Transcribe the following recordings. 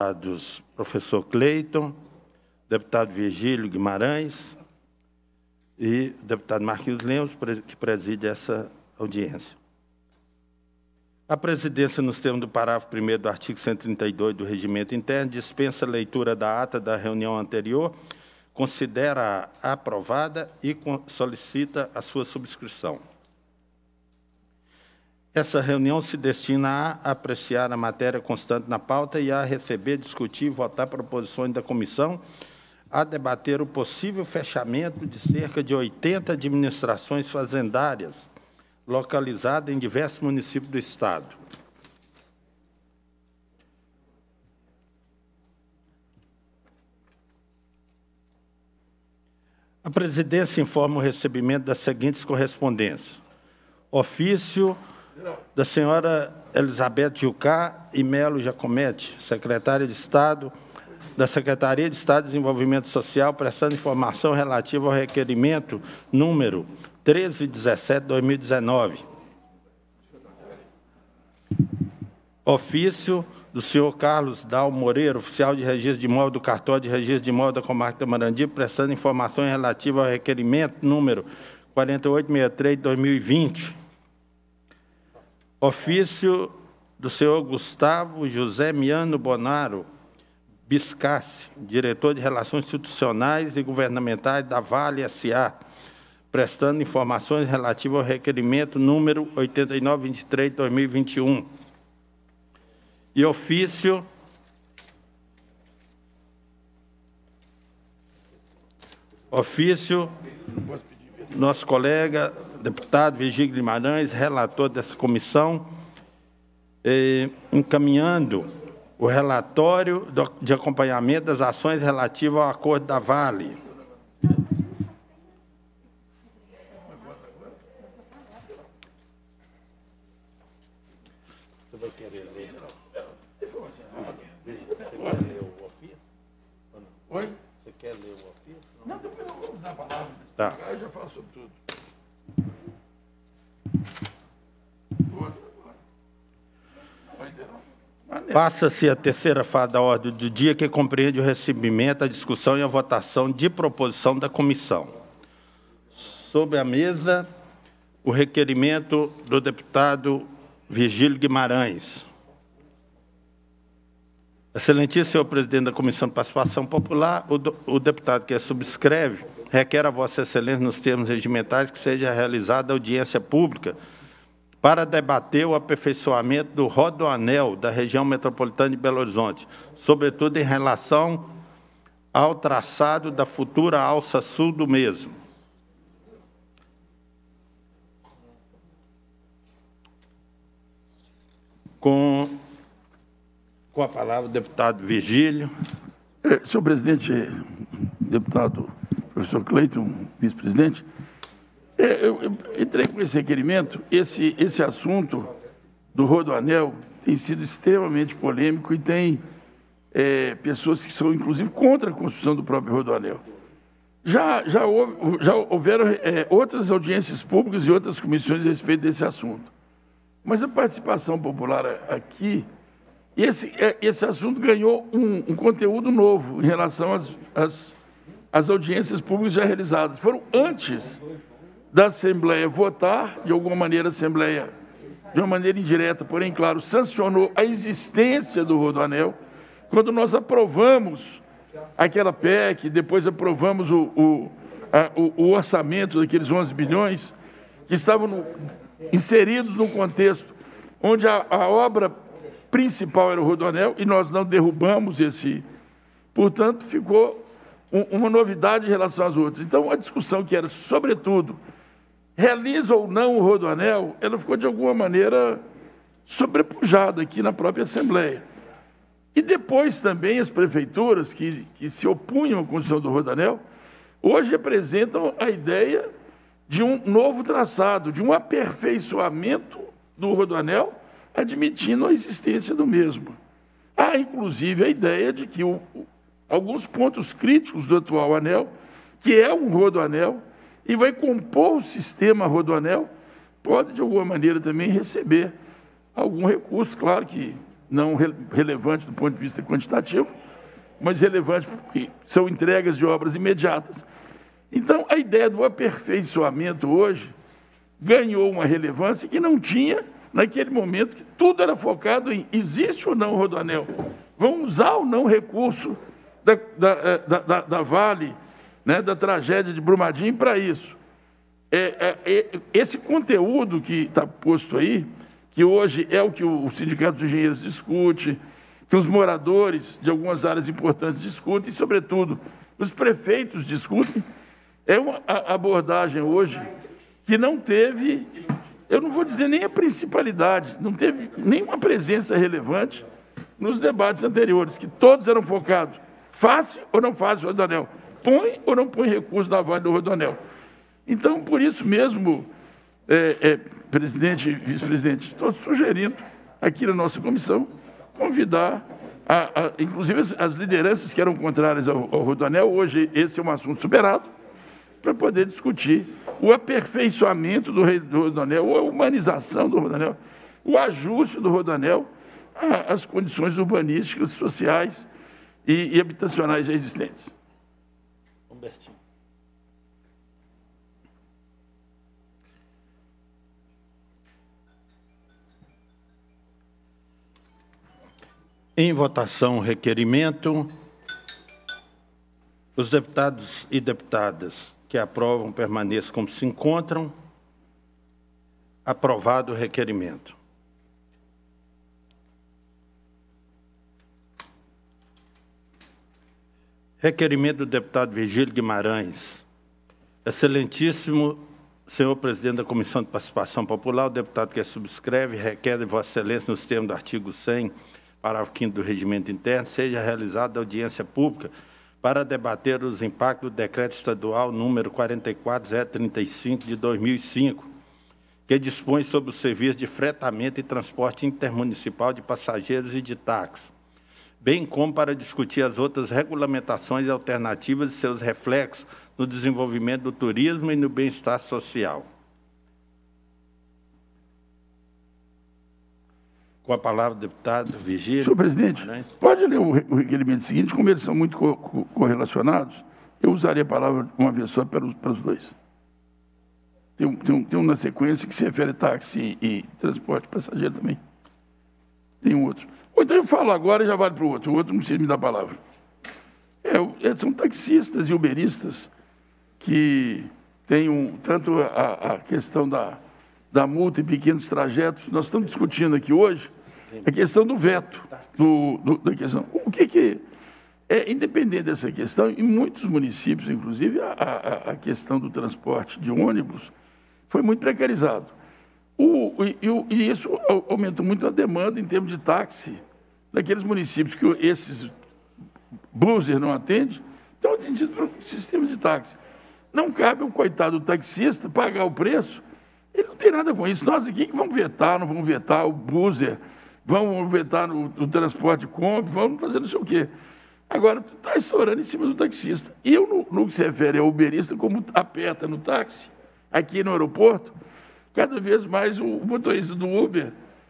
Professor Cleiton, deputado Virgílio Guimarães e deputado Marquinhos Lemos, que preside essa audiência. A presidência, nos termos do parágrafo 1º do artigo 132 do Regimento Interno, dispensa a leitura da ata da reunião anterior, considera-a aprovada e solicita a sua subscrição. Essa reunião se destina a apreciar a matéria constante na pauta e a receber, discutir e votar proposições da comissão, a debater o possível fechamento de cerca de 80 administrações fazendárias localizadas em diversos municípios do Estado. A presidência informa o recebimento das seguintes correspondências. Ofício da senhora Elizabeth Jucá e Melo Giacometti, secretária de Estado da Secretaria de Estado de Desenvolvimento Social, prestando informação relativa ao requerimento número 1317/2019. Ofício do senhor Carlos Dal Moreira, oficial de registro de imóvel do cartório de registro de imóvel da comarca da Marandi, prestando informações relativas ao requerimento número 4863/2020. Ofício do senhor Gustavo José Miano Bonaro Biscassi, diretor de Relações Institucionais e Governamentais da Vale S.A., prestando informações relativas ao requerimento número 8923/2021. E ofício nosso colega, deputado Virgílio Guimarães, relator dessa comissão, encaminhando o relatório de acompanhamento das ações relativas ao acordo da Vale. Você vai querer ler? Você quer ler o ofício? Oi? Você quer ler o ofício? Não, depois eu vou usar a palavra. Tá. Eu já falo sobre tudo. Passa-se a terceira fase da ordem do dia, que compreende o recebimento, a discussão e a votação de proposição da comissão. Sobre a mesa, o requerimento do deputado Virgílio Guimarães. Excelentíssimo senhor presidente da Comissão de Participação Popular, o deputado que a subscreve requer a Vossa Excelência, nos termos regimentais, que seja realizada audiência pública para debater o aperfeiçoamento do rodoanel da região metropolitana de Belo Horizonte, sobretudo em relação ao traçado da futura alça sul do mesmo. Com a palavra, o deputado Virgílio. Senhor presidente, deputado professor Cleiton, vice-presidente, eu entrei com esse requerimento. Esse assunto do rodoanel tem sido extremamente polêmico e tem pessoas que são, inclusive, contra a construção do próprio rodoanel. Já houveram outras audiências públicas e outras comissões a respeito desse assunto. Mas a participação popular aqui, esse assunto ganhou um conteúdo novo em relação às audiências públicas já realizadas. Foram antes da Assembleia votar, de alguma maneira a Assembleia, de uma maneira indireta, porém, claro, sancionou a existência do rodoanel. Quando nós aprovamos aquela PEC, depois aprovamos o orçamento daqueles 11 bilhões, que estavam inseridos num contexto onde a obra principal era o rodoanel, e nós não derrubamos esse. Portanto, ficou uma novidade em relação às outras. Então, a discussão que era, sobretudo, realiza ou não o rodoanel, ela ficou, de alguma maneira, sobrepujada aqui na própria Assembleia. E depois também as prefeituras que se opunham à construção do rodoanel, hoje apresentam a ideia de um novo traçado, de um aperfeiçoamento do rodoanel, admitindo a existência do mesmo. Há, inclusive, a ideia de que alguns pontos críticos do atual anel, que é um rodoanel, e vai compor o sistema rodoanel, pode, de alguma maneira, também receber algum recurso. Claro que não relevante do ponto de vista quantitativo, mas relevante porque são entregas de obras imediatas. Então, a ideia do aperfeiçoamento hoje ganhou uma relevância que não tinha naquele momento, que tudo era focado em existe ou não o Rodoanel, vão usar ou não o recurso da Vale, né, da tragédia de Brumadinho para isso. Esse conteúdo que está posto aí, que hoje é o que o Sindicato dos Engenheiros discute, que os moradores de algumas áreas importantes discutem, e, sobretudo, os prefeitos discutem, é uma abordagem hoje que não teve, eu não vou dizer nem a principalidade, não teve nenhuma presença relevante nos debates anteriores, que todos eram focados, faz ou não faz o Rodoanel, põe ou não põe recurso da Vale do Rodoanel. Então, por isso mesmo, presidente e vice-presidente, estou sugerindo aqui na nossa comissão convidar, inclusive as lideranças que eram contrárias ao Rodoanel, hoje esse é um assunto superado, para poder discutir o aperfeiçoamento do Rodoanel, a humanização do Rodoanel, o ajuste do Rodoanel às condições urbanísticas, sociais e habitacionais já existentes. Humbertinho. Em votação, requerimento. Os deputados e deputadas que aprovam permaneçam como se encontram. Aprovado o requerimento. Requerimento do deputado Virgílio Guimarães. Excelentíssimo senhor presidente da Comissão de Participação Popular, o deputado que subscreve requer de Vossa Excelência, nos termos do artigo 100, parágrafo 5º do Regimento Interno, seja realizada audiência pública para debater os impactos do Decreto Estadual número 44035 de 2005, que dispõe sobre o serviço de fretamento e transporte intermunicipal de passageiros e de táxi, bem como para discutir as outras regulamentações alternativas e seus reflexos no desenvolvimento do turismo e no bem-estar social. Com a palavra, deputado Virgílio. Senhor presidente, pode ler o requerimento seguinte, como eles são muito correlacionados, eu usaria a palavra uma vez só para os dois. Tem um na sequência que se refere a táxi e transporte passageiro também. Tem um outro. Ou então eu falo agora e já vale para o outro não precisa me dar a palavra. São taxistas e uberistas que têm tanto a questão da multa em pequenos trajetos. Nós estamos discutindo aqui hoje a questão do veto, da questão. O que é independente dessa questão, em muitos municípios, inclusive, a questão do transporte de ônibus foi muito precarizado. E isso aumentou muito a demanda em termos de táxi, naqueles municípios que esses buses não atendem, estão atendidos pelo sistema de táxi. Não cabe ao coitado do taxista pagar o preço, ele não tem nada com isso. Nós aqui que vamos vetar, não vamos vetar o buzzer, vamos vetar o transporte de Kombi, vamos fazer não sei o quê. Agora, tu está estourando em cima do taxista. E eu, no que se refere ao uberista, como aperta no táxi, aqui no aeroporto, cada vez mais o motorista do Uber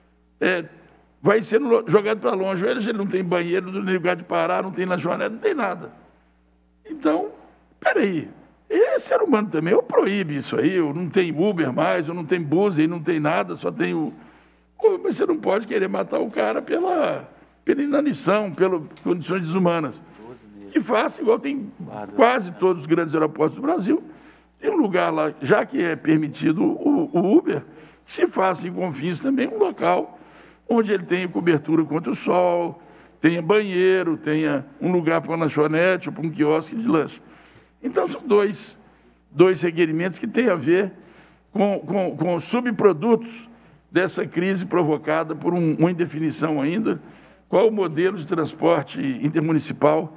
vai sendo jogado para longe. Ele não tem banheiro, não tem lugar de parar, não tem lanchonete, não tem nada. Então, peraí, ser humano também, eu proíbe isso aí, eu não tenho Uber mais, eu não tenho buzzer, não tem nada, só tenho... Mas você não pode querer matar o cara pela inanição, pelas condições desumanas. Que faça, igual tem quase todos os grandes aeroportos do Brasil, tem um lugar lá, já que é permitido o Uber, que se faça em Confins também um local onde ele tenha cobertura contra o sol, tenha banheiro, tenha um lugar para uma lanchonete ou para um quiosque de lanche. Então, são dois requerimentos que têm a ver com os subprodutos dessa crise provocada por uma indefinição ainda, qual o modelo de transporte intermunicipal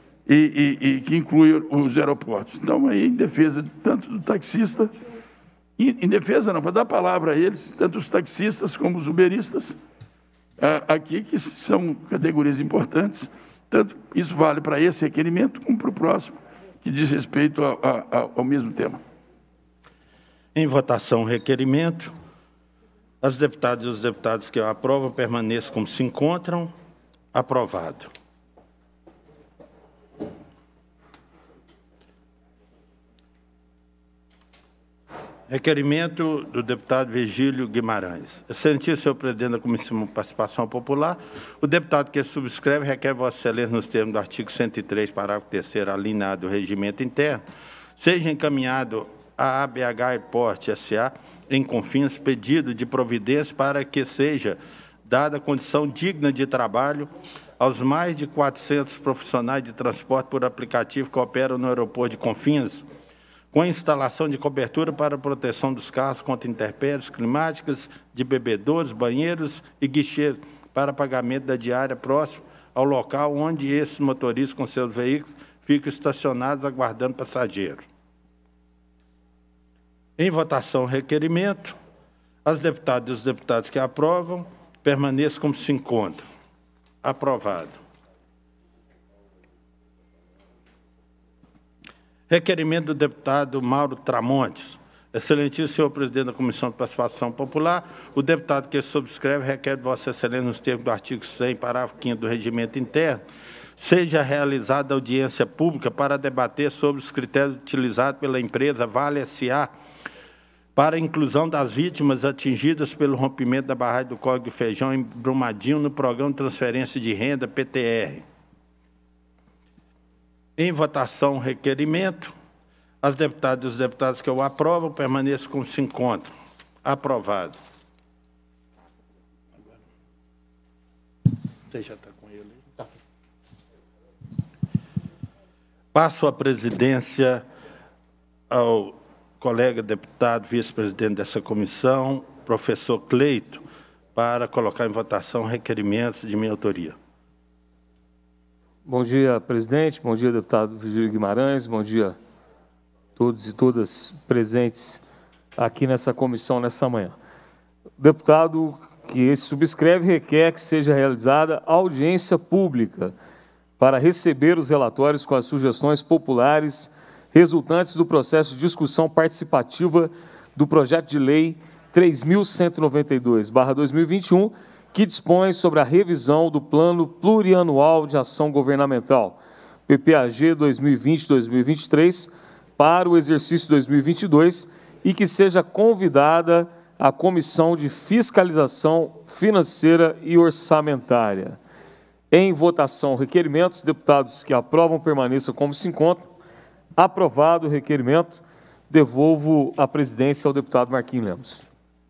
e que inclui os aeroportos. Então, aí, em defesa tanto do taxista, em defesa não, para dar a palavra a eles, tanto os taxistas como os uberistas, aqui, que são categorias importantes, tanto isso vale para esse requerimento como para o próximo, que diz respeito ao mesmo tema. Em votação, requerimento. As deputadas e os deputados que aprovam permaneçam como se encontram. Aprovado. Requerimento do deputado Virgílio Guimarães. Excelentíssimo senhor presidente da Comissão de Participação Popular, o deputado que subscreve requer Vossa Excelência, nos termos do artigo 103, parágrafo 3º, alineado do Regimento Interno, seja encaminhado à ABH Airport S.A., em Confins, pedido de providência para que seja dada condição digna de trabalho aos mais de 400 profissionais de transporte por aplicativo que operam no aeroporto de Confins, com instalação de cobertura para a proteção dos carros contra intempéries climáticas, de bebedouros, banheiros e guichês para pagamento da diária próximo ao local onde esses motoristas com seus veículos ficam estacionados aguardando passageiros. Em votação, requerimento. As deputadas e os deputados que aprovam permaneçam como se encontram. Aprovado. Requerimento do deputado Mauro Tramontes. Excelentíssimo senhor presidente da Comissão de Participação Popular, o deputado que subscreve requer de Vossa Excelência, nos termos do artigo 100, parágrafo 5º do Regimento Interno, seja realizada audiência pública para debater sobre os critérios utilizados pela empresa Vale S.A. para a inclusão das vítimas atingidas pelo rompimento da barragem do Córrego do Feijão em Brumadinho no Programa de Transferência de Renda, PTR. Em votação, requerimento. As deputadas e os deputados que o aprovam permaneçam como se encontram. Aprovado. Você já está com ele? Tá. Passo a presidência ao colega deputado, vice-presidente dessa comissão, professor Cleito, para colocar em votação requerimentos de minha autoria. Bom dia, presidente. Bom dia, deputado Virgílio Guimarães. Bom dia a todos e todas presentes aqui nessa comissão nessa manhã. O deputado que subscreve requer que seja realizada audiência pública para receber os relatórios com as sugestões populares resultantes do processo de discussão participativa do projeto de lei 3.192/2021, que dispõe sobre a revisão do Plano Plurianual de Ação Governamental, PPAG 2020-2023, para o exercício 2022 e que seja convidada a Comissão de Fiscalização Financeira e Orçamentária. Em votação, requerimentos. Deputados que aprovam permaneçam como se encontram. Aprovado o requerimento, devolvo a presidência ao deputado Marquinhos Lemos.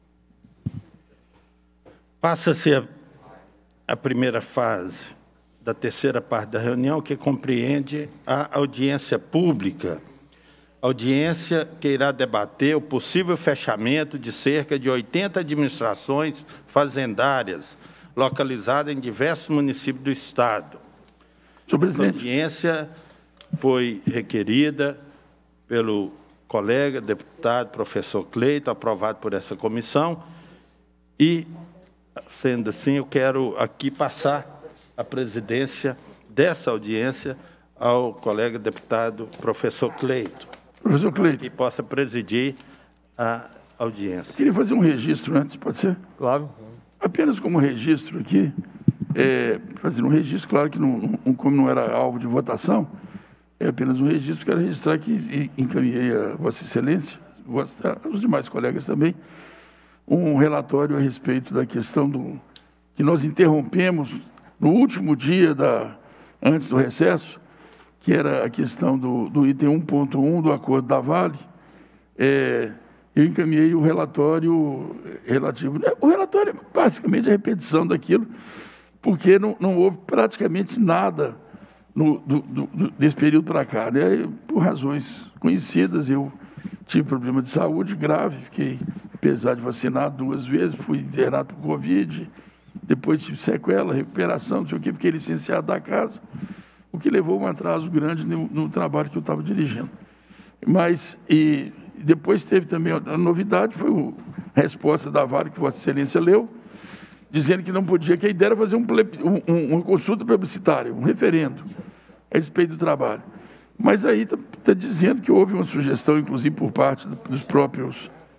Passa-se a primeira fase da terceira parte da reunião, que compreende a audiência pública. Audiência que irá debater o possível fechamento de cerca de 80 administrações fazendárias localizadas em diversos municípios do Estado. Senhor presidente. A audiência foi requerida pelo colega deputado professor Cleito, aprovado por essa comissão, e, sendo assim, eu quero aqui passar a presidência dessa audiência ao colega deputado professor Cleito. Professor Cleito. Que possa presidir a audiência. Queria fazer um registro antes, pode ser? Claro. Apenas como registro aqui, fazer um registro, claro que como não era alvo de votação, é apenas um registro, quero registrar que encaminhei a Vossa Excelência, os demais colegas também, um relatório a respeito da questão que nós interrompemos no último dia antes do recesso, que era a questão do item 1.1 do acordo da Vale. Eu encaminhei o relatório relativo. O relatório é basicamente a repetição daquilo, porque não houve praticamente nada desse período para cá, né? Por razões conhecidas, eu tive problema de saúde grave, fiquei, apesar de vacinar 2 vezes, fui internado por Covid, depois tive sequela, recuperação, não sei o que, fiquei licenciado da casa, o que levou a um atraso grande no trabalho que eu estava dirigindo. Mas, e depois teve também a novidade, foi a resposta da Vale, que Vossa Excelência leu, dizendo que não podia, que a ideia era fazer uma consulta publicitária, um referendo a respeito do trabalho. Mas aí está dizendo que houve uma sugestão, inclusive por parte dos próprios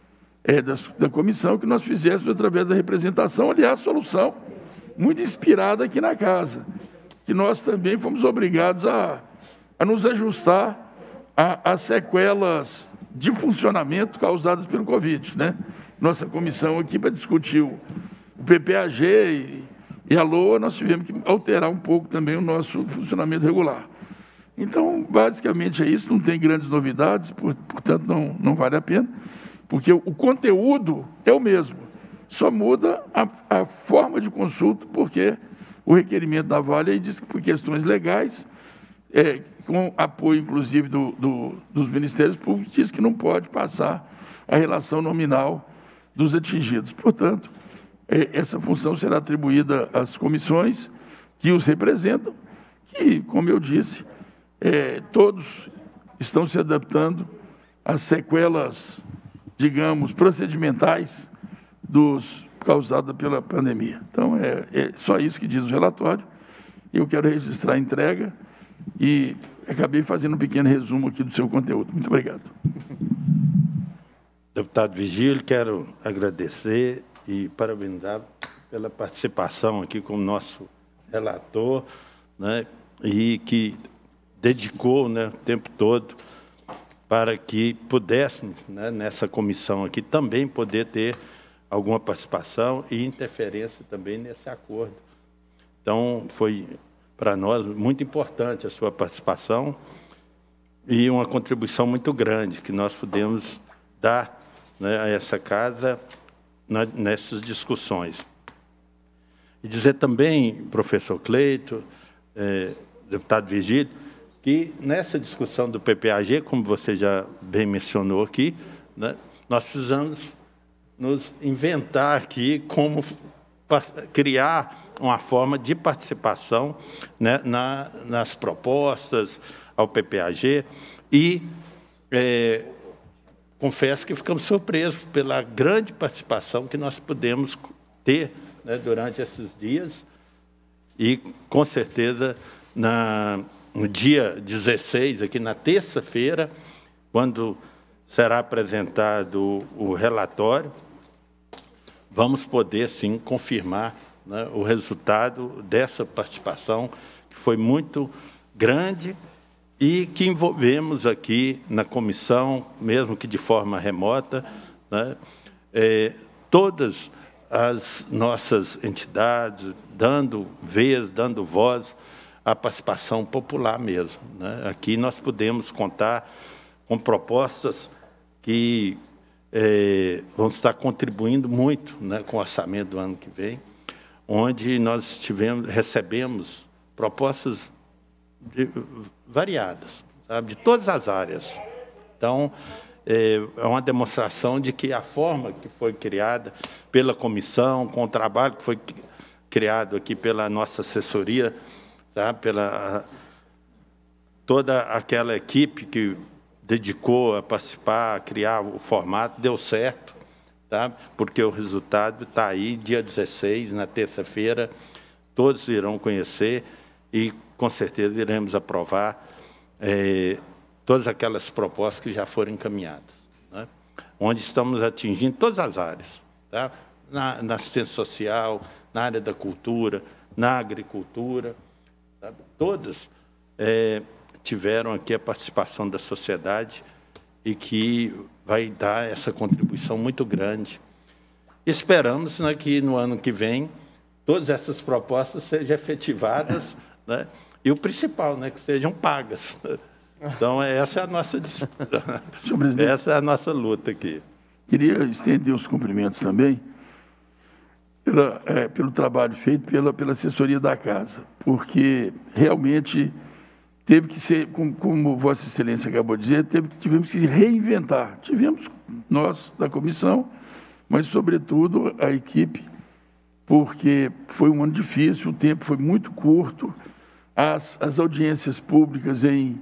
da comissão, que nós fizéssemos através da representação, aliás, solução muito inspirada aqui na casa, que nós também fomos obrigados a nos ajustar às sequelas de funcionamento causadas pelo Covid, né? Nossa comissão aqui para discutir o PPAG e a LOA, nós tivemos que alterar um pouco também o nosso funcionamento regular. Então, basicamente é isso, não tem grandes novidades, portanto, não vale a pena, porque o conteúdo é o mesmo, só muda a forma de consulta, porque o requerimento da Vale aí diz que, por questões legais, com apoio, inclusive, dos Ministérios Públicos, diz que não pode passar a relação nominal dos atingidos. Portanto, essa função será atribuída às comissões que os representam, que, como eu disse, todos estão se adaptando às sequelas, digamos, procedimentais causadas pela pandemia. Então, é só isso que diz o relatório. Eu quero registrar a entrega e acabei fazendo um pequeno resumo aqui do seu conteúdo. Muito obrigado. Deputado Vigílio, quero agradecer e parabenizar pela participação aqui como nosso relator, né, e que dedicou, né, o tempo todo para que pudéssemos, né, nessa comissão aqui, também poder ter alguma participação e interferência também nesse acordo. Então, foi para nós muito importante a sua participação e uma contribuição muito grande que nós pudemos dar, né, a essa casa nessas discussões. E dizer também, professor Cleito, deputado Vigílio, que nessa discussão do PPAG, como você já bem mencionou aqui, né, nós precisamos nos inventar aqui como criar uma forma de participação, né, nas propostas ao PPAG e confesso que ficamos surpresos pela grande participação que nós pudemos ter, né, durante esses dias e, com certeza, no dia 16, aqui na terça-feira, quando será apresentado o relatório, vamos poder, sim, confirmar, né, o resultado dessa participação, que foi muito grande e que envolvemos aqui na comissão, mesmo que de forma remota, né, todas as nossas entidades, dando vez, dando voz à participação popular mesmo, né? Aqui nós podemos contar com propostas que vão estar contribuindo muito, né, com o orçamento do ano que vem, onde nós recebemos propostas variadas, sabe, de todas as áreas. Então, é uma demonstração de que a forma que foi criada pela comissão, com o trabalho que foi criado aqui pela nossa assessoria, sabe, pela toda aquela equipe que dedicou a participar, a criar o formato, deu certo, tá? Porque o resultado está aí, dia 16, na terça-feira, todos irão conhecer e, com certeza, iremos aprovar todas aquelas propostas que já foram encaminhadas, né? Onde estamos atingindo todas as áreas, tá? Na assistência social, na área da cultura, na agricultura, tá? Todas tiveram aqui a participação da sociedade e que vai dar essa contribuição muito grande. Esperamos, né, que no ano que vem todas essas propostas sejam efetivadas, né, e o principal, né, que sejam pagas. Então, essa é a nossa essa é a nossa luta aqui. Queria estender os cumprimentos também pelo trabalho feito pela assessoria da casa, porque realmente teve que ser, como Vossa Excelência acabou de dizer, tivemos que reinventar. Tivemos nós, da comissão, mas, sobretudo, a equipe, porque foi um ano difícil, o tempo foi muito curto, as audiências públicas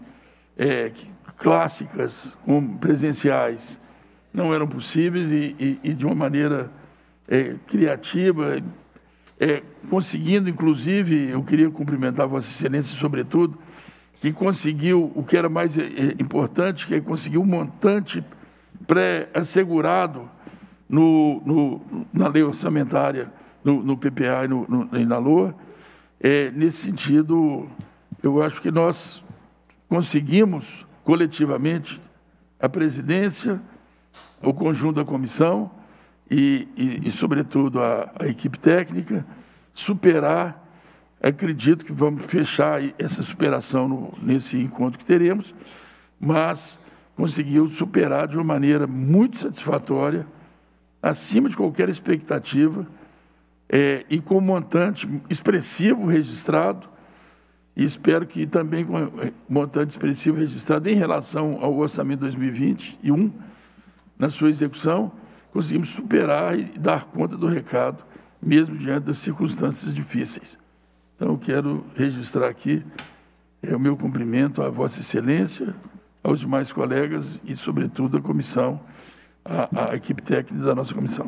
clássicas, presenciais, não eram possíveis e de uma maneira criativa, conseguindo, inclusive, eu queria cumprimentar Vossa Excelência, sobretudo, que conseguiu o que era mais importante, que é conseguir um montante pré-assegurado na lei orçamentária, no PPA e na LOA. Nesse sentido, eu acho que nós conseguimos, coletivamente, a presidência, o conjunto da comissão e sobretudo, a equipe técnica, superar. Acredito que vamos fechar essa superação nesse encontro que teremos, mas conseguiu superar de uma maneira muito satisfatória, acima de qualquer expectativa, e com montante expressivo registrado, e espero que também com montante expressivo registrado em relação ao orçamento 2021, na sua execução, conseguimos superar e dar conta do recado, mesmo diante das circunstâncias difíceis. Então, eu quero registrar aqui o meu cumprimento à Vossa Excelência, aos demais colegas e, sobretudo, à comissão, à equipe técnica da nossa comissão.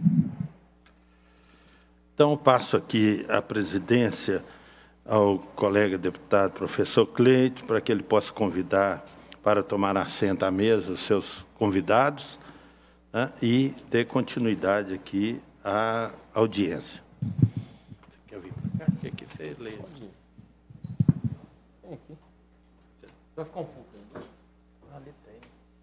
Então, passo aqui a presidência ao colega deputado professor Cleito, para que ele possa convidar para tomar assento à mesa os seus convidados, né, e ter continuidade aqui à audiência. Você quer vir para cá? O que você lê? Vem aqui. Vai ficar um pouco. Ali tem.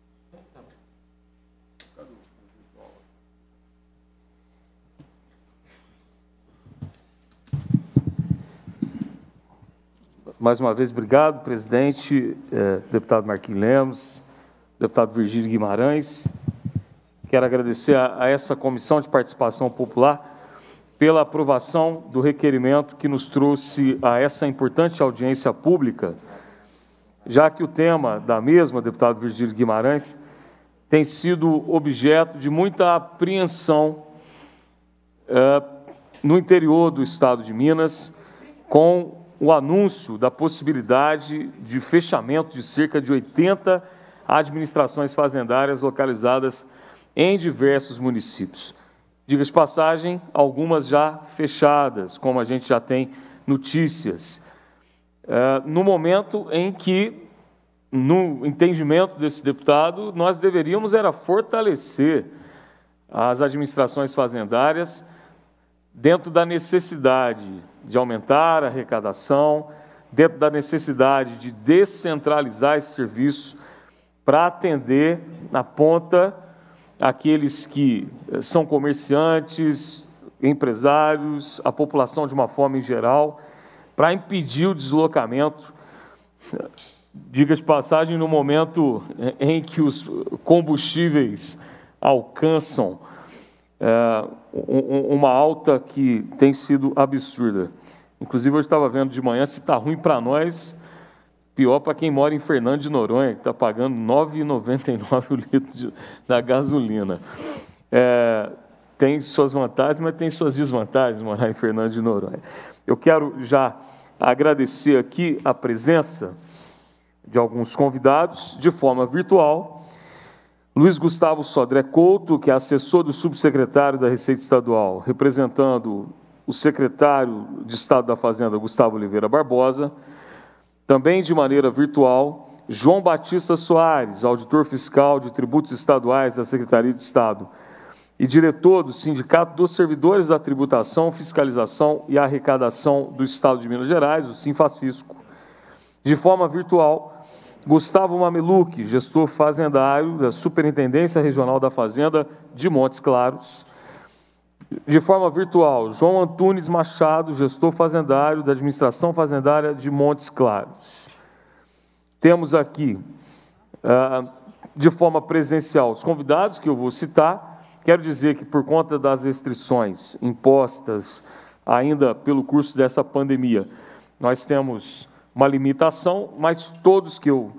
Mais uma vez, obrigado, presidente, deputado Marquinhos Lemos, deputado Virgílio Guimarães. Quero agradecer a essa Comissão de Participação Popular pela aprovação do requerimento que nos trouxe a essa importante audiência pública, já que o tema da mesma, deputado Virgílio Guimarães, tem sido objeto de muita apreensão no interior do Estado de Minas, com o anúncio da possibilidade de fechamento de cerca de 80 administrações fazendárias localizadas em diversos municípios. Diga-se de passagem, algumas já fechadas, como a gente já tem notícias. No momento em que, no entendimento desse deputado, nós deveríamos era fortalecer as administrações fazendárias dentro da necessidade de aumentar a arrecadação, dentro da necessidade de descentralizar esse serviço para atender na ponta aqueles que são comerciantes, empresários, a população de uma forma em geral, para impedir o deslocamento. Diga-se de passagem, no momento em que os combustíveis alcançam uma alta que tem sido absurda. Inclusive, eu estava vendo de manhã, se está ruim para nós, pior para quem mora em Fernando de Noronha, que está pagando R$ 9,99 o litro da gasolina. Tem suas vantagens, mas tem suas desvantagens morar em Fernando de Noronha. Eu quero já agradecer aqui a presença de alguns convidados de forma virtual. Luiz Gustavo Sodré Couto, que é assessor do subsecretário da Receita Estadual, representando o secretário de Estado da Fazenda, Gustavo Oliveira Barbosa. Também de maneira virtual, João Batista Soares, auditor fiscal de tributos estaduais da Secretaria de Estado e diretor do Sindicato dos Servidores da Tributação, Fiscalização e Arrecadação do Estado de Minas Gerais, o Sinfasfisco. De forma virtual, Gustavo Mameluc, gestor fazendário da Superintendência Regional da Fazenda de Montes Claros. De forma virtual, João Antunes Machado, gestor fazendário da Administração Fazendária de Montes Claros. Temos aqui, de forma presencial, os convidados que eu vou citar. Quero dizer que, por conta das restrições impostas ainda pelo curso dessa pandemia, nós temos uma limitação, mas todos que eu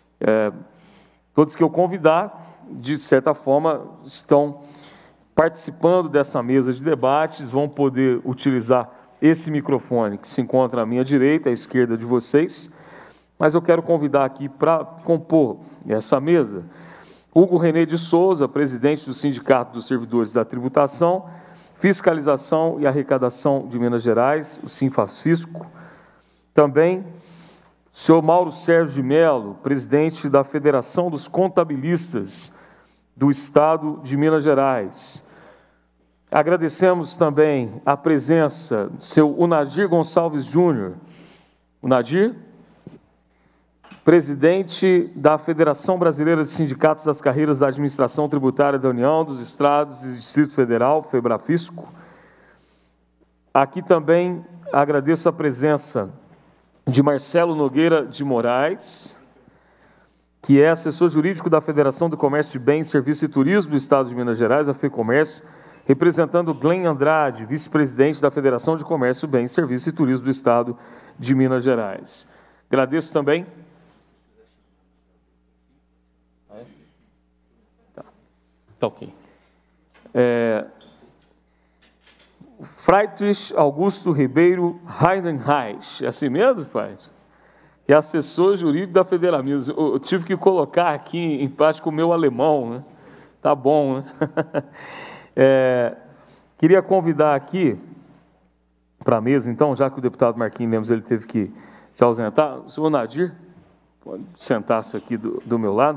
convidar, de certa forma, estão participando dessa mesa de debates, vão poder utilizar esse microfone que se encontra à minha direita, à esquerda de vocês, mas eu quero convidar aqui para compor essa mesa Hugo René de Souza, presidente do Sindicato dos Servidores da Tributação, Fiscalização e Arrecadação de Minas Gerais, o Sinfasfisco. Também o senhor Mauro Sérgio de Mello, presidente da Federação dos Contabilistas do Estado de Minas Gerais. Agradecemos também a presença do seu Unadir Gonçalves Júnior. Unadir, presidente da Federação Brasileira de Sindicatos das Carreiras da Administração Tributária da União, dos Estados e Distrito Federal, FEBRAFISCO. Aqui também agradeço a presença de Marcelo Nogueira de Moraes, que é assessor jurídico da Federação do Comércio de Bens, Serviços e Turismo do Estado de Minas Gerais, a FEComércio, representando Glenn Andrade, vice-presidente da Federação de Comércio, Bens, Serviços e Turismo do Estado de Minas Gerais. Agradeço também. Tá ok. Friedrich Augusto Ribeiro Heidenreich, é assim mesmo, Friedrich? Que é assessor jurídico da Federaminas. Eu tive que colocar aqui em prática o meu alemão, né? Tá bom, né? Queria convidar aqui para a mesa, então, já que o deputado Marquinhos Lemos ele teve que se ausentar, o senhor Nadir, pode sentar-se aqui do meu lado.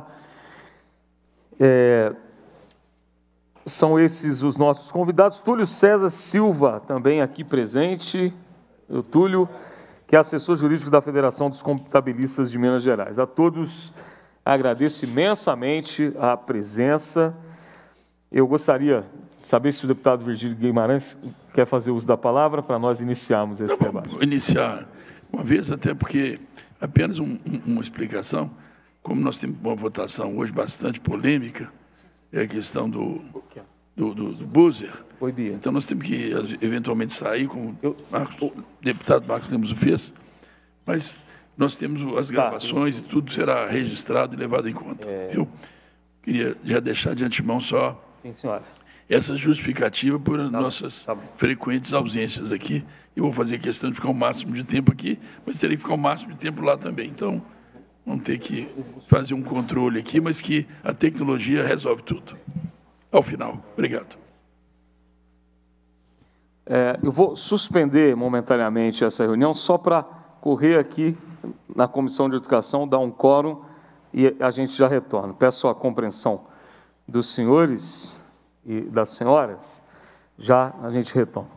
São esses os nossos convidados. Túlio César Silva, também aqui presente. O Túlio, que é assessor jurídico da Federação dos Contabilistas de Minas Gerais. A todos agradeço imensamente a presença. Eu gostaria de saber se o deputado Virgílio Guimarães quer fazer uso da palavra para nós iniciarmos esse debate. Vou iniciar uma vez, até porque apenas uma explicação. Como nós temos uma votação hoje bastante polêmica, é a questão do Buser. Oi, Bia. Então, nós temos que, eventualmente, sair, como o deputado Marcos Lemos fez, mas nós temos as gravações e tudo será registrado e levado em conta. Eu queria já deixar de antemão só essa justificativa por nossas frequentes ausências aqui. Eu vou fazer questão de ficar o máximo de tempo aqui, mas terei que ficar o máximo de tempo lá também. Então, vamos ter que fazer um controle aqui, mas que a tecnologia resolve tudo. Ao final. Obrigado. Eu vou suspender momentaneamente essa reunião só para correr aqui na Comissão de Educação, dar um quórum e a gente já retorna. Peço a compreensão dos senhores e das senhoras, já a gente retorna.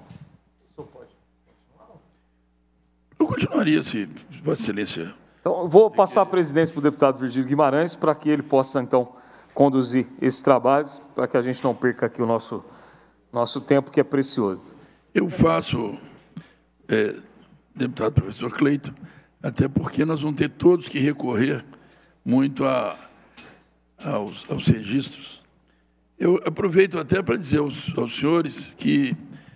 Eu continuaria, se Vossa Excelência... Então, vou passar a presidência para o deputado Virgílio Guimarães, para que ele possa, então, conduzir esses trabalhos, para que a gente não perca aqui o nosso tempo, que é precioso. Eu faço, deputado professor Cleiton, até porque nós vamos ter todos que recorrer muito aos registros. Eu aproveito até para dizer aos senhores que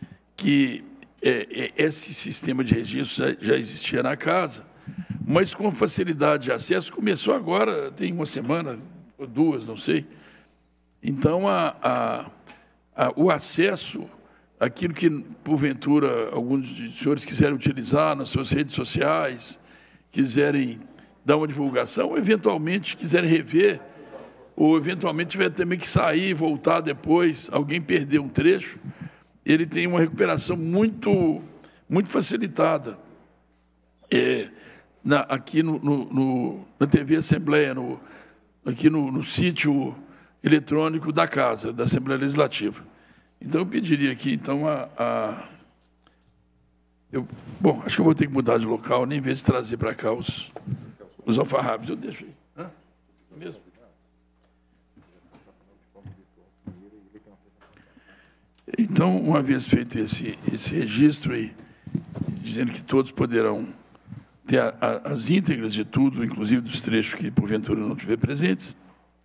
esse sistema de registros já existia na casa, mas com facilidade de acesso, começou agora, tem uma semana, ou duas, não sei. Então, o acesso, aquilo que, porventura, alguns dos senhores quiserem utilizar nas suas redes sociais, quiserem dar uma divulgação, ou eventualmente quiserem rever, ou eventualmente tiver também que sair e voltar depois, alguém perdeu um trecho, ele tem uma recuperação muito facilitada. Aqui na TV Assembleia, aqui no sítio eletrônico da Casa, da Assembleia Legislativa. Então, eu pediria aqui, então, bom, acho que eu vou ter que mudar de local, nem em vez de trazer para cá os alfarrábios, eu deixo aí. Hã? Mesmo? Então, uma vez feito esse registro aí, dizendo que todos poderão ter as íntegras de tudo, inclusive dos trechos que, porventura, não tiver presentes,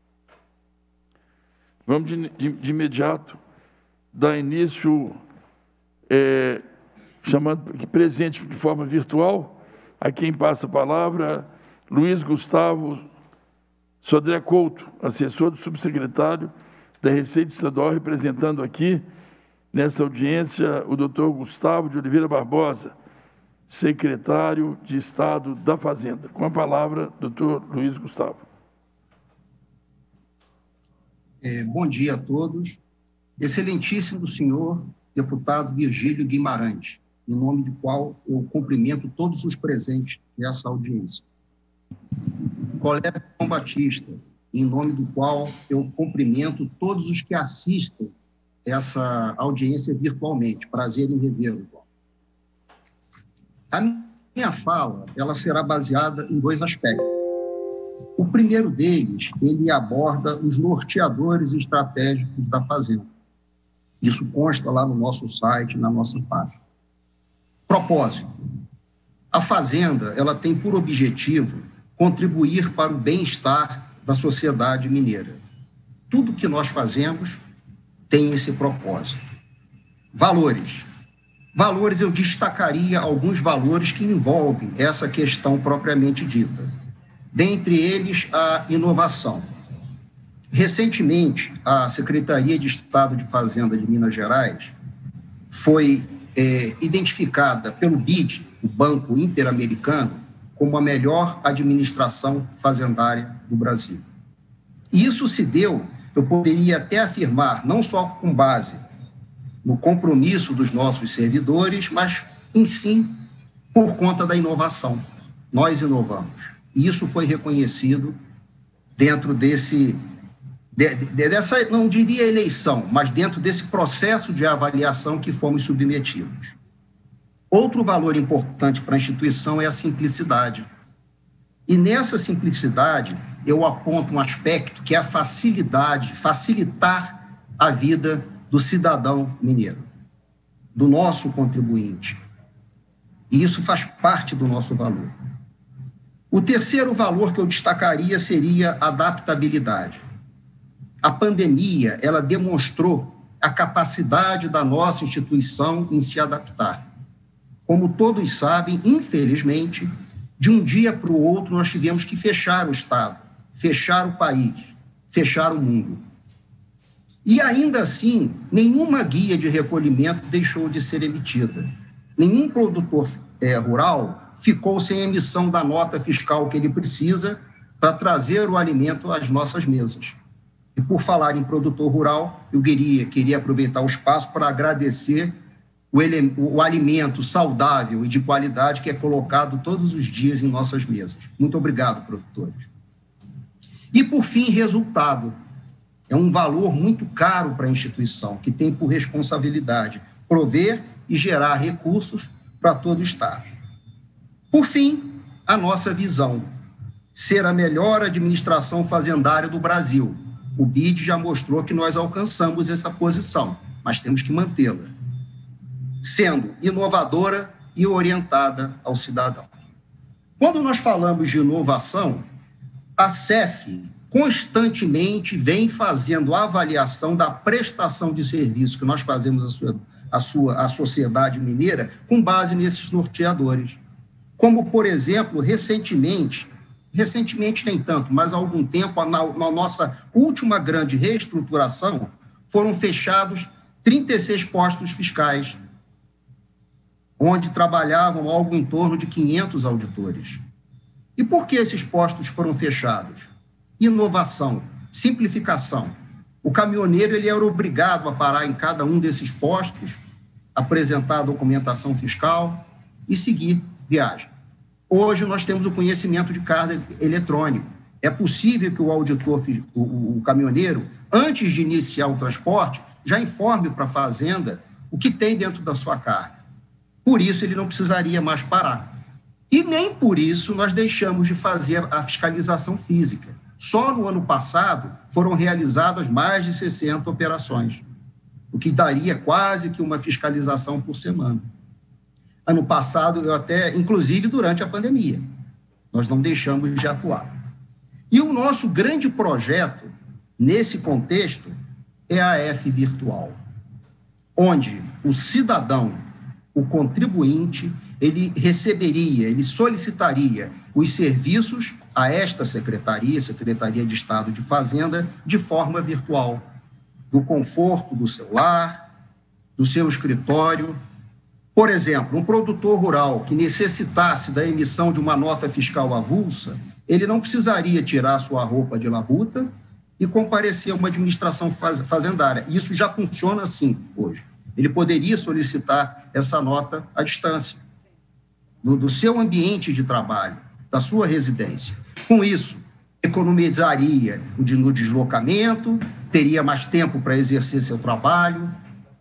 vamos de imediato dar início, chamando presente de forma virtual, a quem passa a palavra, Luiz Gustavo Sodré Couto, assessor do subsecretário da Receita Estadual, representando aqui, nessa audiência, o doutor Gustavo de Oliveira Barbosa, secretário de Estado da Fazenda. Com a palavra, doutor Luiz Gustavo. Bom dia a todos. Excelentíssimo senhor deputado Virgílio Guimarães, em nome do qual eu cumprimento todos os presentes nessa audiência. Colega João Batista, em nome do qual eu cumprimento todos os que assistem essa audiência virtualmente. Prazer em revê-lo. A minha fala, ela será baseada em 2 aspectos. O primeiro deles, ele aborda os norteadores estratégicos da Fazenda. Isso consta lá no nosso site, na nossa página. Propósito. A Fazenda, ela tem por objetivo contribuir para o bem-estar da sociedade mineira. Tudo que nós fazemos tem esse propósito. Valores. Valores, eu destacaria alguns valores que envolvem essa questão propriamente dita. Dentre eles, a inovação. Recentemente, a Secretaria de Estado de Fazenda de Minas Gerais foi identificada pelo BID, o Banco Interamericano, como a melhor administração fazendária do Brasil. E isso se deu, eu poderia até afirmar, não só com base no compromisso dos nossos servidores, mas, em si, por conta da inovação. Nós inovamos. E isso foi reconhecido dentro dessa, não diria eleição, mas dentro desse processo de avaliação que fomos submetidos. Outro valor importante para a instituição é a simplicidade. E nessa simplicidade, eu aponto um aspecto que é a facilidade, facilitar a vida do cidadão mineiro, do nosso contribuinte. E isso faz parte do nosso valor. O terceiro valor que eu destacaria seria a adaptabilidade. A pandemia, ela demonstrou a capacidade da nossa instituição em se adaptar. Como todos sabem, infelizmente, de um dia para o outro nós tivemos que fechar o Estado, fechar o país, fechar o mundo. E ainda assim, nenhuma guia de recolhimento deixou de ser emitida. Nenhum produtor rural ficou sem emissão da nota fiscal que ele precisa para trazer o alimento às nossas mesas. E por falar em produtor rural, eu queria aproveitar o espaço para agradecer o alimento saudável e de qualidade que é colocado todos os dias em nossas mesas. Muito obrigado, produtores. E, por fim, resultado. É um valor muito caro para a instituição, que tem por responsabilidade prover e gerar recursos para todo o Estado. Por fim, a nossa visão, ser a melhor administração fazendária do Brasil. O BID já mostrou que nós alcançamos essa posição, mas temos que mantê-la, sendo inovadora e orientada ao cidadão. Quando nós falamos de inovação, a CEF constantemente vem fazendo a avaliação da prestação de serviço que nós fazemos à sociedade mineira com base nesses norteadores. Como, por exemplo, recentemente nem tanto, mas há algum tempo, na nossa última grande reestruturação, foram fechados 36 postos fiscais, onde trabalhavam algo em torno de 500 auditores. E por que esses postos foram fechados? Inovação, simplificação. O caminhoneiro ele era obrigado a parar em cada um desses postos, apresentar a documentação fiscal e seguir viagem. Hoje nós temos o conhecimento de carga eletrônico. É possível que o auditor, o caminhoneiro, antes de iniciar o transporte, já informe para a fazenda o que tem dentro da sua carga. Por isso, ele não precisaria mais parar. E nem por isso nós deixamos de fazer a fiscalização física. Só no ano passado foram realizadas mais de 60 operações, o que daria quase que uma fiscalização por semana. Ano passado, inclusive durante a pandemia, nós não deixamos de atuar. E o nosso grande projeto, nesse contexto, é a F virtual, onde o cidadão, o contribuinte, ele solicitaria os serviços a esta Secretaria de Estado de Fazenda, de forma virtual, do conforto do seu lar, do seu escritório. Por exemplo, um produtor rural que necessitasse da emissão de uma nota fiscal avulsa, ele não precisaria tirar sua roupa de labuta e comparecer a uma administração fazendária. Isso já funciona assim hoje. Ele poderia solicitar essa nota à distância, do seu ambiente de trabalho, da sua residência. Com isso, economizaria no deslocamento, teria mais tempo para exercer seu trabalho,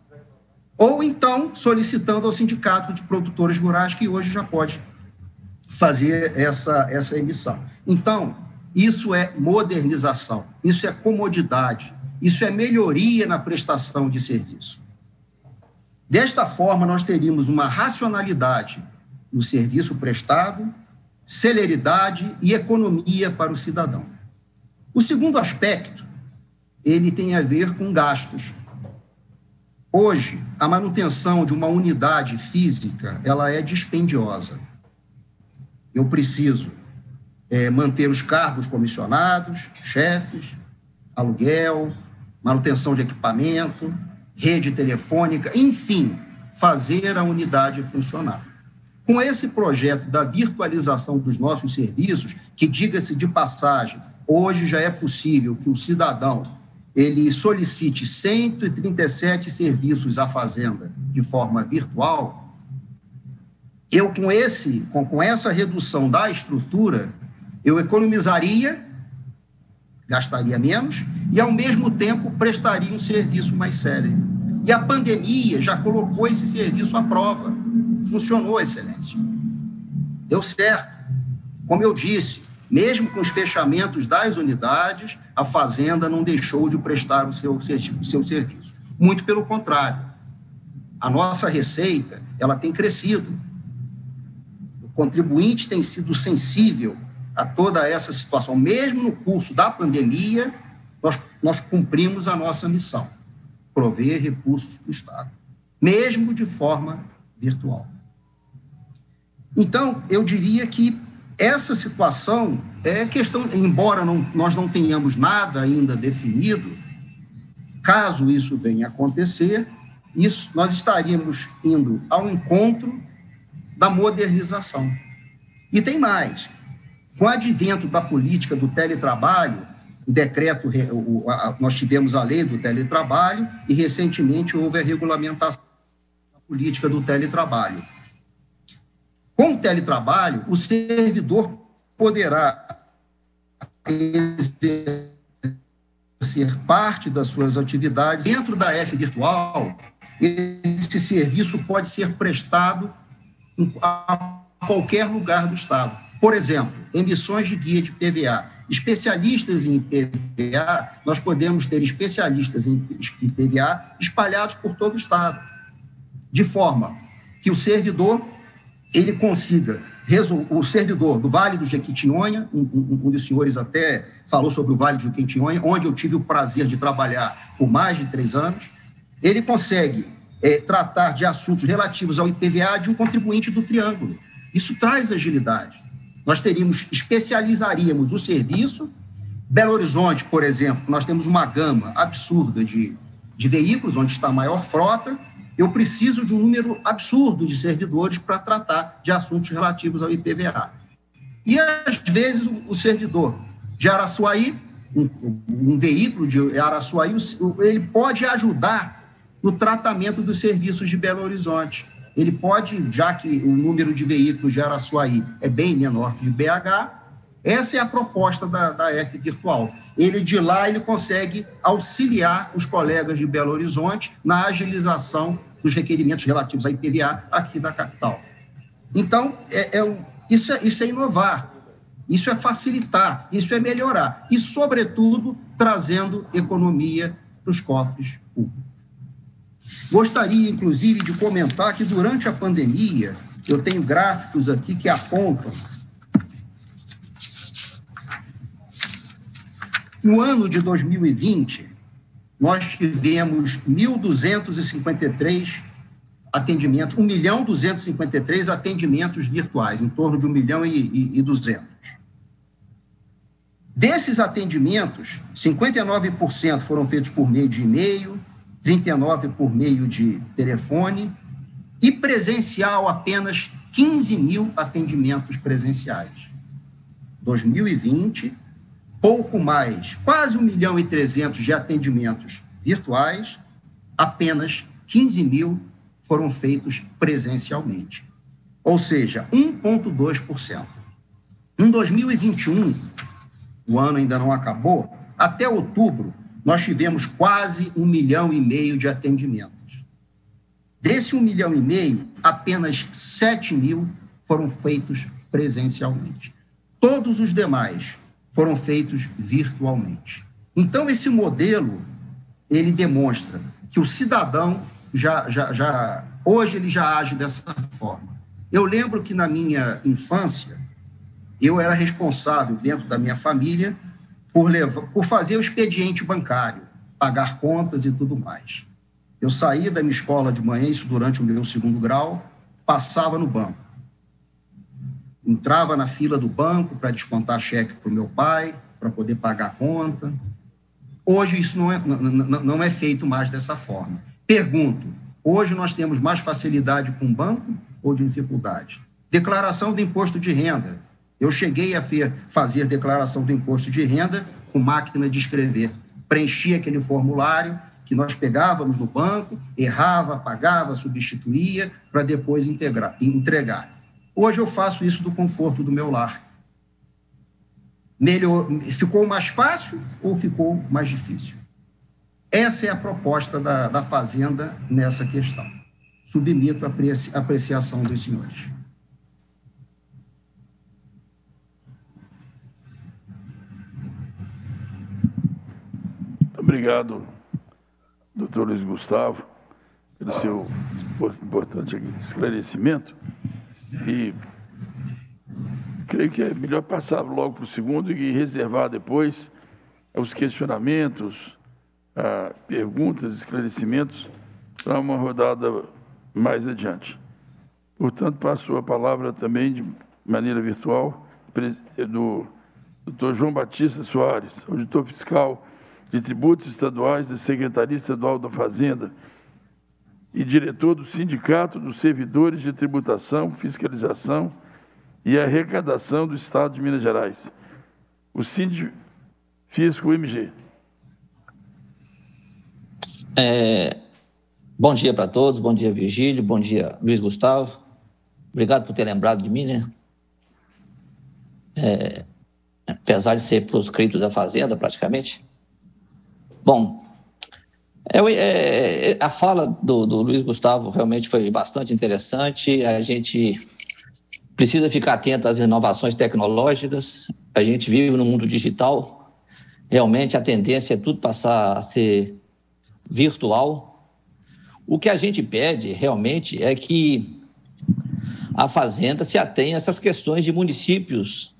ou então solicitando ao Sindicato de Produtores Rurais, que hoje já pode fazer essa emissão. Então, isso é modernização, isso é comodidade, isso é melhoria na prestação de serviço. Desta forma, nós teríamos uma racionalidade no serviço prestado, celeridade e economia para o cidadão. O segundo aspecto, ele tem a ver com gastos. Hoje, a manutenção de uma unidade física, ela é dispendiosa. Eu preciso manter os cargos comissionados, chefes, aluguel, manutenção de equipamento, rede telefônica, enfim, fazer a unidade funcionar. Com esse projeto da virtualização dos nossos serviços, que, diga-se de passagem, hoje já é possível que o cidadão ele solicite 137 serviços à Fazenda de forma virtual, eu, com essa redução da estrutura, eu economizaria, gastaria menos e, ao mesmo tempo, prestaria um serviço mais célere. E a pandemia já colocou esse serviço à prova. Funcionou, Excelência. Deu certo. Como eu disse, mesmo com os fechamentos das unidades, a Fazenda não deixou de prestar o seu serviço. Muito pelo contrário. A nossa receita, ela tem crescido. O contribuinte tem sido sensível a toda essa situação. Mesmo no curso da pandemia, nós cumprimos a nossa missão, prover recursos para o Estado, mesmo de forma virtual. Então, eu diria que essa situação é questão, embora nós não tenhamos nada ainda definido, caso isso venha a acontecer, nós estaríamos indo ao encontro da modernização. E tem mais. Com o advento da política do teletrabalho, o decreto, nós tivemos a lei do teletrabalho e, recentemente, houve a regulamentação da política do teletrabalho. Com o teletrabalho, o servidor poderá exercer parte das suas atividades dentro da F virtual. Esse serviço pode ser prestado a qualquer lugar do Estado. Por exemplo, emissões de guia de PVA. Especialistas em PVA, nós podemos ter especialistas em PVA espalhados por todo o Estado, de forma que o servidor ele consiga, o servidor do Vale do Jequitinhonha, um dos senhores até falou sobre o Vale do Jequitinhonha, onde eu tive o prazer de trabalhar por mais de 3 anos, ele consegue tratar de assuntos relativos ao IPVA de um contribuinte do Triângulo. Isso traz agilidade. Nós especializaríamos o serviço. Belo Horizonte, por exemplo, nós temos uma gama absurda de veículos, onde está a maior frota. Eu preciso de um número absurdo de servidores para tratar de assuntos relativos ao IPVA. E, às vezes, o servidor de Araçuaí, um veículo de Araçuaí, ele pode ajudar no tratamento dos serviços de Belo Horizonte. Ele pode, já que o número de veículos de Araçuaí é bem menor que de BH, essa é a proposta da F virtual. Ele, de lá, ele consegue auxiliar os colegas de Belo Horizonte na agilização dos requerimentos relativos à IPVA aqui da capital. Então, isso é inovar, isso é facilitar, isso é melhorar e, sobretudo, trazendo economia para os cofres públicos. Gostaria, inclusive, de comentar que, durante a pandemia, eu tenho gráficos aqui que apontam no ano de 2020, nós tivemos 1.253 atendimentos, 1.253 atendimentos virtuais, em torno de 1.200.000. Desses atendimentos, 59% foram feitos por meio de e-mail, 39% por meio de telefone e presencial apenas 15.000 atendimentos presenciais. 2020, pouco mais, quase 1.300.000 de atendimentos virtuais, apenas 15.000 foram feitos presencialmente, ou seja, 1,2%. Em 2021, o ano ainda não acabou, até outubro, nós tivemos quase 1,5 milhão de atendimentos. Desse 1,5 milhão, apenas 7 mil foram feitos presencialmente. Todos os demais foram feitos virtualmente. Então, esse modelo, ele demonstra que o cidadão hoje ele já age dessa forma. Eu lembro que na minha infância, eu era responsável dentro da minha família por fazer o expediente bancário, pagar contas e tudo mais. Eu saía da minha escola de manhã, isso durante o meu 2º grau, passava no banco. Entrava na fila do banco para descontar cheque para o meu pai, para poder pagar a conta. Hoje isso não é feito mais dessa forma. Pergunto, hoje nós temos mais facilidade com o banco ou dificuldade? Declaração do imposto de renda. Eu cheguei a fazer declaração do imposto de renda com máquina de escrever. Preenchia aquele formulário que nós pegávamos no banco, errava, pagava, substituía, para depois entregar. Hoje eu faço isso do conforto do meu lar. Ficou mais fácil ou ficou mais difícil? Essa é a proposta da Fazenda nessa questão. Submeto à apreciação dos senhores. Muito obrigado, doutor Luiz Gustavo, pelo seu importante esclarecimento. E creio que é melhor passar logo para o segundo e reservar depois os questionamentos, perguntas, esclarecimentos para uma rodada mais adiante. Portanto, passo a palavra também de maneira virtual do doutor João Batista Soares, auditor fiscal de tributos estaduais da Secretaria Estadual da Fazenda e diretor do Sindicato dos Servidores de Tributação, Fiscalização e Arrecadação do Estado de Minas Gerais, o Sindifisco MG. Bom dia para todos, bom dia, Virgílio, bom dia, Luiz Gustavo. Obrigado por ter lembrado de mim, né? Apesar de ser proscrito da Fazenda, praticamente. Bom, a fala do Luiz Gustavo realmente foi bastante interessante. A gente precisa ficar atento às inovações tecnológicas. A gente vive no mundo digital. Realmente a tendência é tudo passar a ser virtual. O que a gente pede realmente é que a Fazenda se atenha a essas questões de municípios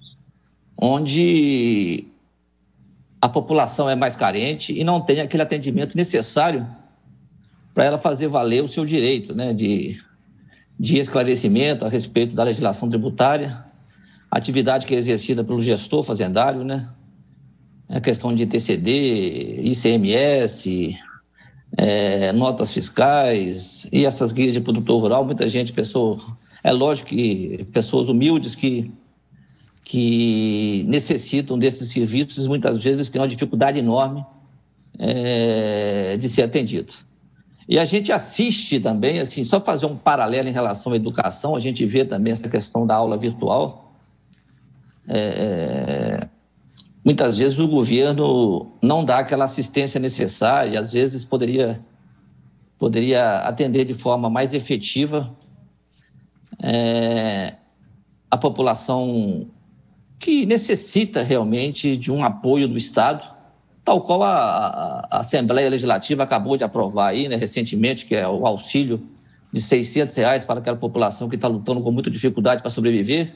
onde a população é mais carente e não tem aquele atendimento necessário para ela fazer valer o seu direito, né, de esclarecimento a respeito da legislação tributária, atividade que é exercida pelo gestor fazendário, né, a questão de TCD, ICMS, notas fiscais e essas guias de produtor rural. Muita gente, é lógico que pessoas humildes que necessitam desses serviços, muitas vezes têm uma dificuldade enorme de ser atendido. E a gente assiste também, assim, só fazer um paralelo em relação à educação, a gente vê também essa questão da aula virtual. Muitas vezes o governo não dá aquela assistência necessária, às vezes poderia atender de forma mais efetiva a população que necessita realmente de um apoio do Estado, tal qual a Assembleia Legislativa acabou de aprovar aí, né, recentemente, que é o auxílio de R$600 para aquela população que está lutando com muita dificuldade para sobreviver,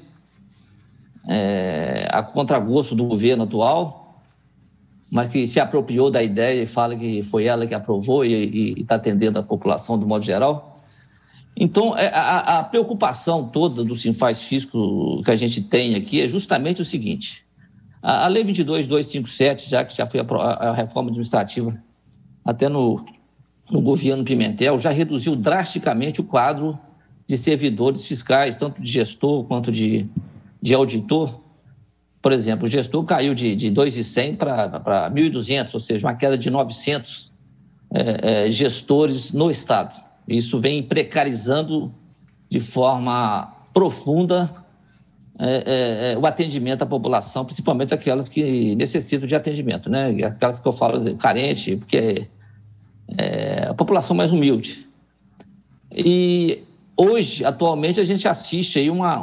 a contragosto do governo atual, mas que se apropriou da ideia e fala que foi ela que aprovou e está atendendo a população do modo geral. Então, a preocupação toda do Sinfaz-Fisco que a gente tem aqui é justamente o seguinte: a Lei 22.257, já foi a reforma administrativa até no governo Pimentel, já reduziu drasticamente o quadro de servidores fiscais, tanto de gestor quanto de auditor. Por exemplo, o gestor caiu de 2.100 para 1.200, ou seja, uma queda de 900 gestores no Estado. Isso vem precarizando de forma profunda o atendimento à população, principalmente aquelas que necessitam de atendimento, né? Aquelas que eu falo carente, porque é a população mais humilde. E hoje, atualmente, a gente assiste aí uma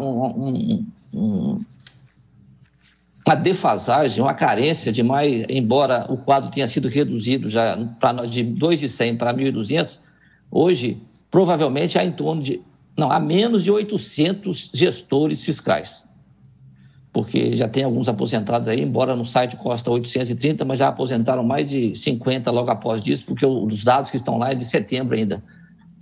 defasagem, uma carência de mais, embora o quadro tenha sido reduzido já de 2.100 para 1.200, hoje, provavelmente, há menos de 800 gestores fiscais, porque já tem alguns aposentados aí, embora no site consta 830, mas já aposentaram mais de 50 logo após disso, porque os dados que estão lá é de setembro ainda, de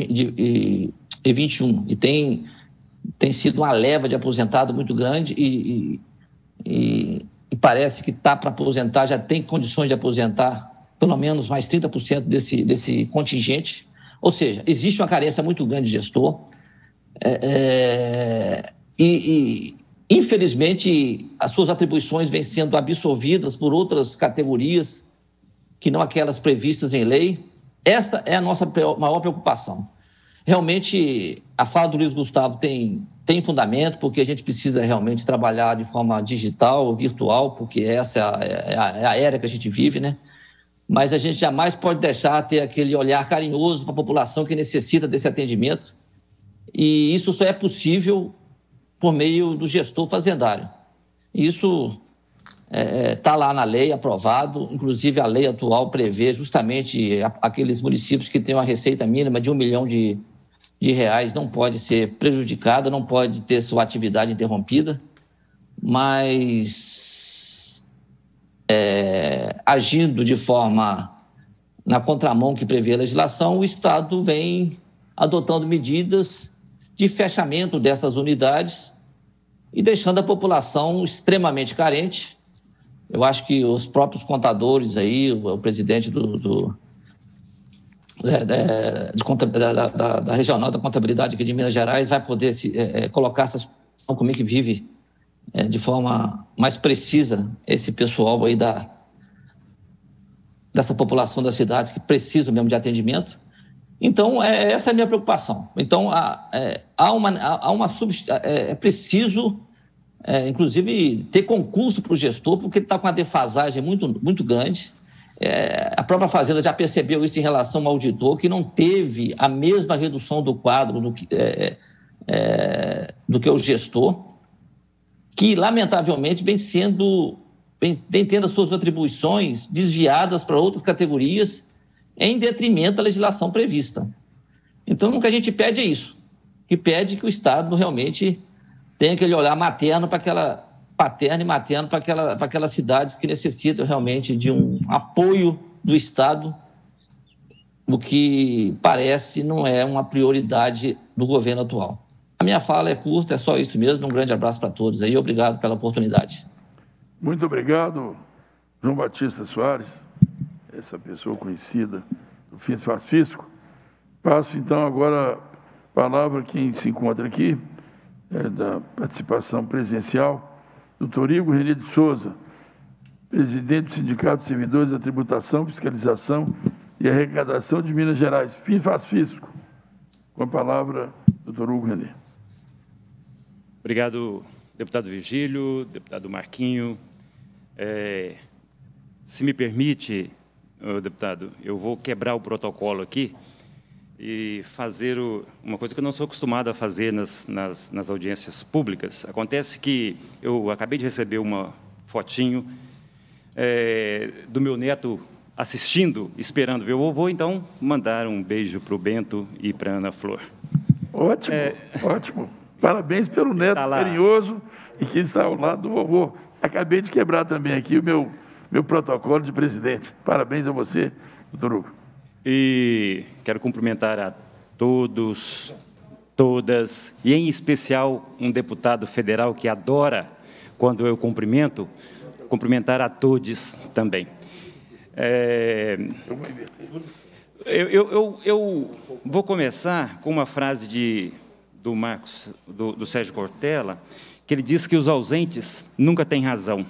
2021, e tem sido uma leva de aposentado muito grande e parece que está para aposentar, já tem condições de aposentar pelo menos mais 30% desse contingente. Ou seja, existe uma carência muito grande de gestor. Infelizmente, as suas atribuições vêm sendo absorvidas por outras categorias que não aquelas previstas em lei. Essa é a nossa maior preocupação. Realmente, a fala do Luiz Gustavo tem fundamento, porque a gente precisa realmente trabalhar de forma digital, virtual, porque essa é a era que a gente vive, né? Mas a gente jamais pode deixar ter aquele olhar carinhoso para a população que necessita desse atendimento. E isso só é possível por meio do gestor fazendário. Isso está lá na lei, aprovado. Inclusive, a lei atual prevê justamente aqueles municípios que têm uma receita mínima de R$1 milhão de reais não pode ser prejudicada, não pode ter sua atividade interrompida, mas agindo de forma na contramão que prevê a legislação, o Estado vem adotando medidas de fechamento dessas unidades e deixando a população extremamente carente. Eu acho que os próprios contadores aí, o presidente da Regional da Contabilidade aqui de Minas Gerais vai poder colocar essa situação, como é que vive de forma mais precisa esse pessoal aí dessa população das cidades que precisam mesmo de atendimento. Então, essa é a minha preocupação. Então, é preciso, inclusive, ter concurso para o gestor, porque ele está com uma defasagem muito, muito grande. A própria Fazenda já percebeu isso em relação ao auditor, que não teve a mesma redução do quadro do que o gestor, que, lamentavelmente, vem tendo as suas atribuições desviadas para outras categorias, em detrimento da legislação prevista. Então, o que a gente pede é isso, que pede que o Estado realmente tenha aquele olhar materno para aquelas cidades que necessitam realmente de um apoio do Estado, o que parece não é uma prioridade do governo atual. A minha fala é curta, é só isso mesmo. Um grande abraço para todos aí, obrigado pela oportunidade. Muito obrigado, João Batista Soares, essa pessoa conhecida do Faz Fisco. Passo, então, agora a palavra a quem se encontra aqui, da participação presencial, doutor Igor Renê de Souza, presidente do Sindicato de Servidores da Tributação, Fiscalização e Arrecadação de Minas Gerais, Faz Fisco. Com a palavra, doutor Hugo Renê. Obrigado, deputado Virgílio, deputado Marquinho. Se me permite, deputado, eu vou quebrar o protocolo aqui e fazer uma coisa que eu não sou acostumado a fazer nas audiências públicas. Acontece que eu acabei de receber uma fotinho do meu neto assistindo, esperando ver o vovô, então mandar um beijo para o Bento e para a Ana Flor. Ótimo, ótimo. Parabéns pelo neto carinhoso e que está ao lado do vovô. Acabei de quebrar também aqui o meu protocolo de presidente. Parabéns a você, doutor Hugo. E quero cumprimentar a todos, todas, e em especial um deputado federal que adora, quando eu cumprimentar a todos também. Eu vou começar com uma frase do Marcos, do Sérgio Cortella, que ele diz que os ausentes nunca têm razão.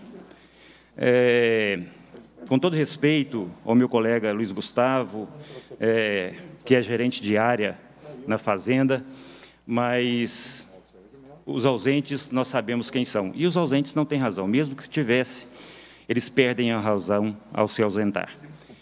Com todo respeito ao meu colega Luiz Gustavo, que é gerente de área na Fazenda, mas os ausentes, nós sabemos quem são. E os ausentes não têm razão. Mesmo que se tivesse, eles perdem a razão ao se ausentar.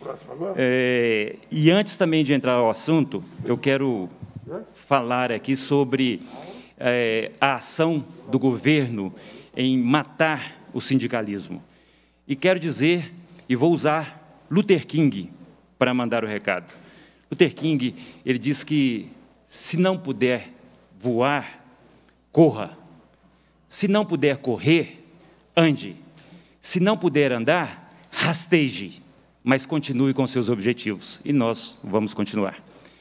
E antes também de entrar ao assunto, eu quero falar aqui sobre a ação do governo em matar o sindicalismo. E quero dizer, e vou usar Luther King para mandar o recado. Luther King, ele diz que se não puder voar, corra. Se não puder correr, ande. Se não puder andar, rasteje, mas continue com seus objetivos. E nós vamos continuar.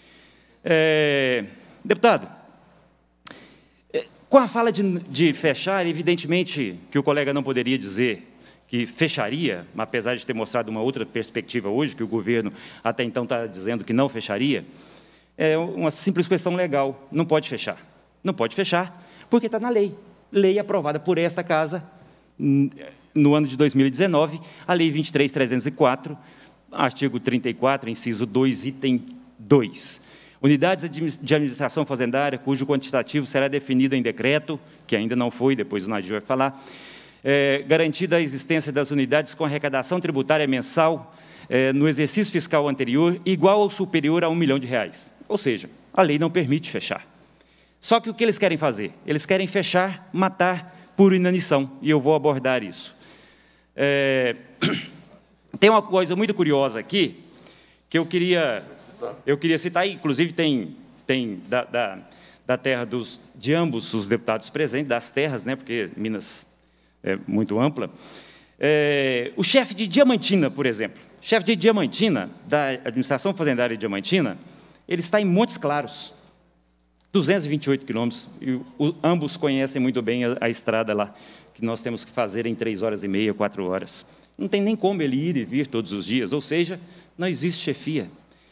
Deputado, com a fala de fechar, evidentemente que o colega não poderia dizer que fecharia, apesar de ter mostrado uma outra perspectiva hoje, que o governo até então está dizendo que não fecharia, é uma simples questão legal, não pode fechar. Não pode fechar, porque está na lei. Lei aprovada por esta Casa no ano de 2019, a Lei 23.304, artigo 34, inciso 2, item 2. Unidades de administração fazendária, cujo quantitativo será definido em decreto, que ainda não foi, depois o Nadir vai falar, garantida a existência das unidades com arrecadação tributária mensal no exercício fiscal anterior igual ou superior a R$1 milhão. Ou seja, a lei não permite fechar. Só que o que eles querem fazer? Eles querem fechar, matar por inanição, e eu vou abordar isso. Tem uma coisa muito curiosa aqui, que eu queria citar, inclusive tem da terra de ambos os deputados presentes, das terras, né, porque Minas é muito ampla. O chefe de Diamantina, por exemplo, chefe de Diamantina, da administração fazendária de Diamantina, ele está em Montes Claros, 228 quilômetros, e ambos conhecem muito bem a estrada lá, que nós temos que fazer em 3 horas e meia, 4 horas. Não tem nem como ele ir e vir todos os dias, ou seja, não existe chefia.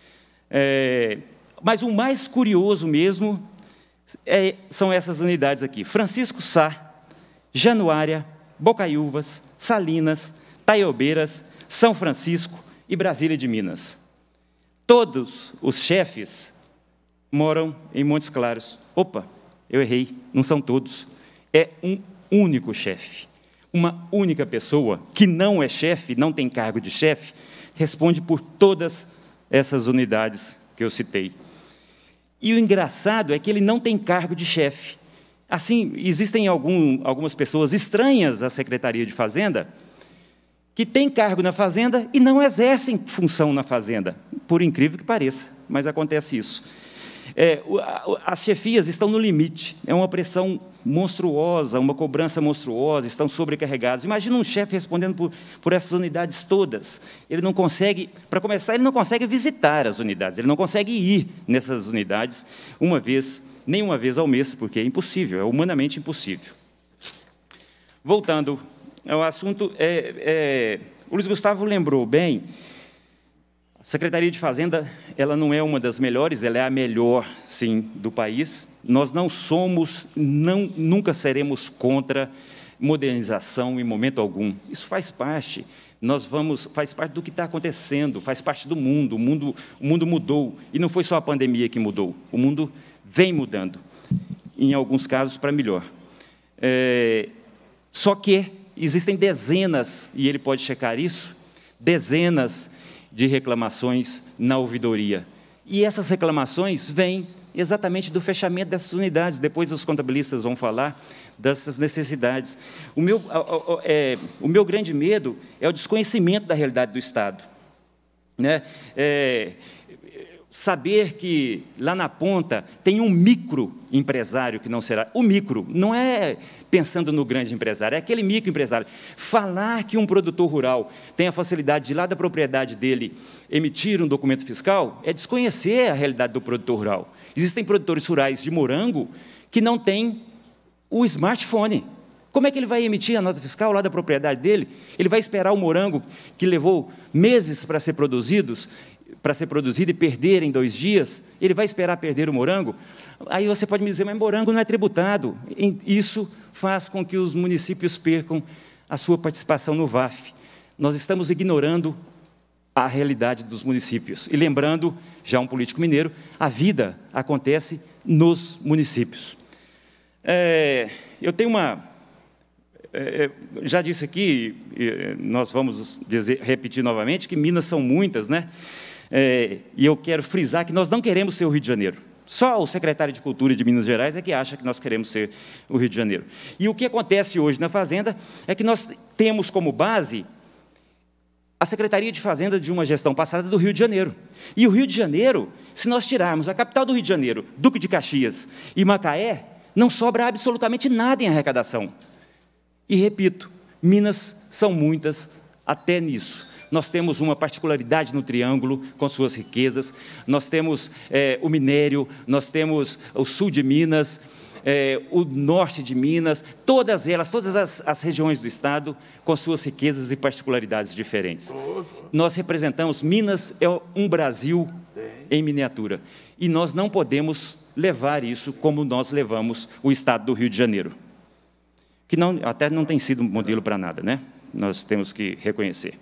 Mas o mais curioso mesmo são essas unidades aqui. Francisco Sá, Januária, Bocaiúvas, Salinas, Taiobeiras, São Francisco e Brasília de Minas. Todos os chefes moram em Montes Claros. Opa, eu errei, não são todos. É um único chefe. Uma única pessoa que não é chefe, não tem cargo de chefe, responde por todas essas unidades que eu citei. E o engraçado é que ele não tem cargo de chefe. Assim, existem algumas pessoas estranhas à Secretaria de Fazenda que têm cargo na Fazenda e não exercem função na Fazenda, por incrível que pareça, mas acontece isso. As chefias estão no limite, é uma pressão monstruosa, uma cobrança monstruosa, estão sobrecarregados. Imagina um chefe respondendo por essas unidades todas. Ele não consegue, para começar, ele não consegue visitar as unidades, ele não consegue ir nessas unidades nem uma vez ao mês, porque é impossível, é humanamente impossível. Voltando ao assunto, o Luiz Gustavo lembrou bem, a Secretaria de Fazenda, ela não é uma das melhores, ela é a melhor, sim, do país. Nós não somos, nunca seremos contra modernização em momento algum. Isso faz parte. Faz parte do que está acontecendo, faz parte do mundo. O mundo mudou, e não foi só a pandemia que mudou. O mundo vem mudando, em alguns casos para melhor. Só que existem dezenas, e ele pode checar isso, dezenas de reclamações na ouvidoria. E essas reclamações vêm exatamente do fechamento dessas unidades. Depois os contabilistas vão falar dessas necessidades. O meu grande medo é o desconhecimento da realidade do Estado. Né? Saber que lá na ponta tem um microempresário que não será... O micro não é pensando no grande empresário, é aquele microempresário. Falar que um produtor rural tem a facilidade de, lá da propriedade dele, emitir um documento fiscal é desconhecer a realidade do produtor rural. Existem produtores rurais de morango que não têm o smartphone. Como é que ele vai emitir a nota fiscal lá da propriedade dele? Ele vai esperar o morango que levou meses para ser produzido e perder em 2 dias? Ele vai esperar perder o morango? Aí você pode me dizer, mas morango não é tributado. Isso faz com que os municípios percam a sua participação no VAF. Nós estamos ignorando a realidade dos municípios. E lembrando, já um político mineiro, a vida acontece nos municípios. Eu tenho já disse aqui, nós vamos repetir novamente, que Minas são muitas, né? E eu quero frisar que nós não queremos ser o Rio de Janeiro. Só o secretário de Cultura de Minas Gerais é que acha que nós queremos ser o Rio de Janeiro. E o que acontece hoje na Fazenda é que nós temos como base a Secretaria de Fazenda de uma gestão passada do Rio de Janeiro. E o Rio de Janeiro, se nós tirarmos a capital do Rio de Janeiro, Duque de Caxias e Macaé, não sobra absolutamente nada em arrecadação. E, repito, Minas são muitas até nisso. Nós temos uma particularidade no Triângulo, com suas riquezas, nós temos o minério, nós temos o sul de Minas, o norte de Minas, todas as regiões do Estado, com suas riquezas e particularidades diferentes. Nós representamos, Minas é um Brasil em miniatura, e nós não podemos levar isso como nós levamos o Estado do Rio de Janeiro, que até não tem sido modelo para nada, né? Nós temos que reconhecer.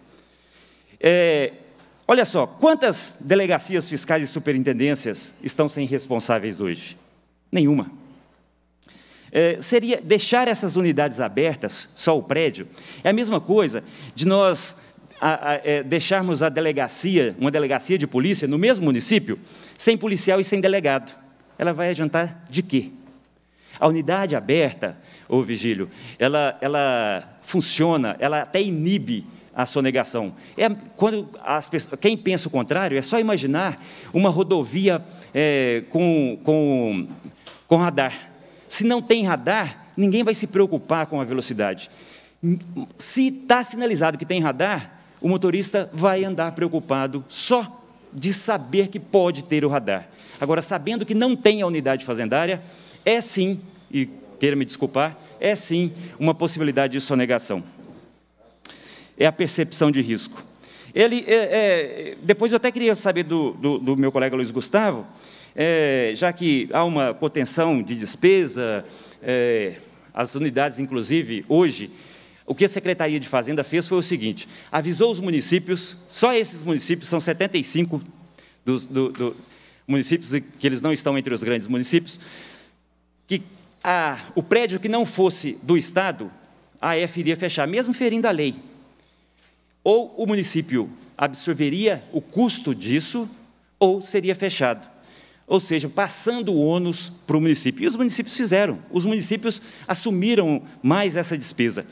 Olha só, quantas delegacias fiscais e superintendências estão sem responsáveis hoje? Nenhuma. Seria deixar essas unidades abertas, só o prédio, é a mesma coisa de nós deixarmos uma delegacia de polícia no mesmo município, sem policial e sem delegado. Ela vai adiantar de quê? A unidade aberta, ô Vigílio, ela funciona, ela até inibe a sonegação. Quando quem pensa o contrário, é só imaginar uma rodovia com radar. Se não tem radar, ninguém vai se preocupar com a velocidade. Se está sinalizado que tem radar, o motorista vai andar preocupado só de saber que pode ter o radar. Agora, sabendo que não tem a unidade fazendária, é sim, e queira me desculpar, é sim uma possibilidade de sonegação. É a percepção de risco. Depois eu até queria saber do meu colega Luiz Gustavo, já que há uma contenção de despesa, as unidades, inclusive, hoje, o que a Secretaria de Fazenda fez foi o seguinte, avisou os municípios, só esses municípios, são 75 municípios que eles não estão entre os grandes municípios, que o prédio que não fosse do Estado, a AF iria fechar, mesmo ferindo a lei. Ou o município absorveria o custo disso, ou seria fechado. Ou seja, passando o ônus para o município. E os municípios fizeram. Os municípios assumiram mais essa despesa.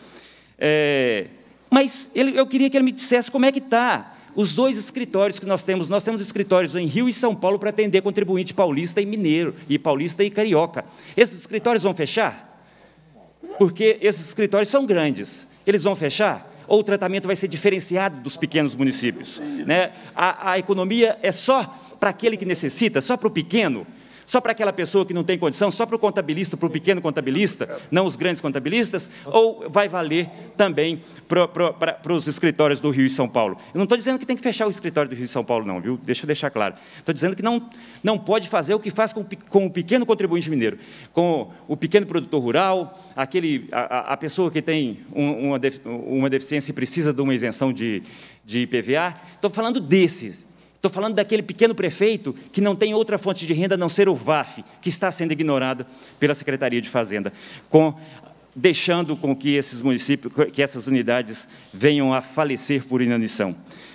Mas eu queria que ele me dissesse como é que está os dois escritórios que nós temos. Nós temos escritórios em Rio e São Paulo para atender contribuinte paulista e mineiro, e paulista e carioca. Esses escritórios vão fechar? Porque esses escritórios são grandes. Eles vão fechar? Ou o tratamento vai ser diferenciado dos pequenos municípios? Né? A economia é só para aquele que necessita, só para o pequeno, só para aquela pessoa que não tem condição, só para o contabilista, para o pequeno contabilista, não os grandes contabilistas, ou vai valer também para os escritórios do Rio e São Paulo? Eu não estou dizendo que tem que fechar o escritório do Rio e São Paulo, não, viu? Deixa eu deixar claro. Estou dizendo que não pode fazer o que faz com o pequeno contribuinte mineiro, com o pequeno produtor rural, a pessoa que tem uma deficiência e precisa de uma isenção de IPVA. Estou falando desses. Estou falando daquele pequeno prefeito que não tem outra fonte de renda a não ser o VAF, que está sendo ignorado pela Secretaria de Fazenda, deixando com que esses municípios, que essas unidades venham a falecer por inanição.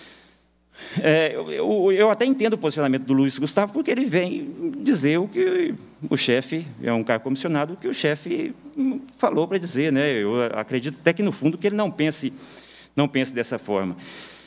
Eu até entendo o posicionamento do Luiz Gustavo, porque ele vem dizer o que o chefe, é um cargo comissionado, o que o chefe falou para dizer, né? Eu acredito até que, no fundo, que ele não pense dessa forma.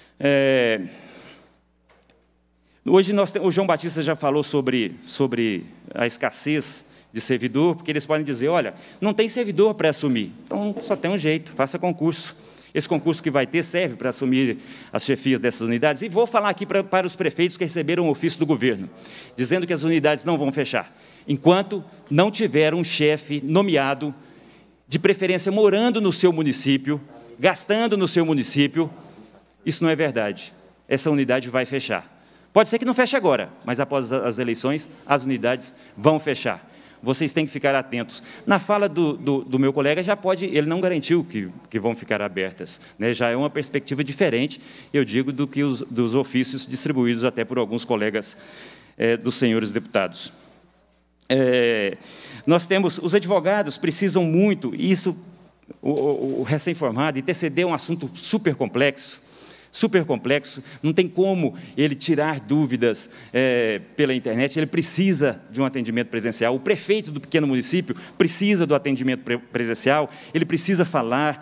Hoje o João Batista já falou sobre a escassez de servidor, porque eles podem dizer, olha, não tem servidor para assumir, então só tem um jeito, faça concurso. Esse concurso que vai ter serve para assumir as chefias dessas unidades. E vou falar aqui para os prefeitos que receberam um ofício do governo, dizendo que as unidades não vão fechar, enquanto não tiver um chefe nomeado, de preferência morando no seu município, gastando no seu município. Isso não é verdade. Essa unidade vai fechar. Pode ser que não feche agora, mas após as eleições, as unidades vão fechar. Vocês têm que ficar atentos. Na fala do meu colega, ele não garantiu que vão ficar abertas, né? Já é uma perspectiva diferente, eu digo, do que dos ofícios distribuídos até por alguns colegas dos senhores deputados. Nós temos, os advogados precisam muito, e isso, o recém-formado, interceder é um assunto super complexo, não tem como ele tirar dúvidas pela internet, ele precisa de um atendimento presencial. O prefeito do pequeno município precisa do atendimento presencial, ele precisa falar.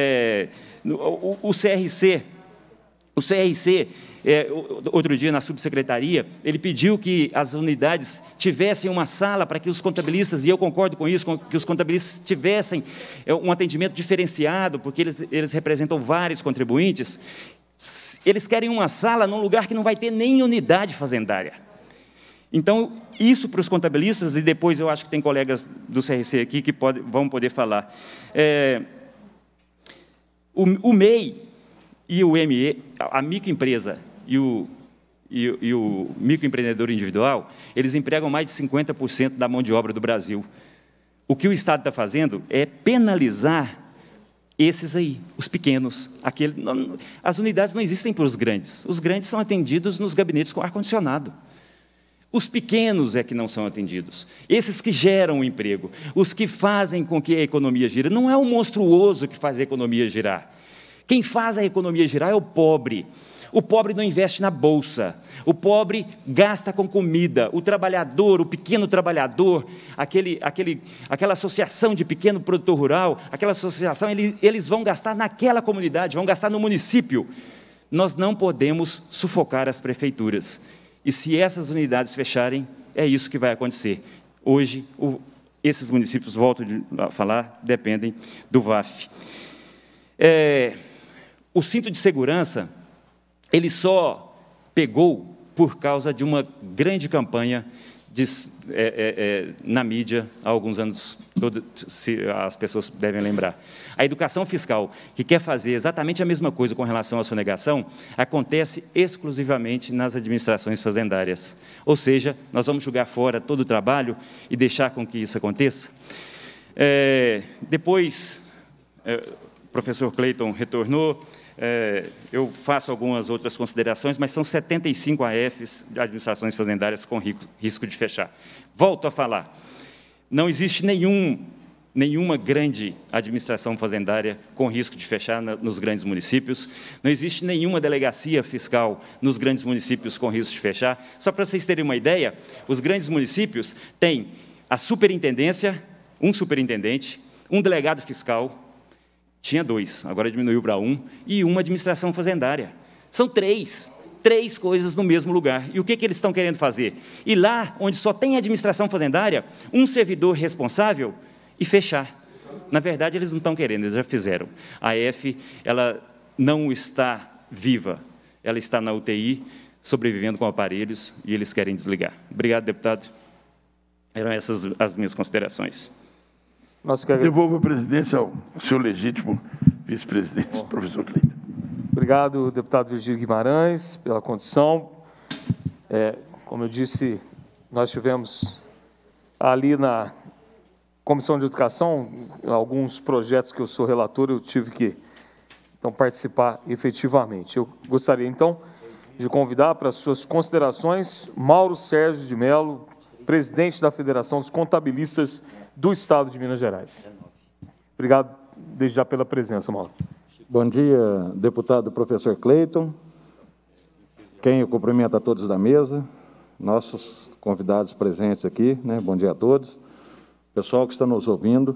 O CRC, outro dia na subsecretaria, ele pediu que as unidades tivessem uma sala para que os contabilistas, e eu concordo com isso, que os contabilistas tivessem um atendimento diferenciado, porque eles representam vários contribuintes. Eles querem uma sala num lugar que não vai ter nem unidade fazendária. Então, isso para os contabilistas, e depois eu acho que tem colegas do CRC aqui que vão poder falar. O MEI e o ME, a microempresa e o microempreendedor individual, eles empregam mais de 50% da mão de obra do Brasil. O que o Estado está fazendo é penalizar esses aí, os pequenos. As unidades não existem para os grandes são atendidos nos gabinetes com ar-condicionado. Os pequenos é que não são atendidos, esses que geram o emprego, os que fazem com que a economia gire. Não é o monstruoso que faz a economia girar. Quem faz a economia girar é o pobre. O pobre não investe na bolsa, o pobre gasta com comida, o trabalhador, o pequeno trabalhador, aquela associação de pequeno produtor rural, aquela associação, eles vão gastar naquela comunidade, vão gastar no município. Nós não podemos sufocar as prefeituras. E se essas unidades fecharem, é isso que vai acontecer. Hoje, esses municípios, volto a falar, dependem do VAF. O cinto de segurança, ele só pegou por causa de uma grande campanha na mídia há alguns anos, as pessoas devem lembrar. A educação fiscal, que quer fazer exatamente a mesma coisa com relação à sonegação, acontece exclusivamente nas administrações fazendárias. Ou seja, nós vamos jogar fora todo o trabalho e deixar com que isso aconteça. Depois, o professor Cleiton retornou. Eu faço algumas outras considerações, mas são 75 AFs de administrações fazendárias com risco de fechar. Volto a falar, não existe nenhuma grande administração fazendária com risco de fechar nos grandes municípios, não existe nenhuma delegacia fiscal nos grandes municípios com risco de fechar. Só para vocês terem uma ideia, os grandes municípios têm a superintendência, um superintendente, um delegado fiscal, tinha 2, agora diminuiu para 1, e uma administração fazendária. São 3 coisas no mesmo lugar. E o que eles estão querendo fazer? Ir lá, onde só tem administração fazendária, um servidor responsável e fechar. Na verdade, eles não estão querendo, eles já fizeram. A AF, ela não está viva, ela está na UTI, sobrevivendo com aparelhos, e eles querem desligar. Obrigado, deputado. Eram essas as minhas considerações. Devolvo a presidência ao seu legítimo vice-presidente, professor Cleiton. Obrigado, deputado Virgílio Guimarães, pela condição. Como eu disse, nós tivemos ali na Comissão de Educação alguns projetos que eu sou relator, eu tive que então participar efetivamente. Eu gostaria, então, de convidar para as suas considerações Mauro Sérgio de Mello, presidente da Federação dos Contabilistas do Estado de Minas Gerais. Obrigado, desde já, pela presença, Mauro. Bom dia, deputado professor Cleiton, quem eu cumprimento a todos da mesa, nossos convidados presentes aqui, né? Bom dia a todos, pessoal que está nos ouvindo.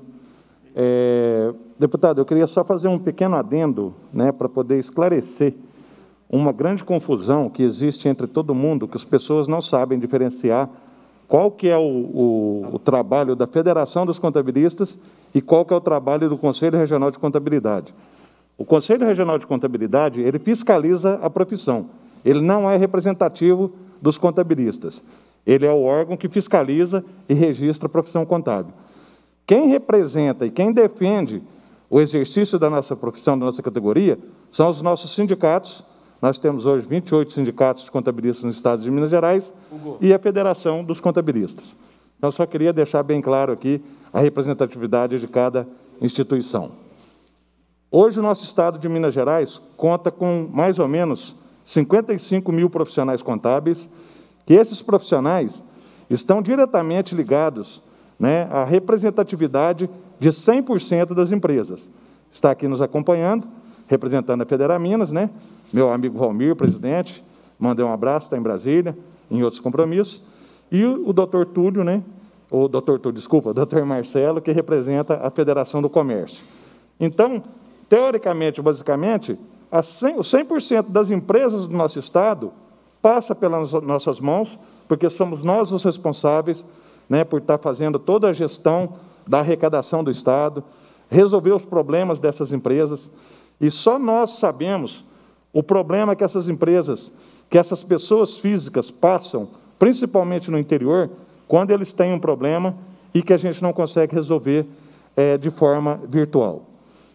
Deputado, eu queria só fazer um pequeno adendo, né, para poder esclarecer uma grande confusão que existe entre todo mundo, que as pessoas não sabem diferenciar qual que é o trabalho da Federação dos Contabilistas e qual que é o trabalho do Conselho Regional de Contabilidade. O Conselho Regional de Contabilidade, ele fiscaliza a profissão, ele não é representativo dos contabilistas, ele é o órgão que fiscaliza e registra a profissão contábil. Quem representa e quem defende o exercício da nossa profissão, da nossa categoria, são os nossos sindicatos. Nós temos hoje 28 sindicatos de contabilistas no estado de Minas Gerais e a Federação dos Contabilistas. Então, só queria deixar bem claro aqui a representatividade de cada instituição. Hoje, o nosso estado de Minas Gerais conta com mais ou menos 55 mil profissionais contábeis, que esses profissionais estão diretamente ligados, né, à representatividade de 100% das empresas. Está aqui nos acompanhando, representando a Federaminas, né, meu amigo Valmir, presidente, mandei um abraço, está em Brasília, em outros compromissos, e o doutor Túlio, né, o doutor Marcelo, que representa a Federação do Comércio. Então, teoricamente, basicamente, os 100% das empresas do nosso Estado passa pelas nossas mãos, porque somos nós os responsáveis, né, por estar fazendo toda a gestão da arrecadação do Estado, resolver os problemas dessas empresas, e só nós sabemos o problema que essas empresas, que essas pessoas físicas passam, principalmente no interior, quando eles têm um problema e que a gente não consegue resolver de forma virtual.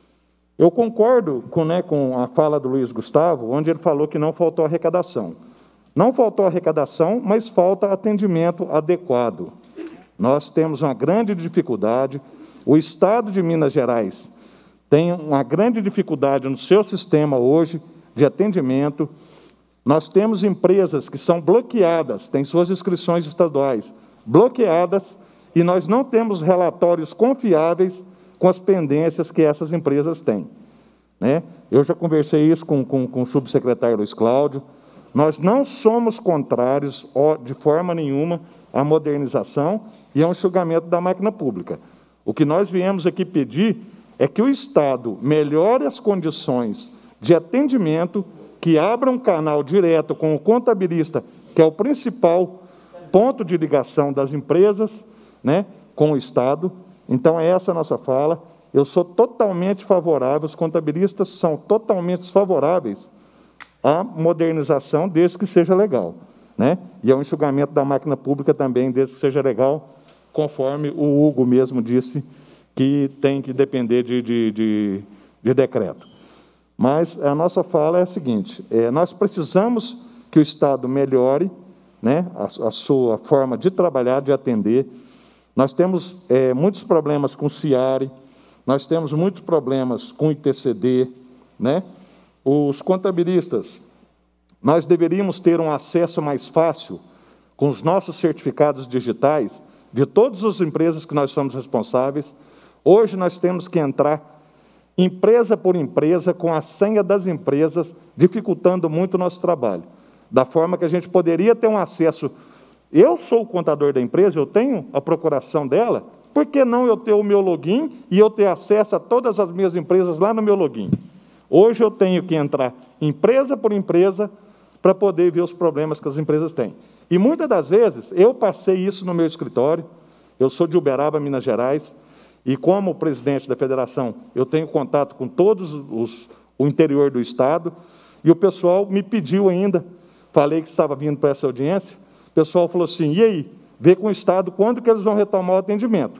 Eu concordo com a fala do Luiz Gustavo, onde ele falou que não faltou arrecadação. Não faltou arrecadação, mas falta atendimento adequado. Nós temos uma grande dificuldade, o Estado de Minas Gerais tem uma grande dificuldade no seu sistema hoje de atendimento. Nós temos empresas que são bloqueadas, têm suas inscrições estaduais bloqueadas, e nós não temos relatórios confiáveis com as pendências que essas empresas têm, né? Eu já conversei isso com o subsecretário Luiz Cláudio. Nós não somos contrários, de forma nenhuma, à modernização e ao enxugamento da máquina pública. O que nós viemos aqui pedir é que o Estado melhore as condições de atendimento, que abra um canal direto com o contabilista, que é o principal ponto de ligação das empresas, né, com o Estado. Então, é essa a nossa fala. Eu sou totalmente favorável, os contabilistas são totalmente favoráveis à modernização, desde que seja legal, né? E ao enxugamento da máquina pública também, desde que seja legal, conforme o Hugo mesmo disse, que tem que depender de decreto. Mas a nossa fala é a seguinte: nós precisamos que o Estado melhore, né, a sua forma de trabalhar, de atender. Nós temos muitos problemas com o CIARE, nós temos muitos problemas com o ITCD, né? Os contabilistas, nós deveríamos ter um acesso mais fácil com os nossos certificados digitais de todas as empresas que nós somos responsáveis. Hoje nós temos que entrar empresa por empresa com a senha das empresas, dificultando muito o nosso trabalho. Da forma que a gente poderia ter um acesso. Eu sou o contador da empresa, eu tenho a procuração dela, por que não eu ter o meu login e eu ter acesso a todas as minhas empresas lá no meu login? Hoje eu tenho que entrar empresa por empresa para poder ver os problemas que as empresas têm. E muitas das vezes eu passei isso no meu escritório. Eu sou de Uberaba, Minas Gerais, e como presidente da federação, eu tenho contato com todos o interior do Estado, e o pessoal me pediu ainda, falei que estava vindo para essa audiência, o pessoal falou assim: e aí, vê com o Estado quando que eles vão retomar o atendimento.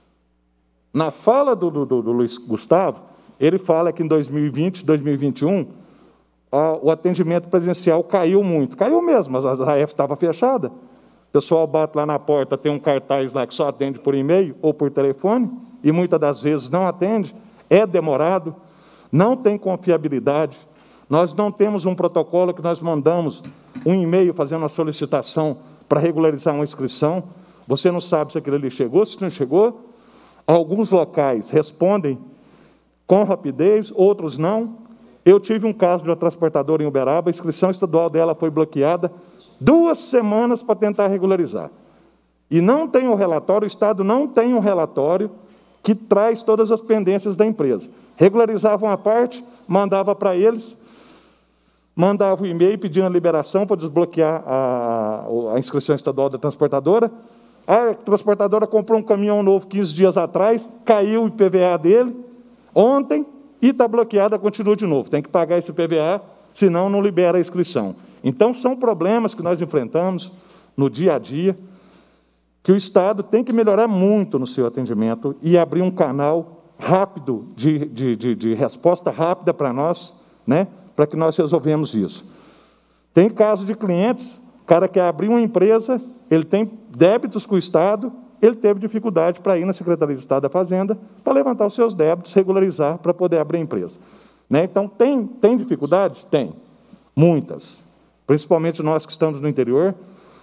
Na fala do Luiz Gustavo, ele fala que em 2020, 2021, o atendimento presencial caiu muito. Caiu mesmo, mas a AF estava fechada. O pessoal bate lá na porta, tem um cartaz lá que só atende por e-mail ou por telefone, e muitas das vezes não atende, é demorado, não tem confiabilidade. Nós não temos um protocolo que nós mandamos um e-mail fazendo uma solicitação para regularizar uma inscrição. Você não sabe se aquilo ali chegou, se não chegou. Alguns locais respondem com rapidez, outros não. Eu tive um caso de uma transportadora em Uberaba, a inscrição estadual dela foi bloqueada 2 semanas para tentar regularizar. E não tem um relatório, o Estado não tem um relatório que traz todas as pendências da empresa. Regularizava uma parte, mandava para eles, mandava o e-mail pedindo a liberação para desbloquear a inscrição estadual da transportadora. A transportadora comprou um caminhão novo 15 dias atrás, caiu o IPVA dele ontem e está bloqueada, continua de novo. Tem que pagar esse IPVA, senão não libera a inscrição. Então, são problemas que nós enfrentamos no dia a dia, que o Estado tem que melhorar muito no seu atendimento e abrir um canal rápido, de resposta rápida para nós, né, para que nós resolvemos isso. Tem caso de clientes, o cara quer abrir uma empresa, ele tem débitos com o Estado, ele teve dificuldade para ir na Secretaria de Estado da Fazenda para levantar os seus débitos, regularizar, para poder abrir a empresa. Né? Então, tem dificuldades? Tem, muitas. Principalmente nós que estamos no interior,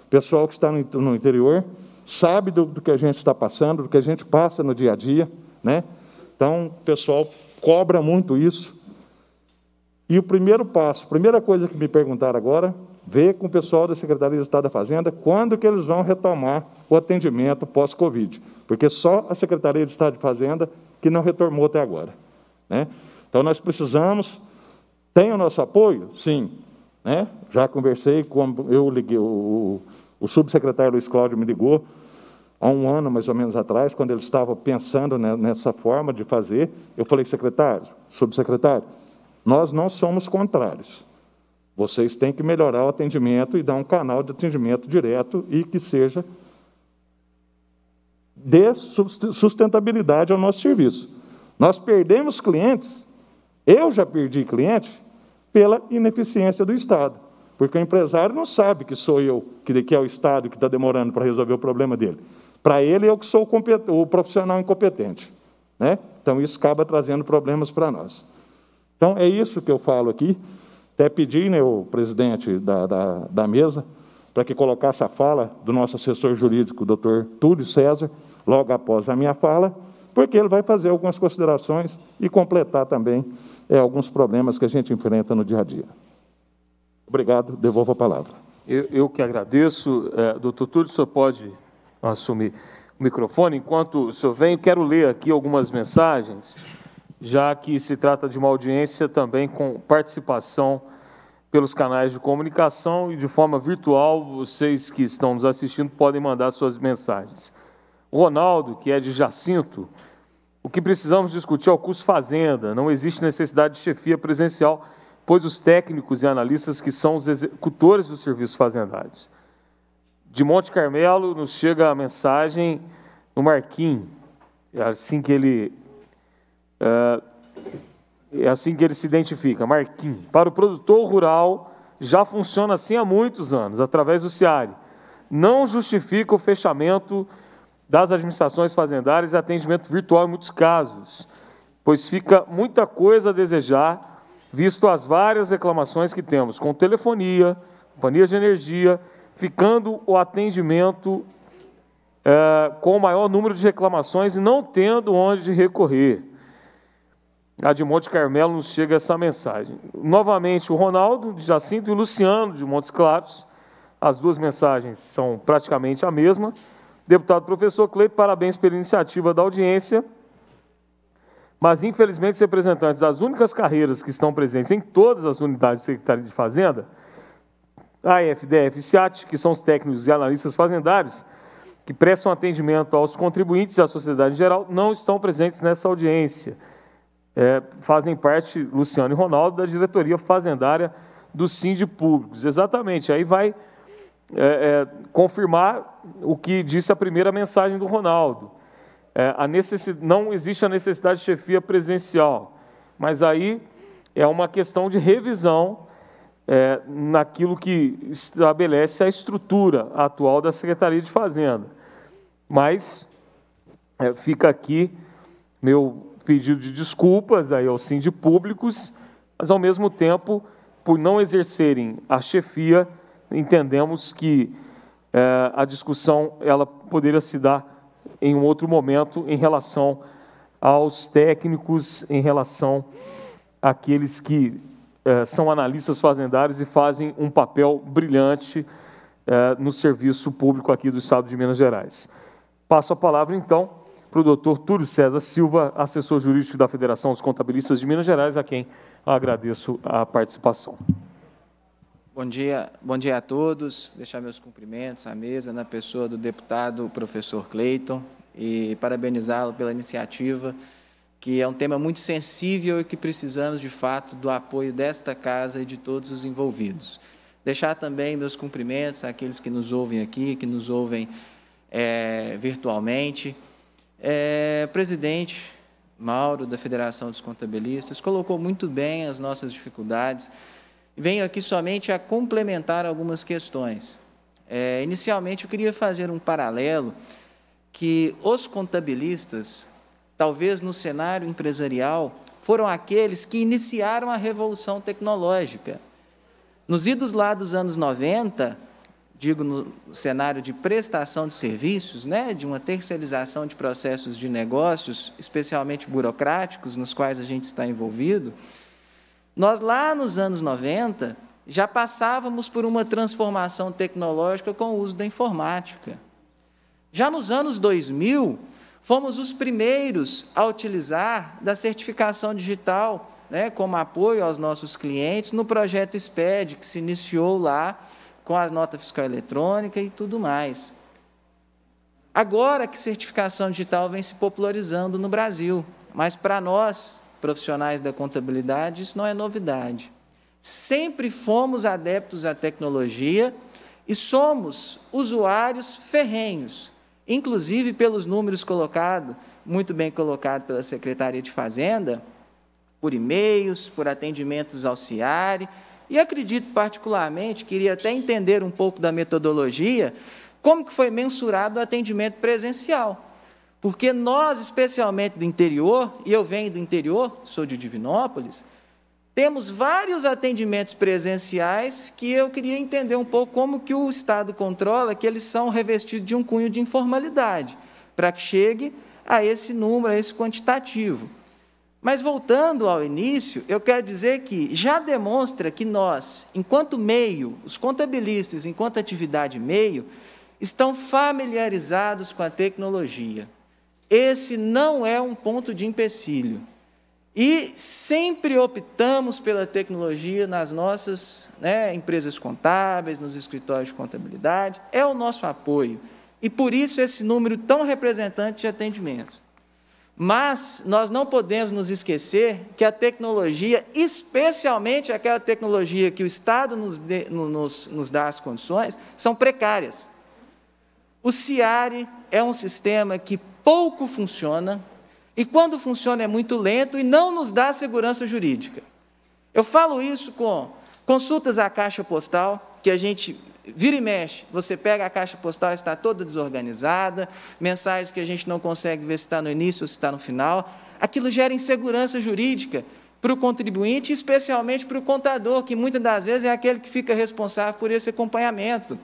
pessoal que está no interior sabe do que a gente está passando, do que a gente passa no dia a dia, né? Então, o pessoal cobra muito isso. E o primeiro passo, a primeira coisa que me perguntaram agora, ver com o pessoal da Secretaria de Estado da Fazenda quando que eles vão retomar o atendimento pós-Covid, porque só a Secretaria de Estado de Fazenda que não retomou até agora, né? Então, nós precisamos... Tem o nosso apoio? Sim. Né? Já conversei, eu liguei, o subsecretário Luiz Cláudio me ligou há um ano, mais ou menos, atrás, quando ele estava pensando nessa forma de fazer. Eu falei, secretário, subsecretário, nós não somos contrários. Vocês têm que melhorar o atendimento e dar um canal de atendimento direto e que seja dê sustentabilidade ao nosso serviço. Nós perdemos clientes, eu já perdi cliente, pela ineficiência do Estado, porque o empresário não sabe que sou eu, que é o Estado que está demorando para resolver o problema dele. Para ele, eu que sou o profissional incompetente, né? Então, isso acaba trazendo problemas para nós. Então, é isso que eu falo aqui. Até pedi, né, o presidente da mesa para que colocasse a fala do nosso assessor jurídico, o doutor Túlio César, logo após a minha fala, porque ele vai fazer algumas considerações e completar também alguns problemas que a gente enfrenta no dia a dia. Obrigado, devolvo a palavra. Eu que agradeço. Doutor Túlio, o senhor pode assumir o microfone. Enquanto o senhor vem, quero ler aqui algumas mensagens, já que se trata de uma audiência também com participação pelos canais de comunicação e de forma virtual, vocês que estão nos assistindo podem mandar suas mensagens. O Ronaldo, que é de Jacinto: o que precisamos discutir é o custo fazenda, não existe necessidade de chefia presencial, pois os técnicos e analistas que são os executores dos serviços fazendários. De Monte Carmelo nos chega a mensagem do Marquinhos, é assim que ele se identifica, Marquinhos. Para o produtor rural, já funciona assim há muitos anos, através do CIARE. Não justifica o fechamento das administrações fazendárias e atendimento virtual em muitos casos, pois fica muita coisa a desejar, visto as várias reclamações que temos com telefonia, companhias de energia, ficando o atendimento com o maior número de reclamações e não tendo onde recorrer. A de Monte Carmelo nos chega essa mensagem. Novamente, o Ronaldo, de Jacinto, e o Luciano, de Montes Claros. As duas mensagens são praticamente a mesma. Deputado professor Cleito, parabéns pela iniciativa da audiência, mas, infelizmente, os representantes das únicas carreiras que estão presentes em todas as unidades de Secretaria de Fazenda, a FDF e SIAT, que são os técnicos e analistas fazendários, que prestam atendimento aos contribuintes e à sociedade em geral, não estão presentes nessa audiência. Fazem parte, Luciano e Ronaldo, da diretoria fazendária do Sindipúblicos. Exatamente, aí vai confirmar o que disse a primeira mensagem do Ronaldo. Não existe a necessidade de chefia presencial, mas aí é uma questão de revisão naquilo que estabelece a estrutura atual da Secretaria de Fazenda. Mas fica aqui meu pedido de desculpas aí aos sindipúblicos, mas, ao mesmo tempo, por não exercerem a chefia, entendemos que a discussão ela poderia se dar em um outro momento em relação aos técnicos, em relação àqueles que são analistas fazendários e fazem um papel brilhante no serviço público aqui do Estado de Minas Gerais. Passo a palavra, então, para o doutor Túlio César Silva, assessor jurídico da Federação dos Contabilistas de Minas Gerais, a quem agradeço a participação. Bom dia a todos. Deixar meus cumprimentos à mesa, na pessoa do deputado professor Cleiton, e parabenizá-lo pela iniciativa, que é um tema muito sensível e que precisamos, de fato, do apoio desta casa e de todos os envolvidos. Deixar também meus cumprimentos àqueles que nos ouvem aqui, que nos ouvem virtualmente. Presidente Mauro, da Federação dos Contabilistas, colocou muito bem as nossas dificuldades. Venho aqui somente a complementar algumas questões. Inicialmente, eu queria fazer um paralelo que os contabilistas, talvez no cenário empresarial, foram aqueles que iniciaram a revolução tecnológica. Nos idos lá dos anos 90, digo no cenário de prestação de serviços, né, de uma terceirização de processos de negócios, especialmente burocráticos, nos quais a gente está envolvido, nós, lá nos anos 90, já passávamos por uma transformação tecnológica com o uso da informática. Já nos anos 2000, fomos os primeiros a utilizar da certificação digital, né, como apoio aos nossos clientes, no projeto SPED, que se iniciou lá com a nota fiscal eletrônica e tudo mais. Agora que certificação digital vem se popularizando no Brasil, mas para nós, profissionais da contabilidade, isso não é novidade. Sempre fomos adeptos à tecnologia e somos usuários ferrenhos, inclusive pelos números colocados, muito bem colocado pela Secretaria de Fazenda, por e-mails, por atendimentos ao CIARE, e acredito particularmente, queria até entender um pouco da metodologia, como que foi mensurado o atendimento presencial. Porque nós, especialmente do interior, e eu venho do interior, sou de Divinópolis, temos vários atendimentos presenciais que eu queria entender um pouco como que o Estado controla, que eles são revestidos de um cunho de informalidade, para que chegue a esse número, a esse quantitativo. Mas, voltando ao início, eu quero dizer que já demonstra que nós, enquanto meio, os contabilistas, enquanto atividade meio, estão familiarizados com a tecnologia. Esse não é um ponto de empecilho. E sempre optamos pela tecnologia nas nossas empresas contábeis, nos escritórios de contabilidade, é o nosso apoio. E, por isso, esse número tão representante de atendimento. Mas nós não podemos nos esquecer que a tecnologia, especialmente aquela tecnologia que o Estado nos dá as condições, são precárias. O CIARE é um sistema que pouco funciona, e quando funciona é muito lento e não nos dá segurança jurídica. Eu falo isso com consultas à caixa postal, que a gente vira e mexe, você pega a caixa postal, está toda desorganizada, mensagens que a gente não consegue ver se está no início ou se está no final, aquilo gera insegurança jurídica para o contribuinte, especialmente para o contador, que muitas das vezes é aquele que fica responsável por esse acompanhamento.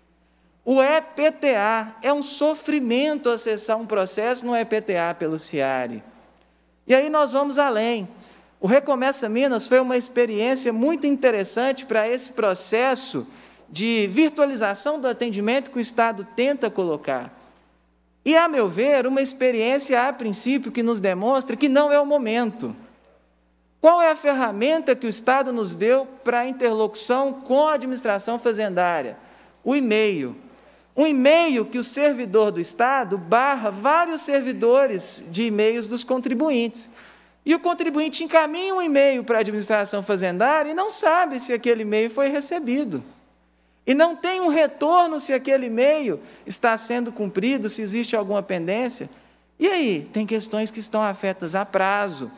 O EPTA é um sofrimento acessar um processo no EPTA pelo CIARE. E aí nós vamos além. O Recomeça Minas foi uma experiência muito interessante para esse processo de virtualização do atendimento que o Estado tenta colocar. E, a meu ver, uma experiência, a princípio, que nos demonstra que não é o momento. Qual é a ferramenta que o Estado nos deu para a interlocução com a administração fazendária? O e-mail. Um e-mail que o servidor do Estado barra vários servidores de e-mails dos contribuintes. E o contribuinte encaminha um e-mail para a administração fazendária e não sabe se aquele e-mail foi recebido. E não tem um retorno se aquele e-mail está sendo cumprido, se existe alguma pendência. E aí, tem questões que estão afetas a prazo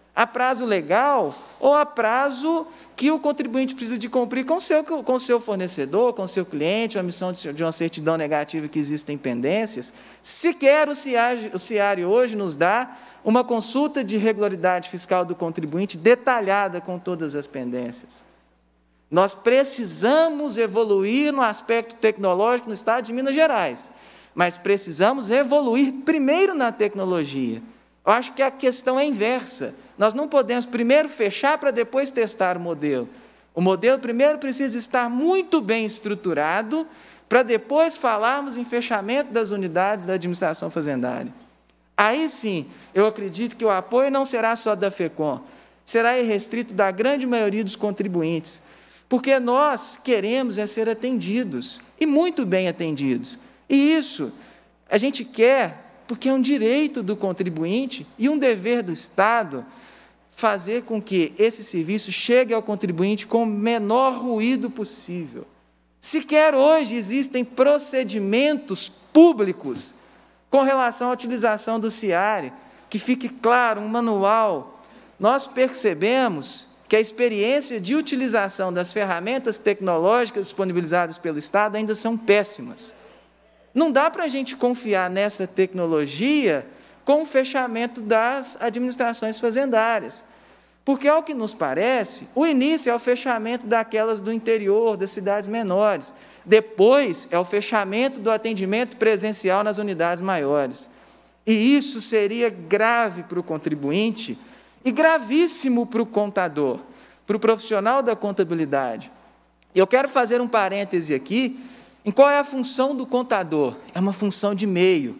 legal ou a prazo que o contribuinte precisa de cumprir com o seu fornecedor, com o seu cliente, a emissão de uma certidão negativa que existem pendências. Sequer o CIARE hoje nos dá uma consulta de regularidade fiscal do contribuinte detalhada com todas as pendências. Nós precisamos evoluir no aspecto tecnológico no Estado de Minas Gerais, mas precisamos evoluir primeiro na tecnologia. Eu acho que a questão é inversa. Nós não podemos primeiro fechar para depois testar o modelo. O modelo primeiro precisa estar muito bem estruturado para depois falarmos em fechamento das unidades da administração fazendária. Aí sim, eu acredito que o apoio não será só da FECOM, será irrestrito da grande maioria dos contribuintes, porque nós queremos ser atendidos, e muito bem atendidos. E isso a gente quer porque é um direito do contribuinte e um dever do Estado fazer com que esse serviço chegue ao contribuinte com o menor ruído possível. Sequer hoje existem procedimentos públicos com relação à utilização do CIARE, que fique claro, um manual. Nós percebemos que a experiência de utilização das ferramentas tecnológicas disponibilizadas pelo Estado ainda são péssimas. Não dá para a gente confiar nessa tecnologia com o fechamento das administrações fazendárias, porque, ao que nos parece, o início é o fechamento daquelas do interior, das cidades menores, Depois é o fechamento do atendimento presencial nas unidades maiores. E isso seria grave para o contribuinte e gravíssimo para o contador, para o profissional da contabilidade. Eu quero fazer um parêntese aqui em qual é a função do contador. É uma função de meio.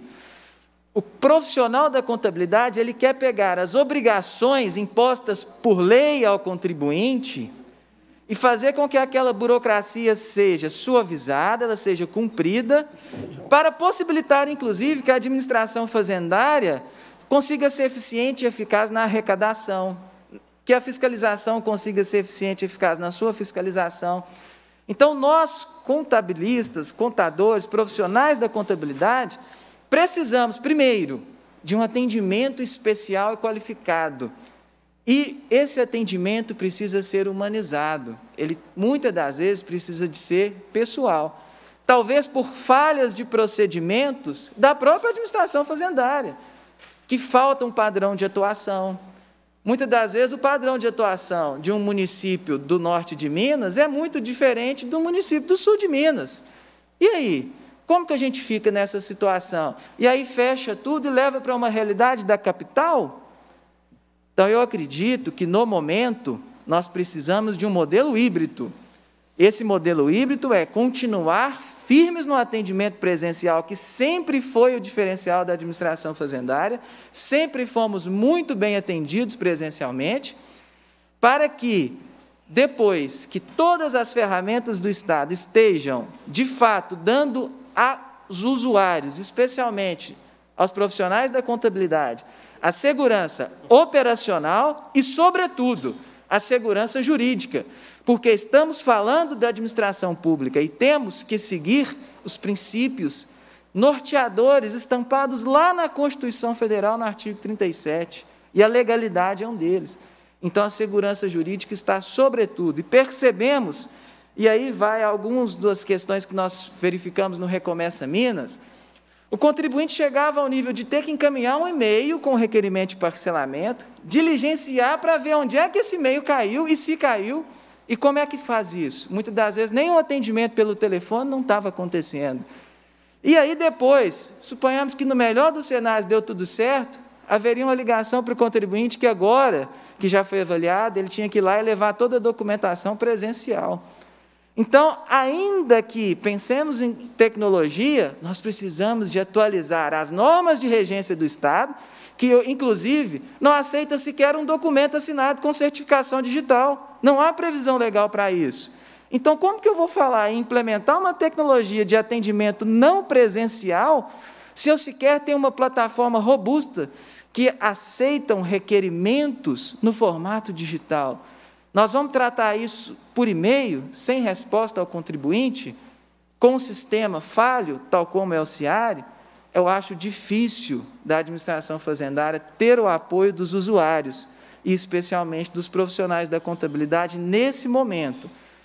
O profissional da contabilidade, ele quer pegar as obrigações impostas por lei ao contribuinte e fazer com que aquela burocracia seja suavizada, ela seja cumprida, para possibilitar, inclusive, que a administração fazendária consiga ser eficiente e eficaz na arrecadação, que a fiscalização consiga ser eficiente e eficaz na sua fiscalização. Então, nós, contabilistas, contadores, profissionais da contabilidade, precisamos, primeiro, de um atendimento especial e qualificado. E esse atendimento precisa ser humanizado. Ele, muitas das vezes, precisa de ser pessoal. Talvez por falhas de procedimentos da própria administração fazendária, que falta um padrão de atuação. Muitas das vezes, o padrão de atuação de um município do norte de Minas é muito diferente do município do sul de Minas. E aí? Como que a gente fica nessa situação? E aí fecha tudo e leva para uma realidade da capital? Então, eu acredito que, no momento, nós precisamos de um modelo híbrido. Esse modelo híbrido é continuar firmes no atendimento presencial, que sempre foi o diferencial da administração fazendária, sempre fomos muito bem atendidos presencialmente, para que, depois que todas as ferramentas do Estado estejam, de fato, dando aos usuários, especialmente aos profissionais da contabilidade, a segurança operacional e, sobretudo, a segurança jurídica, porque estamos falando da administração pública e temos que seguir os princípios norteadores estampados lá na Constituição Federal, no artigo 37, e a legalidade é um deles. Então, a segurança jurídica está sobretudo, e percebemos, e aí vai algumas das questões que nós verificamos no Recomeça Minas. O contribuinte chegava ao nível de ter que encaminhar um e-mail com o requerimento de parcelamento, diligenciar para ver onde é que esse e-mail caiu e se caiu, e como é que faz isso. Muitas das vezes nem o atendimento pelo telefone não estava acontecendo. E aí depois, suponhamos que no melhor dos cenários deu tudo certo, haveria uma ligação para o contribuinte que agora, que já foi avaliado, ele tinha que ir lá e levar toda a documentação presencial. Então, ainda que pensemos em tecnologia, nós precisamos de atualizar as normas de regência do Estado, que, inclusive, não aceita sequer um documento assinado com certificação digital. Não há previsão legal para isso. Então, como que eu vou falar em implementar uma tecnologia de atendimento não presencial, se eu sequer tenho uma plataforma robusta que aceita requerimentos no formato digital? Nós vamos tratar isso por e-mail, sem resposta ao contribuinte, com um sistema falho, tal como é o CIARE. Eu acho difícil da administração fazendária ter o apoio dos usuários, e especialmente dos profissionais da contabilidade nesse momento.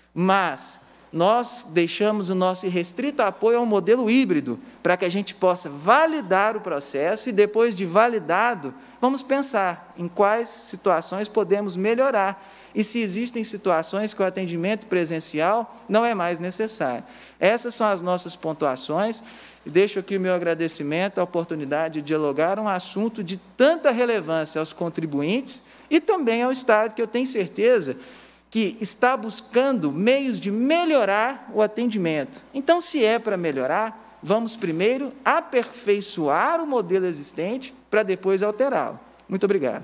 Mas nós deixamos o nosso irrestrito apoio ao modelo híbrido, para que a gente possa validar o processo e, depois de validado, vamos pensar em quais situações podemos melhorar e se existem situações que o atendimento presencial não é mais necessário. Essas são as nossas pontuações, e deixo aqui o meu agradecimento à oportunidade de dialogar um assunto de tanta relevância aos contribuintes e também ao Estado, que eu tenho certeza que está buscando meios de melhorar o atendimento. Então, se é para melhorar, vamos primeiro aperfeiçoar o modelo existente para depois alterá-lo. Muito obrigado.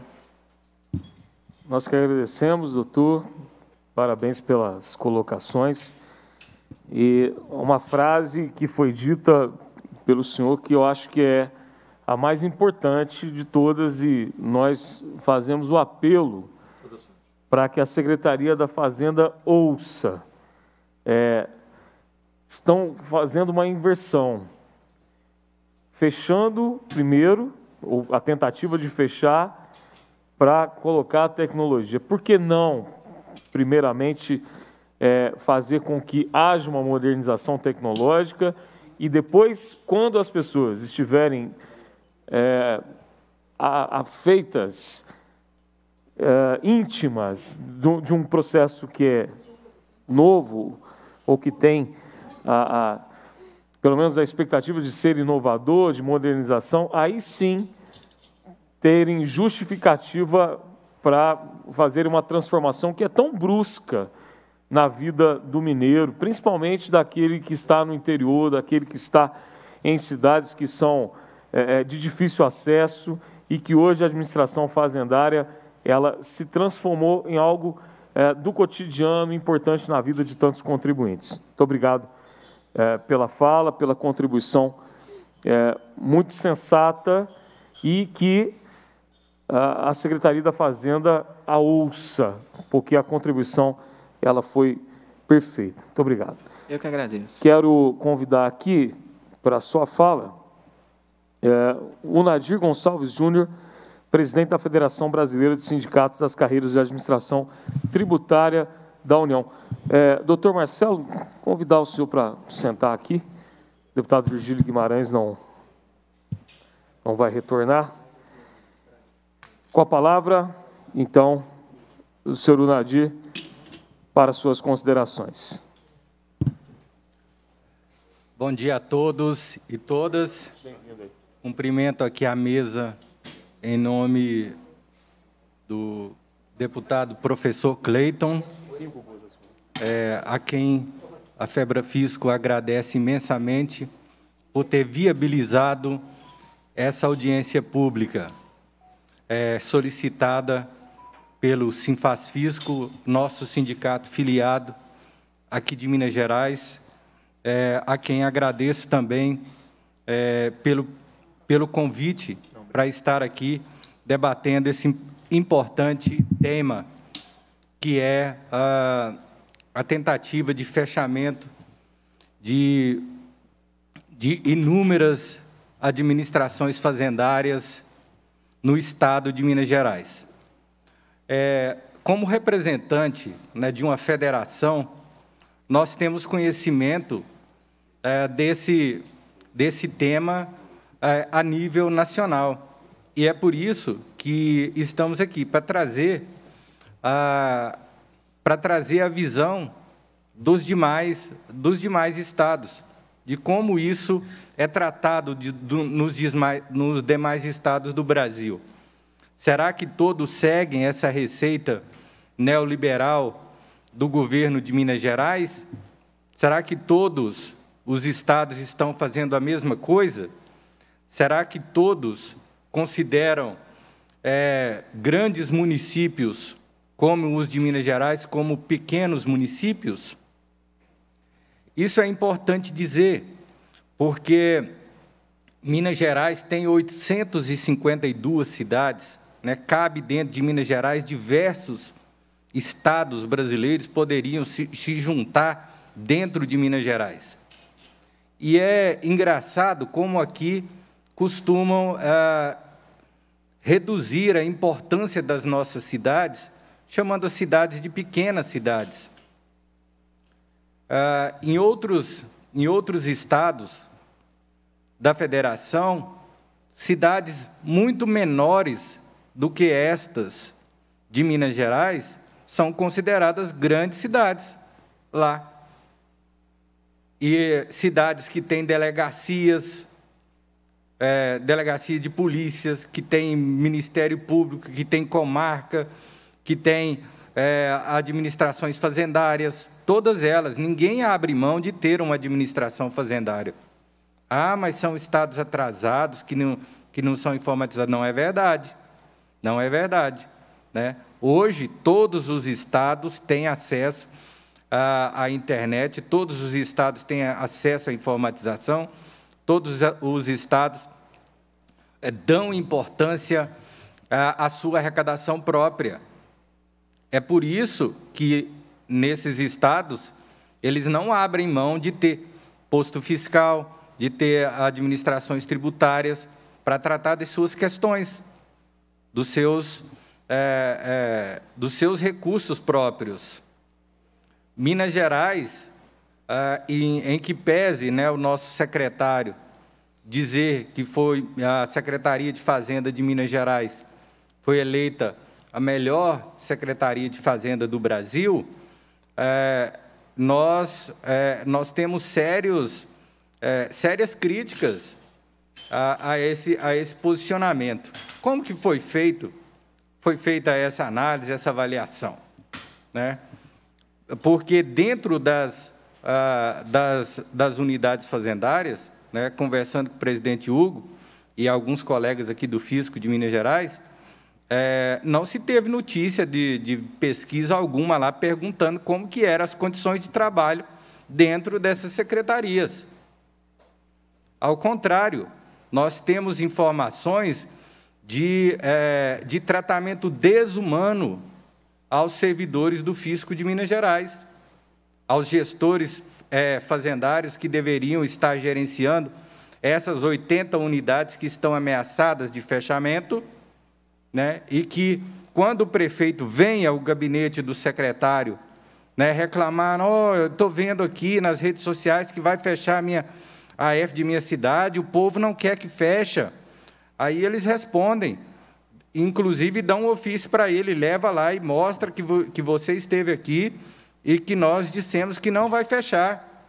Nós que agradecemos, doutor, parabéns pelas colocações. E uma frase que foi dita pelo senhor, que eu acho que é a mais importante de todas, e nós fazemos o apelo para que a Secretaria da Fazenda ouça. Estão fazendo uma inversão, fechando primeiro, ou a tentativa de fechar, para colocar a tecnologia. Por que não, primeiramente, fazer com que haja uma modernização tecnológica e depois, quando as pessoas estiverem afeitas, íntimas de um processo que é novo ou que tem pelo menos a expectativa de ser inovador, de modernização, aí sim terem justificativa para fazer uma transformação que é tão brusca na vida do mineiro, principalmente daquele que está no interior, daquele que está em cidades que são de difícil acesso e que hoje a administração fazendária ela se transformou em algo do cotidiano importante na vida de tantos contribuintes. Muito obrigado pela fala, pela contribuição muito sensata e que a Secretaria da Fazenda a ouça, porque a contribuição ela foi perfeita. Muito obrigado. Eu que agradeço. Quero convidar aqui para a sua fala o Nadir Gonçalves Júnior, presidente da Federação Brasileira de Sindicatos das Carreiras de Administração Tributária da União. Doutor Marcelo, convidar o senhor para sentar aqui. O deputado Virgílio Guimarães não vai retornar. Com a palavra, então, o senhor Nadir, para suas considerações. Bom dia a todos e todas. Cumprimento aqui a mesa em nome do deputado professor Cleiton, a quem a Febrafisco agradece imensamente por ter viabilizado essa audiência pública solicitada pelo Sinfasfisco, nosso sindicato filiado aqui de Minas Gerais, a quem agradeço também pelo convite para estar aqui debatendo esse importante tema, que é a tentativa de fechamento de inúmeras administrações fazendárias no estado de Minas Gerais. Como representante de uma federação, nós temos conhecimento desse tema a nível nacional. E é por isso que estamos aqui, para trazer a visão dos demais estados, de como isso é tratado nos demais estados do Brasil. Será que todos seguem essa receita neoliberal do governo de Minas Gerais? Será que todos os estados estão fazendo a mesma coisa? Será que todos consideram grandes municípios, como os de Minas Gerais, como pequenos municípios? Isso é importante dizer, porque Minas Gerais tem 852 cidades, cabe dentro de Minas Gerais diversos estados brasileiros poderiam se juntar dentro de Minas Gerais. E é engraçado como aqui costumam reduzir a importância das nossas cidades, chamando as cidades de pequenas cidades. Em outros estados da federação, cidades muito menores do que estas de Minas Gerais são consideradas grandes cidades lá. E cidades que têm delegacias, delegacia de polícias, que tem Ministério Público, que tem comarca, que tem administrações fazendárias, todas elas. Ninguém abre mão de ter uma administração fazendária. Ah, mas são estados atrasados, que não são informatizados. Não é verdade. Não é verdade. Hoje, todos os estados têm acesso à internet, todos os estados têm acesso à informatização, todos os estados dão importância à sua arrecadação própria. É por isso que, nesses estados, eles não abrem mão de ter posto fiscal, de ter administrações tributárias para tratar de suas questões, dos seus recursos próprios. Minas Gerais, em que pese o nosso secretário dizer que foi a Secretaria de Fazenda de Minas Gerais foi eleita a melhor Secretaria de Fazenda do Brasil, nós temos sérias críticas a esse posicionamento. Como que foi feita essa análise, essa avaliação, né? Porque dentro das unidades fazendárias, né, conversando com o presidente Hugo e alguns colegas aqui do Fisco de Minas Gerais, não se teve notícia de pesquisa alguma lá perguntando como que eram as condições de trabalho dentro dessas secretarias. Ao contrário, nós temos informações de tratamento desumano aos servidores do Fisco de Minas Gerais, aos gestores fazendários que deveriam estar gerenciando essas 80 unidades que estão ameaçadas de fechamento, né, e que, quando o prefeito vem ao gabinete do secretário, né, reclamar, eu estou vendo aqui nas redes sociais que vai fechar a AF de minha cidade, o povo não quer que feche. Aí eles respondem, inclusive dão um ofício para ele, leva lá e mostra que você esteve aqui e que nós dissemos que não vai fechar.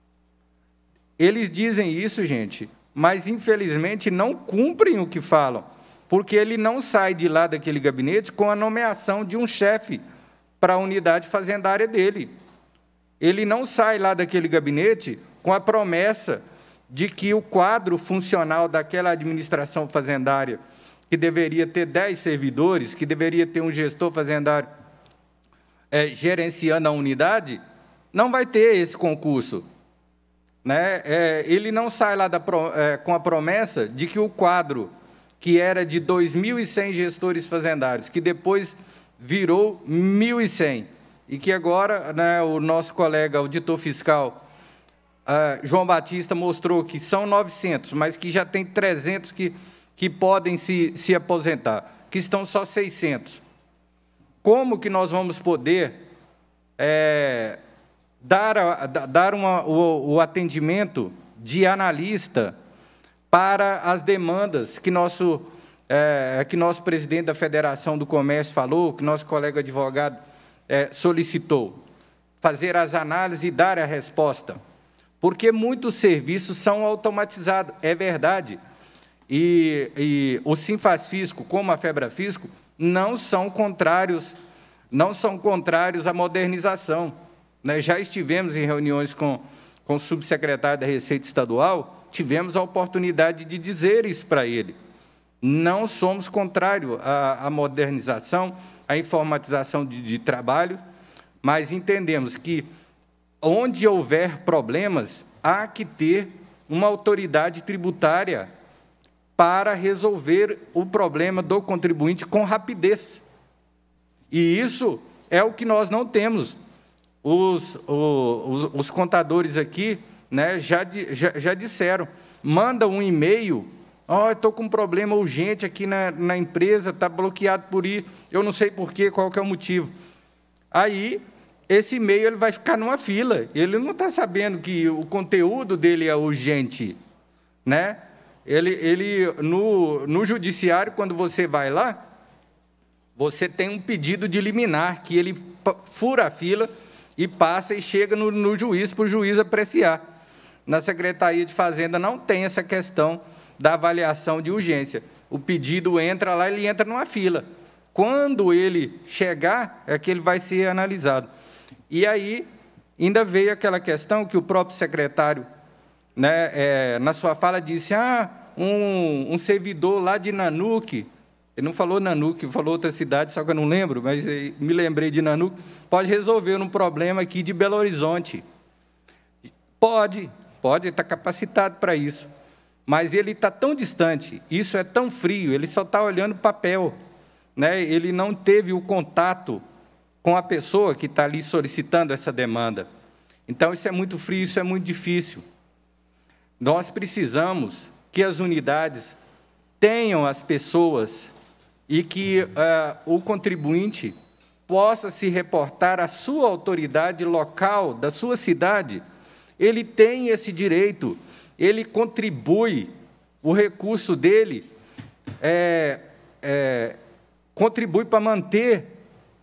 Eles dizem isso, gente, mas, infelizmente, não cumprem o que falam, porque ele não sai de lá daquele gabinete com a nomeação de um chefe para a unidade fazendária dele. Ele não sai lá daquele gabinete com a promessa de que o quadro funcional daquela administração fazendária, que deveria ter 10 servidores, que deveria ter um gestor fazendário gerenciando a unidade, não vai ter esse concurso, né? Ele não sai lá com a promessa de que o quadro, que era de 2.100 gestores fazendários, que depois virou 1.100, e que agora, né, o nosso colega auditor fiscal, João Batista, mostrou que são 900, mas que já tem 300 que podem se aposentar, que estão só 600. Como que nós vamos poder dar o atendimento de analista para as demandas que nosso presidente da Federação do Comércio falou, que nosso colega advogado solicitou? Fazer as análises e dar a resposta. Porque muitos serviços são automatizados, é verdade. E o Sinfasfisco, como a Febrafisco, não são contrários à modernização, né? Já estivemos em reuniões com o subsecretário da Receita Estadual, tivemos a oportunidade de dizer isso para ele. Não somos contrários à modernização, à informatização de trabalho, mas entendemos que, onde houver problemas, há que ter uma autoridade tributária para resolver o problema do contribuinte com rapidez. E isso é o que nós não temos. Os contadores aqui, né, já disseram, manda um e-mail, estou com um problema urgente aqui na empresa, está bloqueado por ir, eu não sei por quê, qual que é o motivo. Aí, esse e-mail ele vai ficar numa fila, ele não está sabendo que o conteúdo dele é urgente, né? No judiciário, quando você vai lá, você tem um pedido de liminar, que ele fura a fila e passa e chega no juiz, para o juiz apreciar. Na Secretaria de Fazenda não tem essa questão da avaliação de urgência. O pedido entra lá, ele entra numa fila. Quando ele chegar, é que ele vai ser analisado. E aí, ainda veio aquela questão que o próprio secretário, né, na sua fala, disse, um servidor lá de Nanuque, ele não falou Nanuque, falou outra cidade, só que eu não lembro, mas me lembrei de Nanuque, pode resolver um problema aqui de Belo Horizonte. Pode, está capacitado para isso. Mas ele está tão distante, isso é tão frio, ele só está olhando papel, né? Ele não teve o contato com a pessoa que está ali solicitando essa demanda. Então, isso é muito frio, isso é muito difícil. Nós precisamos que as unidades tenham as pessoas e que o contribuinte possa se reportar à sua autoridade local, da sua cidade. Ele tem esse direito, ele contribui, o recurso dele contribui para manter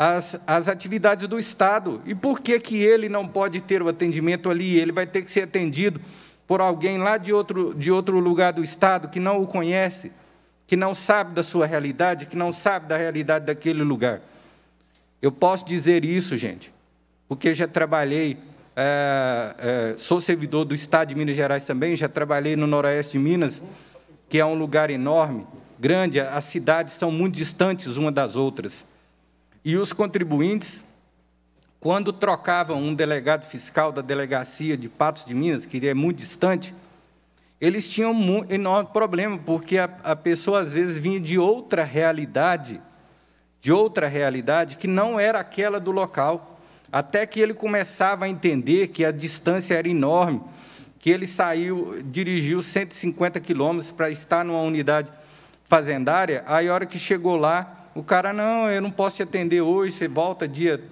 as atividades do Estado. E por que ele não pode ter o atendimento ali? Ele vai ter que ser atendido por alguém lá de outro lugar do Estado que não o conhece, que não sabe da sua realidade, que não sabe da realidade daquele lugar. Eu posso dizer isso, gente, porque já trabalhei, sou servidor do Estado de Minas Gerais também, já trabalhei no Noroeste de Minas, que é um lugar enorme, grande, as cidades são muito distantes uma das outras. E os contribuintes, quando trocavam um delegado fiscal da delegacia de Patos de Minas, que é muito distante, eles tinham um enorme problema, porque a pessoa, às vezes, vinha de outra realidade que não era aquela do local, até que ele começava a entender que a distância era enorme, que ele dirigiu 150 quilômetros para estar numa unidade fazendária, aí, a hora que chegou lá, o cara, não, eu não posso te atender hoje, você volta dia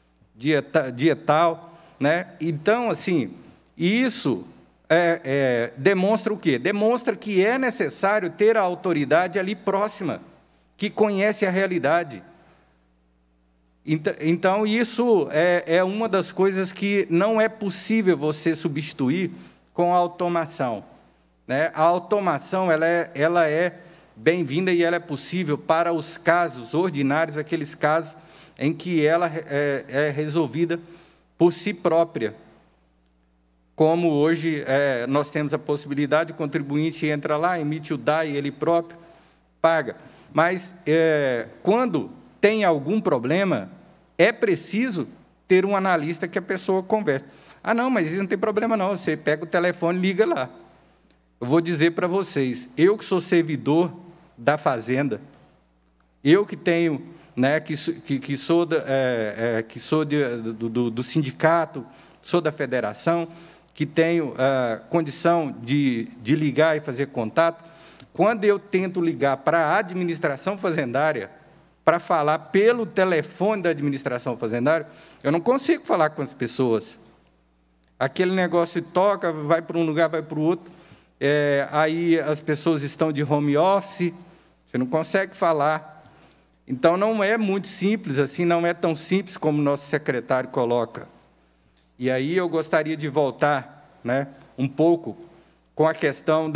tal, né? Então, assim, isso demonstra o quê? Demonstra que é necessário ter a autoridade ali próxima, que conhece a realidade. Então, isso é uma das coisas que não é possível você substituir com a automação, né? A automação, ela é bem-vinda e ela é possível para os casos ordinários, aqueles casos em que ela é resolvida por si própria. Como hoje nós temos a possibilidade, o contribuinte entra lá, emite o DAI, ele próprio paga. Mas, quando tem algum problema, é preciso ter um analista que a pessoa converse. Ah, não, mas isso não tem problema não, você pega o telefone e liga lá. Eu vou dizer para vocês, eu que sou servidor da Fazenda, eu que tenho, né, que sou do sindicato, sou da federação, que tenho condição de ligar e fazer contato, quando eu tento ligar para a administração fazendária, para falar pelo telefone da administração fazendária, eu não consigo falar com as pessoas. Aquele negócio toca, vai para um lugar, vai para o outro, aí as pessoas estão de home office, você não consegue falar. Então, não é muito simples assim, não é tão simples como o nosso secretário coloca. E aí eu gostaria de voltar, né, um pouco com a questão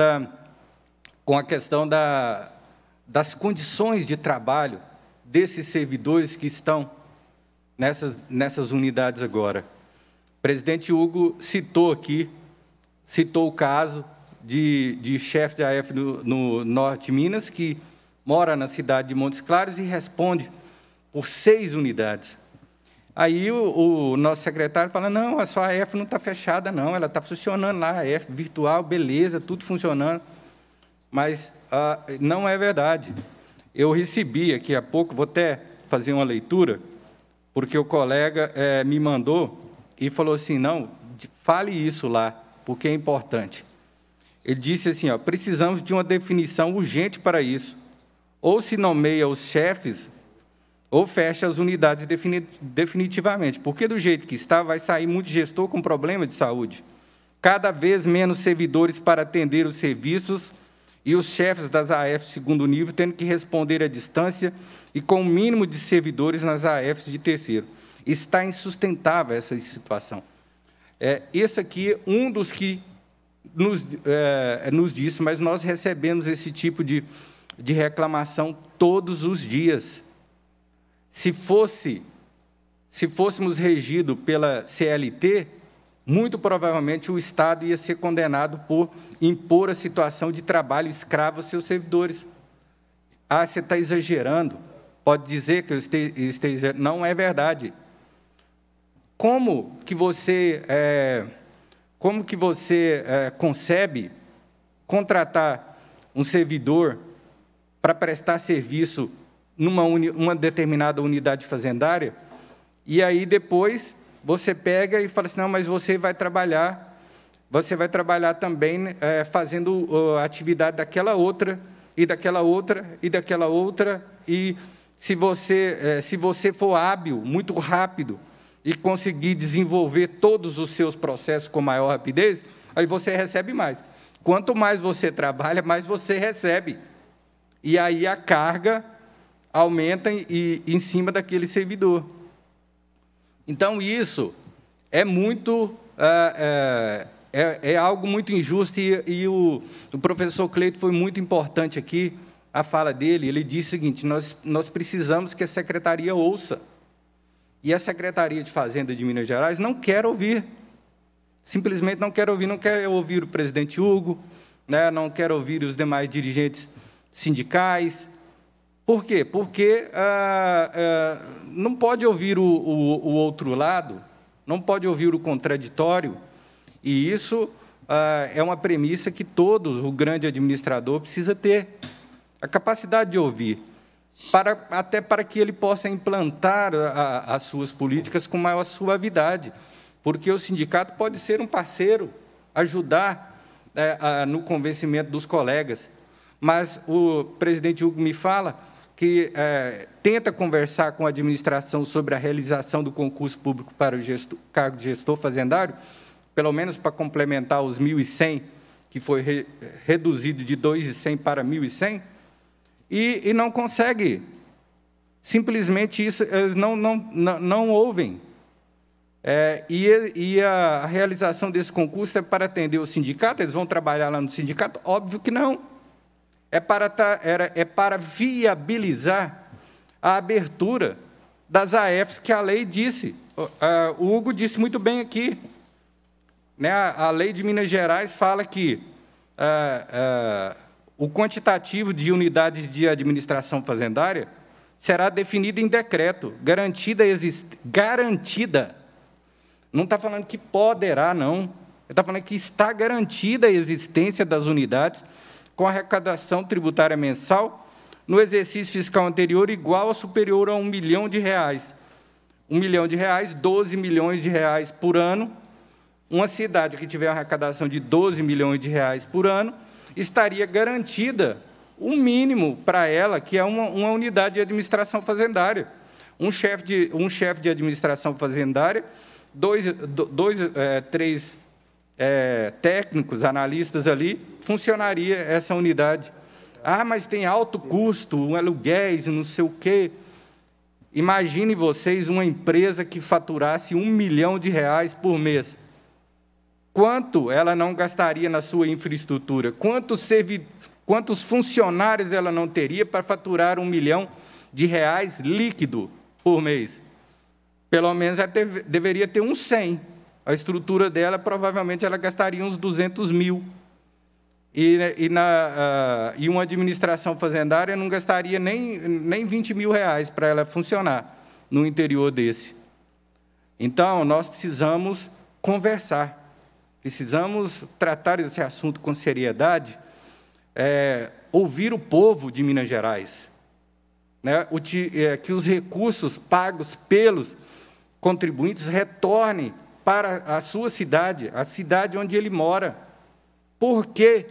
das condições de trabalho desses servidores que estão nessas unidades agora. O presidente Hugo citou o caso de chefe da AF no norte de Minas, que mora na cidade de Montes Claros e responde por 6 unidades. Aí o nosso secretário fala, não, a sua AF não está fechada, não, ela está funcionando lá, a AF virtual, beleza, tudo funcionando, mas não é verdade. Eu recebi aqui há pouco, vou até fazer uma leitura, porque o colega me mandou e falou assim, não, fale isso lá, porque é importante. Ele disse assim, precisamos de uma definição urgente para isso. Ou se nomeia os chefes, ou fecha as unidades definitivamente, porque do jeito que está, vai sair muito gestor com problema de saúde. Cada vez menos servidores para atender os serviços e os chefes das AFs de segundo nível tendo que responder à distância e com o mínimo de servidores nas AFs de terceiro. Está insustentável essa situação. Esse aqui é um dos que nos disse, mas nós recebemos esse tipo de reclamação todos os dias. Se fôssemos regidos pela CLT, muito provavelmente o Estado ia ser condenado por impor a situação de trabalho escravo aos seus servidores. Ah, você está exagerando. Pode dizer que eu esteja... Não é verdade. Como que você concebe contratar um servidor para prestar serviço numa determinada unidade fazendária, e aí depois você pega e fala assim, não, mas você vai trabalhar também fazendo a atividade daquela outra, e daquela outra, e daquela outra, e se você for hábil, muito rápido, e conseguir desenvolver todos os seus processos com maior rapidez, aí você recebe mais. Quanto mais você trabalha, mais você recebe. E aí a carga aumenta em cima daquele servidor. Então, isso é muito... É algo muito injusto, e o professor Cleiton foi muito importante aqui, a fala dele. Ele disse o seguinte: nós precisamos que a secretaria ouça. E a Secretaria de Fazenda de Minas Gerais não quer ouvir, simplesmente não quer ouvir o presidente Hugo, né, não quer ouvir os demais dirigentes sindicais. Por quê? Porque não pode ouvir o outro lado, não pode ouvir o contraditório, e isso é uma premissa que o grande administrador precisa ter, a capacidade de ouvir, até para que ele possa implantar as suas políticas com maior suavidade, porque o sindicato pode ser um parceiro, ajudar no convencimento dos colegas. Mas o presidente Hugo me fala que tenta conversar com a administração sobre a realização do concurso público para o cargo de gestor fazendário, pelo menos para complementar os 1.100, que foi reduzido de 2.100 para 1.100, e não consegue. Simplesmente isso, eles não ouvem. E a realização desse concurso é para atender o sindicato? Eles vão trabalhar lá no sindicato? Óbvio que não. É para viabilizar a abertura das AFs que a lei disse. O Hugo disse muito bem aqui, né? A lei de Minas Gerais fala que o quantitativo de unidades de administração fazendária será definido em decreto, garantida. Não está falando que poderá, não. Ele está falando que está garantida a existência das unidades com arrecadação tributária mensal no exercício fiscal anterior igual ou superior a R$ 1 milhão. R$ 1 milhão, 12 milhões de reais por ano. Uma cidade que tiver uma arrecadação de 12 milhões de reais por ano estaria garantida um mínimo para ela, que é uma unidade de administração fazendária. Um chefe de administração fazendária, três técnicos, analistas ali, funcionaria essa unidade. Ah, mas tem alto custo, um aluguéis, não sei o quê. Imagine vocês uma empresa que faturasse R$ 1 milhão por mês. Quanto ela não gastaria na sua infraestrutura? Quantos funcionários ela não teria para faturar R$ 1 milhão líquido por mês? Pelo menos ela deveria ter uns 100. A estrutura dela, provavelmente, ela gastaria uns 200 mil. E uma administração fazendária não gastaria nem 20 mil reais para ela funcionar no interior desse. Então, nós precisamos conversar, precisamos tratar esse assunto com seriedade, ouvir o povo de Minas Gerais, né? Que os recursos pagos pelos contribuintes retornem para a sua cidade, a cidade onde ele mora. Por que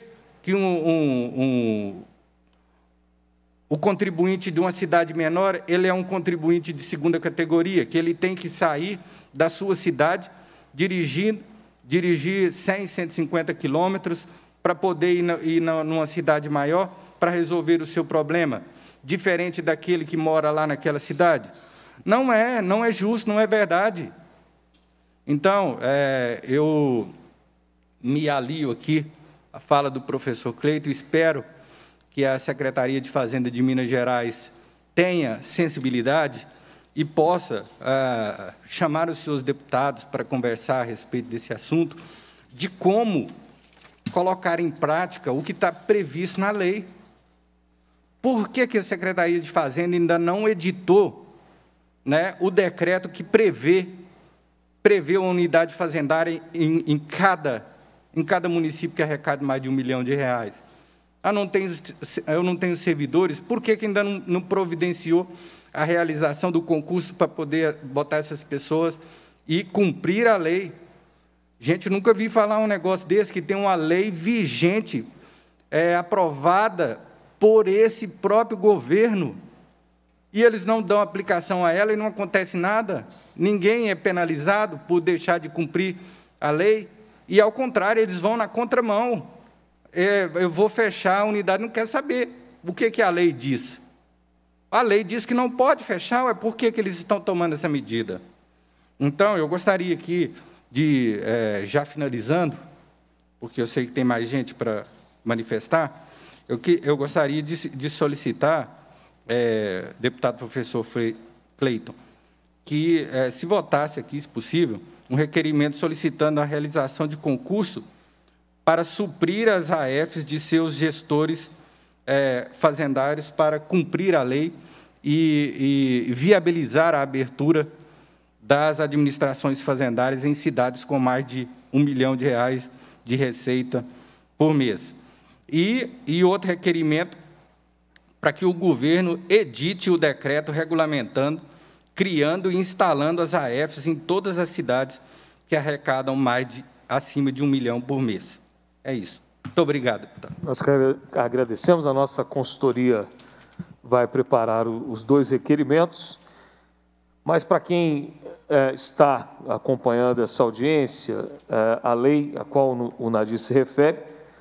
o contribuinte de uma cidade menor, ele é um contribuinte de segunda categoria, que ele tem que sair da sua cidade, dirigir 100, 150 quilômetros para poder ir numa cidade maior para resolver o seu problema, diferente daquele que mora lá naquela cidade? Não é justo, não é verdade. Então, eu me alio aqui à fala do professor Cleiton, espero que a Secretaria de Fazenda de Minas Gerais tenha sensibilidade e possa chamar os seus deputados para conversar a respeito desse assunto, de como colocar em prática o que está previsto na lei. Por que a Secretaria de Fazenda ainda não editou, né, o decreto que prevê uma unidade fazendária em cada município que arrecade mais de R$ 1 milhão? Eu não tenho servidores, por que ainda não providenciou a realização do concurso para poder botar essas pessoas e cumprir a lei? Gente, eu nunca vi falar um negócio desse, que tem uma lei vigente, aprovada por esse próprio governo, e eles não dão aplicação a ela e não acontece nada. Ninguém é penalizado por deixar de cumprir a lei, e, ao contrário, eles vão na contramão. Eu vou fechar a unidade, não quer saber o que a lei diz. A lei diz que não pode fechar, ué, por que eles estão tomando essa medida? Então, eu gostaria aqui de, já finalizando, porque eu sei que tem mais gente para manifestar, eu gostaria de solicitar, deputado professor Cleiton, que se votasse aqui, se possível, um requerimento solicitando a realização de concurso para suprir as AFs de seus gestores fazendários para cumprir a lei e viabilizar a abertura das administrações fazendárias em cidades com mais de R$ 1 milhão de receita por mês. E outro requerimento para que o governo edite o decreto regulamentando, criando e instalando as AFs em todas as cidades que arrecadam acima de R$ 1 milhão por mês. É isso. Muito obrigado, deputado. Nós agradecemos. A nossa consultoria vai preparar os 2 requerimentos, mas para quem está acompanhando essa audiência, a lei a qual o Nadir se refere,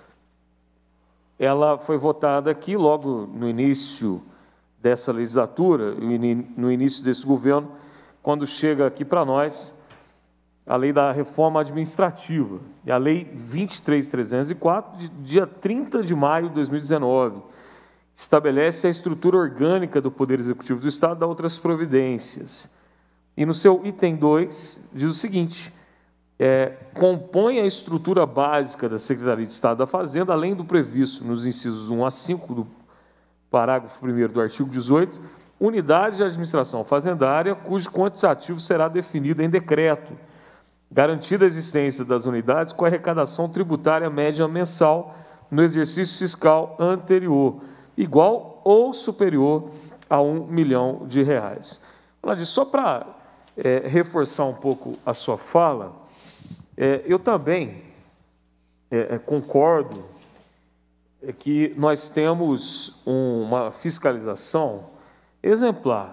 ela foi votada aqui logo no início dessa legislatura, no início desse governo, quando chega aqui para nós a lei da reforma administrativa, e a lei 23.304, de dia 30 de maio de 2019, estabelece a estrutura orgânica do Poder Executivo do Estado e dá outras providências. E no seu item 2 diz o seguinte: compõe a estrutura básica da Secretaria de Estado da Fazenda, além do previsto nos incisos 1 a 5 do parágrafo 1º do artigo 18, unidades de administração fazendária, cujo quantitativo será definido em decreto, garantida a existência das unidades com a arrecadação tributária média mensal no exercício fiscal anterior, igual ou superior a R$ 1 milhão. Só para reforçar um pouco a sua fala, eu também concordo que nós temos uma fiscalização exemplar,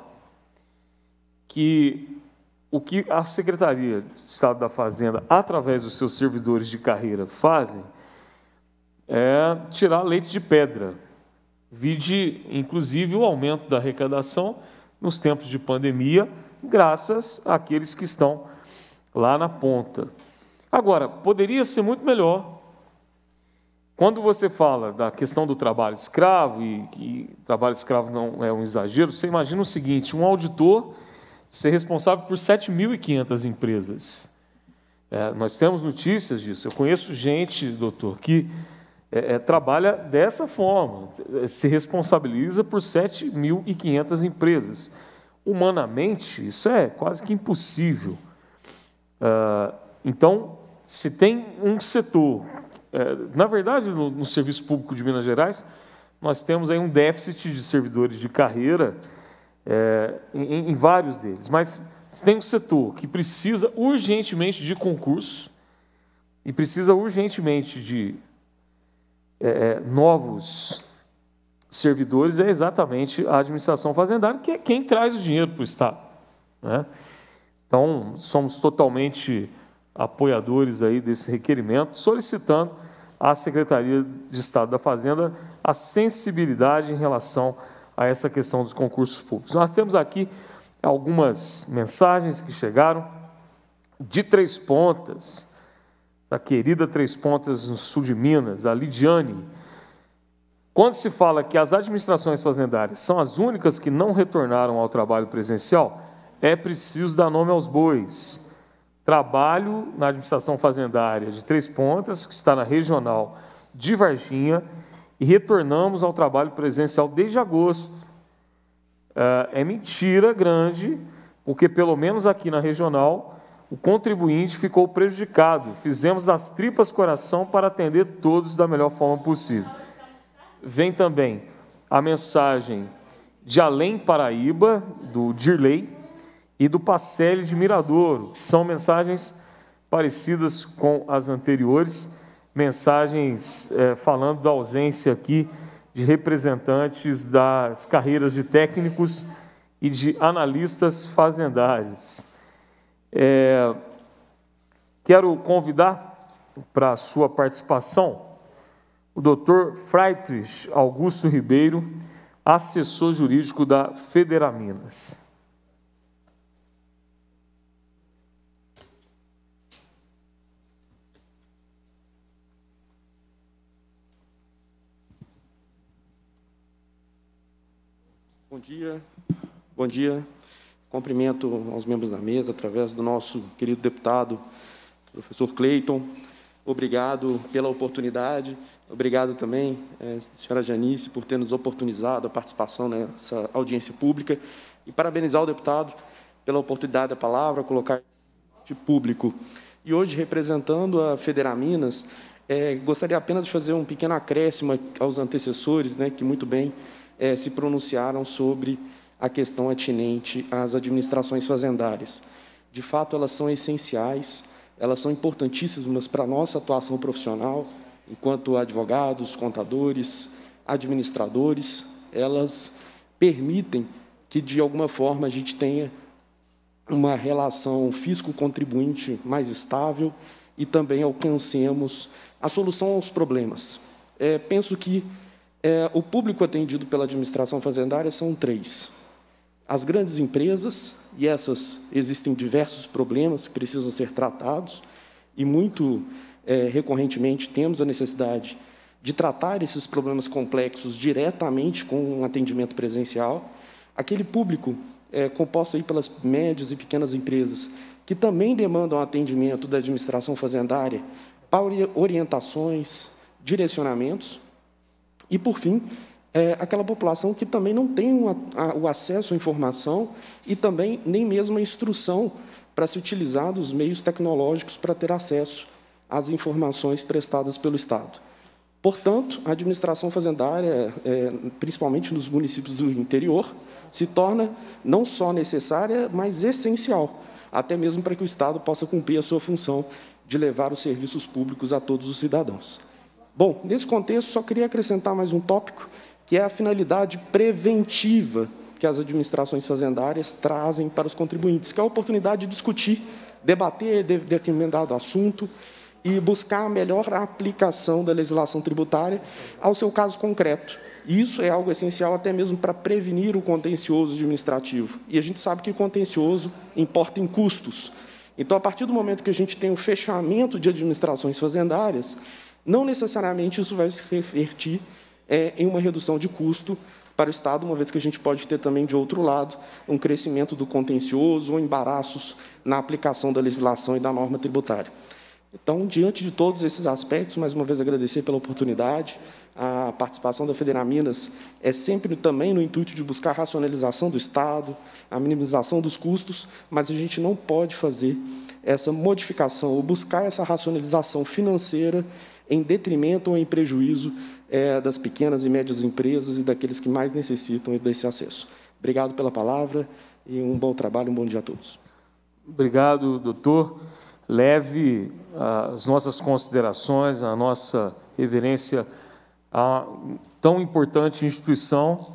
que o que a Secretaria de Estado da Fazenda, através dos seus servidores de carreira, fazem é tirar leite de pedra, vide, inclusive, o aumento da arrecadação nos tempos de pandemia, graças àqueles que estão lá na ponta. Agora, poderia ser muito melhor. Quando você fala da questão do trabalho escravo, e trabalho escravo não é um exagero, você imagina o seguinte: um auditor ser responsável por 7.500 empresas. Nós temos notícias disso. Eu conheço gente, doutor, que trabalha dessa forma, se responsabiliza por 7.500 empresas. Humanamente, isso é quase que impossível. Então, se tem um setor... na verdade, no Serviço Público de Minas Gerais, nós temos aí um déficit de servidores de carreira em vários deles, mas tem um setor que precisa urgentemente de concurso e precisa urgentemente de novos servidores, é exatamente a administração fazendária, que é quem traz o dinheiro para o Estado, né? Então, somos totalmente apoiadores aí desse requerimento, solicitando à Secretaria de Estado da Fazenda a sensibilidade em relação a essa questão dos concursos públicos. Nós temos aqui algumas mensagens que chegaram de Três Pontas, a querida Três Pontas, no sul de Minas, a Lidiane. Quando se fala que as administrações fazendárias são as únicas que não retornaram ao trabalho presencial, é preciso dar nome aos bois. Trabalho na administração fazendária de Três Pontas, que está na regional de Varginha, e retornamos ao trabalho presencial desde agosto. É mentira grande, porque pelo menos aqui na regional, o contribuinte ficou prejudicado. Fizemos das tripas coração para atender todos da melhor forma possível. Vem também a mensagem de Além Paraíba, do Dirley, e do Pacelli de Miradouro, que são mensagens parecidas com as anteriores, mensagens falando da ausência aqui de representantes das carreiras de técnicos e de analistas fazendários. Quero convidar para a sua participação o doutor Friedrich Augusto Ribeiro, assessor jurídico da Federaminas. Bom dia. Bom dia. Cumprimento aos membros da mesa, através do nosso querido deputado, professor Cleiton. Obrigado pela oportunidade. Obrigado também, senhora Janice, por ter nos oportunizado a participação nessa audiência pública. E parabenizar o deputado pela oportunidade da palavra, colocar de público. E hoje, representando a Federaminas, gostaria apenas de fazer um pequeno acréscimo aos antecessores, que muito bem se pronunciaram sobre a questão atinente às administrações fazendárias. De fato, elas são essenciais, elas são importantíssimas para a nossa atuação profissional, enquanto advogados, contadores, administradores. Elas permitem que, de alguma forma, a gente tenha uma relação fisco-contribuinte mais estável e também alcancemos a solução aos problemas. Penso que o público atendido pela administração fazendária são 3. As grandes empresas, e essas existem diversos problemas que precisam ser tratados, e muito recorrentemente temos a necessidade de tratar esses problemas complexos diretamente com um atendimento presencial. Aquele público composto aí pelas médias e pequenas empresas, que também demandam atendimento da administração fazendária para orientações, direcionamentos. E, por fim, aquela população que também não tem o acesso à informação e também nem mesmo a instrução para se utilizar dos meios tecnológicos para ter acesso às informações prestadas pelo Estado. Portanto, a administração fazendária, principalmente nos municípios do interior, se torna não só necessária, mas essencial, até mesmo para que o Estado possa cumprir a sua função de levar os serviços públicos a todos os cidadãos. Bom, nesse contexto, só queria acrescentar mais um tópico, que é a finalidade preventiva que as administrações fazendárias trazem para os contribuintes, que é a oportunidade de discutir, debater determinado assunto e buscar a melhor aplicação da legislação tributária ao seu caso concreto. E isso é algo essencial até mesmo para prevenir o contencioso administrativo. E a gente sabe que contencioso importa em custos. Então, a partir do momento que a gente tem o fechamento de administrações fazendárias, não necessariamente isso vai se revertir em uma redução de custo para o Estado, uma vez que a gente pode ter também, de outro lado, um crescimento do contencioso ou embaraços na aplicação da legislação e da norma tributária. Então, diante de todos esses aspectos, mais uma vez agradecer pela oportunidade. A participação da Federaminas é sempre também no intuito de buscar a racionalização do Estado, a minimização dos custos, mas a gente não pode fazer essa modificação ou buscar essa racionalização financeira em detrimento ou em prejuízo das pequenas e médias empresas e daqueles que mais necessitam desse acesso. Obrigado pela palavra e um bom trabalho, um bom dia a todos. Obrigado, doutor. Leve as nossas considerações, a nossa reverência à tão importante instituição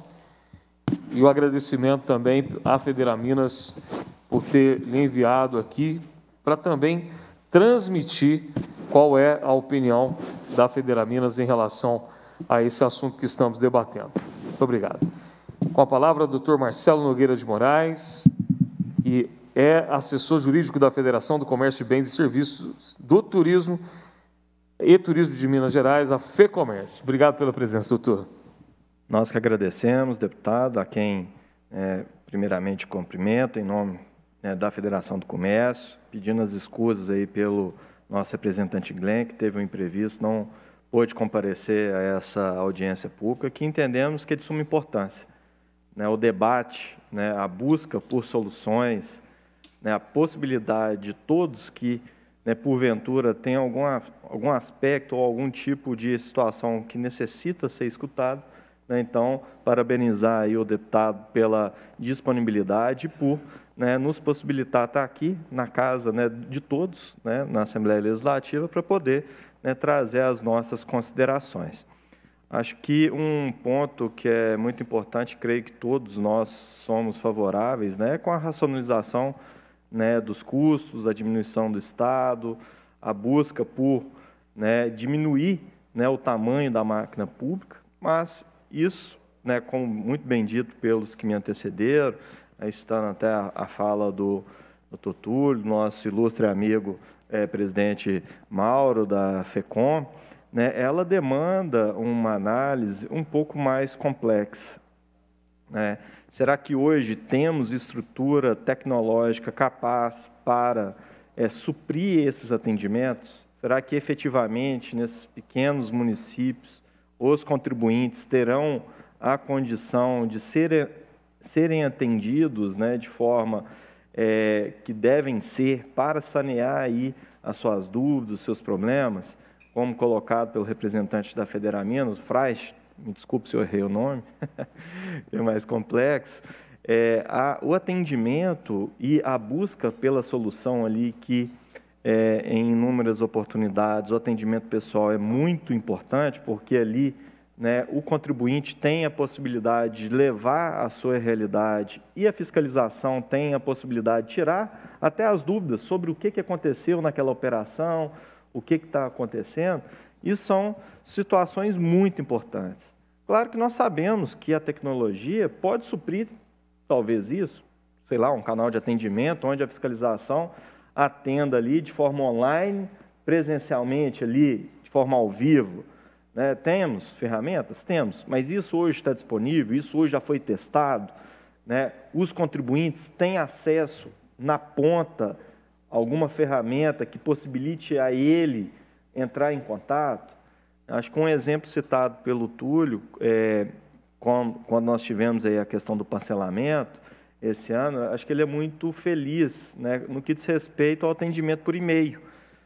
e o agradecimento também à Federaminas por ter lhe enviado aqui para também transmitir qual é a opinião da Federaminas em relação a esse assunto que estamos debatendo. Muito obrigado. Com a palavra, o doutor Marcelo Nogueira de Moraes, que é assessor jurídico da Federação do Comércio de Bens e Serviços do Turismo e Turismo de Minas Gerais, a FEComércio. Obrigado pela presença, doutor. Nós que agradecemos, deputado, a quem, primeiramente, cumprimento em nome da Federação do Comércio, pedindo as escusas aí pelo nosso representante Glenn, que teve um imprevisto, não pôde comparecer a essa audiência pública, que entendemos que é de suma importância. O debate, a busca por soluções, a possibilidade de todos que, porventura, tenham algum aspecto ou algum tipo de situação que necessita ser escutado. Então, parabenizar aí o deputado pela disponibilidade e por nos possibilitar estar aqui na casa de todos, na Assembleia Legislativa, para poder trazer as nossas considerações. Acho que um ponto que é muito importante, creio que todos nós somos favoráveis, é com a racionalização dos custos, a diminuição do Estado, a busca por diminuir o tamanho da máquina pública, mas isso né, como muito bem dito pelos que me antecederam, aí citando até a fala do Dr. Túlio, nosso ilustre amigo presidente Mauro, da FECOM, né, ela demanda uma análise um pouco mais complexa. Né? Será que hoje temos estrutura tecnológica capaz para suprir esses atendimentos? Será que efetivamente nesses pequenos municípios os contribuintes terão a condição de serem atendidos, né, de forma que devem ser para sanear aí as suas dúvidas, os seus problemas, como colocado pelo representante da Federaminas, Freist, me desculpe se eu errei o nome, é mais complexo, o atendimento e a busca pela solução ali que, em inúmeras oportunidades, o atendimento pessoal é muito importante, porque ali, né, o contribuinte tem a possibilidade de levar a sua realidade e a fiscalização tem a possibilidade de tirar até as dúvidas sobre o que aconteceu naquela operação, o que está acontecendo. Isso são situações muito importantes. Claro que nós sabemos que a tecnologia pode suprir, talvez isso, sei lá, um canal de atendimento onde a fiscalização atenda ali de forma online, presencialmente ali, de forma ao vivo. Né? Temos ferramentas? Temos, mas isso hoje está disponível, isso hoje já foi testado. Né? Os contribuintes têm acesso na ponta a alguma ferramenta que possibilite a ele entrar em contato. Acho que um exemplo citado pelo Túlio, quando nós tivemos aí a questão do parcelamento, esse ano, acho que ele é muito feliz, né, no que diz respeito ao atendimento por e-mail.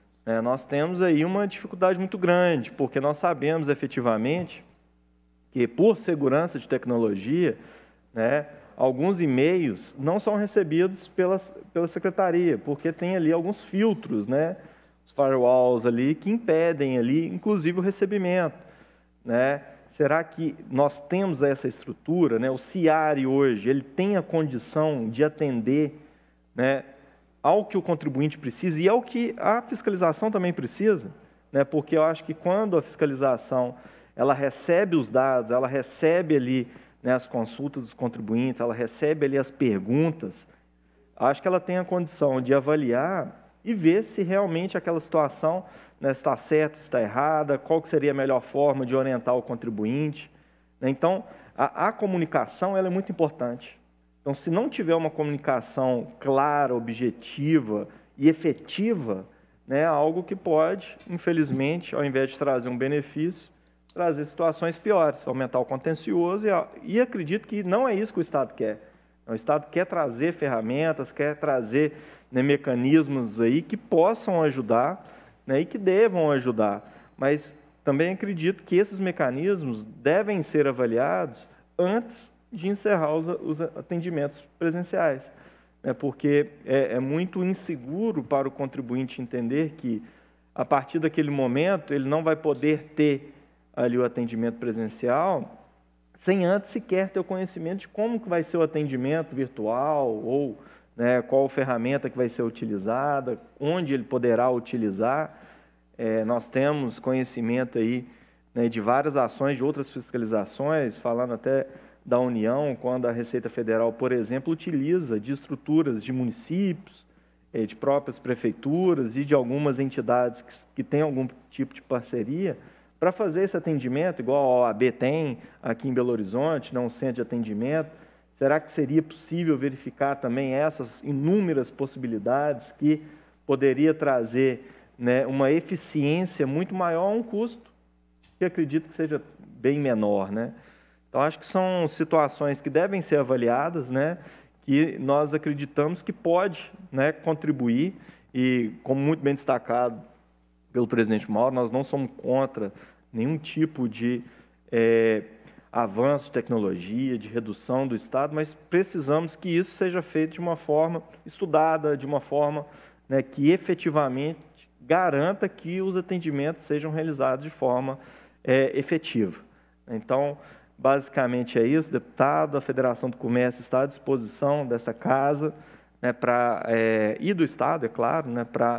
Nós temos aí uma dificuldade muito grande, porque nós sabemos efetivamente que, por segurança de tecnologia, né, alguns e-mails não são recebidos pela secretaria, porque tem ali alguns filtros, né, os firewalls ali, que impedem ali, inclusive, o recebimento. Né? Será que nós temos essa estrutura? Né? O CIARI hoje, ele tem a condição de atender, né, ao que o contribuinte precisa e ao que a fiscalização também precisa, né? Porque eu acho que quando a fiscalização ela recebe os dados, ela recebe ali, né, as consultas dos contribuintes, ela recebe ali as perguntas, acho que ela tem a condição de avaliar e ver se realmente aquela situação, né, está certa, está errada, qual que seria a melhor forma de orientar o contribuinte. Então, a comunicação ela é muito importante. Então, se não tiver uma comunicação clara, objetiva e efetiva, né, algo que pode, infelizmente, ao invés de trazer um benefício, trazer situações piores, aumentar o contencioso, e acredito que não é isso que o Estado quer. O Estado quer trazer ferramentas, quer trazer, né, mecanismos aí que possam ajudar, né, e que devam ajudar. Mas também acredito que esses mecanismos devem ser avaliados antes de encerrar os atendimentos presenciais, né, porque é muito inseguro para o contribuinte entender que, a partir daquele momento, ele não vai poder ter ali o atendimento presencial sem antes sequer ter o conhecimento de como que vai ser o atendimento virtual ou, né, qual ferramenta que vai ser utilizada, onde ele poderá utilizar. Nós temos conhecimento aí, né, de várias ações de outras fiscalizações, falando até da União, quando a Receita Federal, por exemplo, utiliza de estruturas de municípios, de próprias prefeituras e de algumas entidades que têm algum tipo de parceria para fazer esse atendimento, igual a OAB tem aqui em Belo Horizonte, né, um centro de atendimento. Será que seria possível verificar também essas inúmeras possibilidades que poderia trazer, né, uma eficiência muito maior a um custo que acredito que seja bem menor, né? Então, acho que são situações que devem ser avaliadas, né, que nós acreditamos que pode, né, contribuir, e, como muito bem destacado pelo presidente Mauro, nós não somos contra nenhum tipo de avanço de tecnologia, de redução do Estado, mas precisamos que isso seja feito de uma forma estudada, de uma forma, né, que efetivamente garanta que os atendimentos sejam realizados de forma efetiva. Então, basicamente é isso, deputado. A Federação do Comércio está à disposição dessa casa, né, e do Estado, é claro, né, para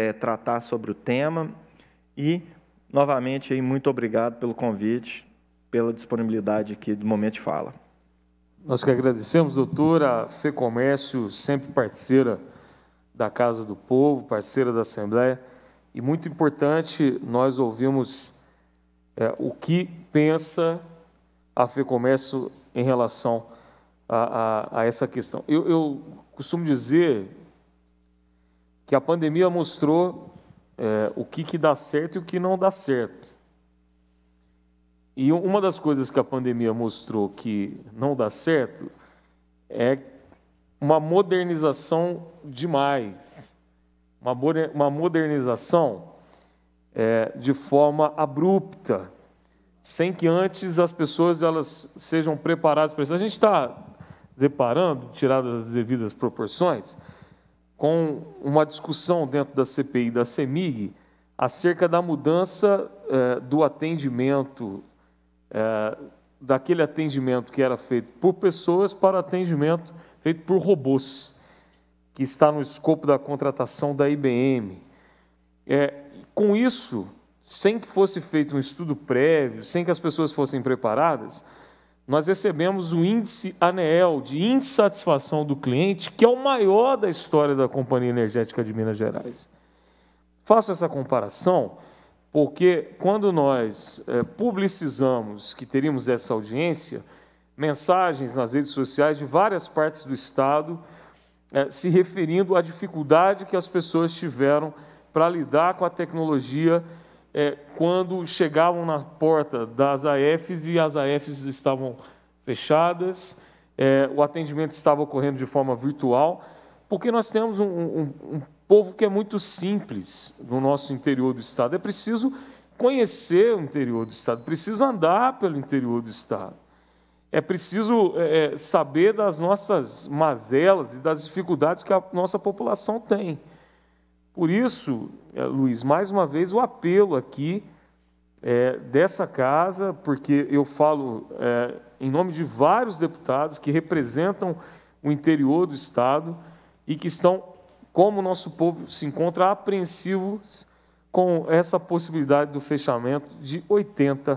tratar sobre o tema. E, novamente, aí, muito obrigado pelo convite. pela disponibilidade aqui do momento de fala. Nós que agradecemos, doutor, a FEComércio, sempre parceira da Casa do Povo, parceira da Assembleia, e muito importante, nós ouvimos o que pensa a FEComércio em relação a essa questão. Eu costumo dizer que a pandemia mostrou o que dá certo e o que não dá certo. E uma das coisas que a pandemia mostrou que não dá certo é uma modernização demais. Uma modernização de forma abrupta, sem que antes as pessoas elas sejam preparadas para isso. A gente está deparando, tiradas as devidas proporções, com uma discussão dentro da CPI da CEMIG acerca da mudança do atendimento, daquele atendimento que era feito por pessoas para o atendimento feito por robôs, que está no escopo da contratação da IBM. Com isso, sem que fosse feito um estudo prévio, sem que as pessoas fossem preparadas, nós recebemos o índice ANEEL de insatisfação do cliente, que é o maior da história da Companhia Energética de Minas Gerais. Faço essa comparação porque, quando nós publicizamos que teríamos essa audiência, mensagens nas redes sociais de várias partes do Estado se referindo à dificuldade que as pessoas tiveram para lidar com a tecnologia quando chegavam na porta das AFs e as AFs estavam fechadas, o atendimento estava ocorrendo de forma virtual, porque nós temos um povo que é muito simples no nosso interior do Estado. É preciso conhecer o interior do Estado, é preciso andar pelo interior do Estado, é preciso saber das nossas mazelas e das dificuldades que a nossa população tem. Por isso, Luiz, mais uma vez o apelo aqui dessa casa, porque eu falo em nome de vários deputados que representam o interior do Estado e que estão, como o nosso povo se encontra, apreensivos com essa possibilidade do fechamento de 80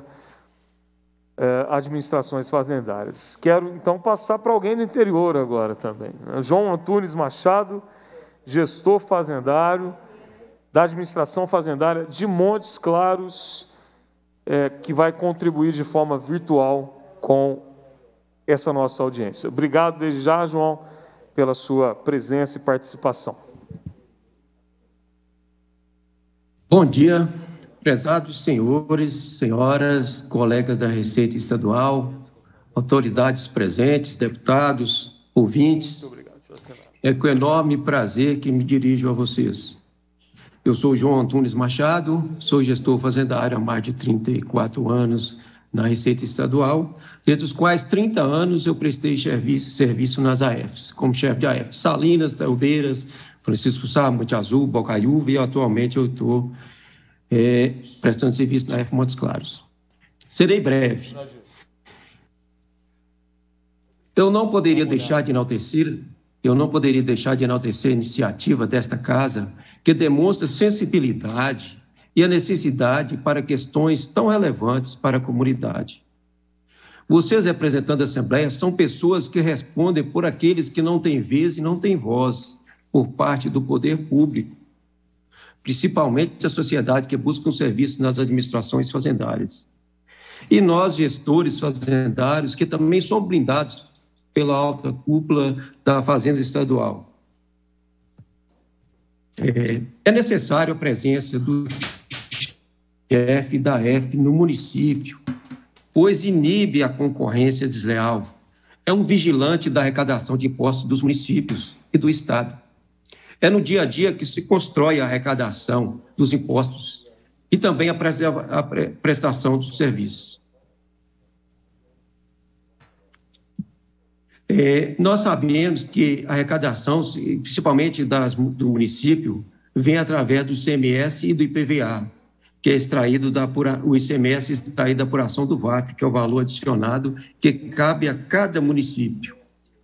administrações fazendárias. Quero, então, passar para alguém do interior agora também. João Antunes Machado, gestor fazendário da administração fazendária de Montes Claros, que vai contribuir de forma virtual com essa nossa audiência. Obrigado desde já, João, pela sua presença e participação. Bom dia, prezados senhores, senhoras, colegas da Receita Estadual, autoridades presentes, deputados, ouvintes. Muito obrigado, senhor senador. É com enorme prazer que me dirijo a vocês. Eu sou João Antunes Machado, sou gestor fazendário há mais de 34 anos na Receita Estadual, desde os quais 30 anos eu prestei serviço nas AFs, como chefe de AF, Salinas, Taubeiras, Francisco Sá, Monte Azul, Bocaiúva, e atualmente eu estou prestando serviço na AF Montes Claros. Serei breve. Eu não poderia deixar de enaltecer a iniciativa desta casa, que demonstra sensibilidade e a necessidade para questões tão relevantes para a comunidade. Vocês, representando a Assembleia, são pessoas que respondem por aqueles que não têm vez e não têm voz por parte do poder público, principalmente a sociedade que busca um serviço nas administrações fazendárias. E nós, gestores fazendários, que também somos blindados pela alta cúpula da Fazenda Estadual. É necessário a presença do chefe da AF no município, pois inibe a concorrência desleal. É um vigilante da arrecadação de impostos dos municípios e do Estado. É no dia a dia que se constrói a arrecadação dos impostos e também a prestação dos serviços. Nós sabemos que a arrecadação, principalmente do município, vem através do ICMS e do IPVA, que é extraído o ICMS extraído da apuração do VAF, que é o valor adicionado que cabe a cada município.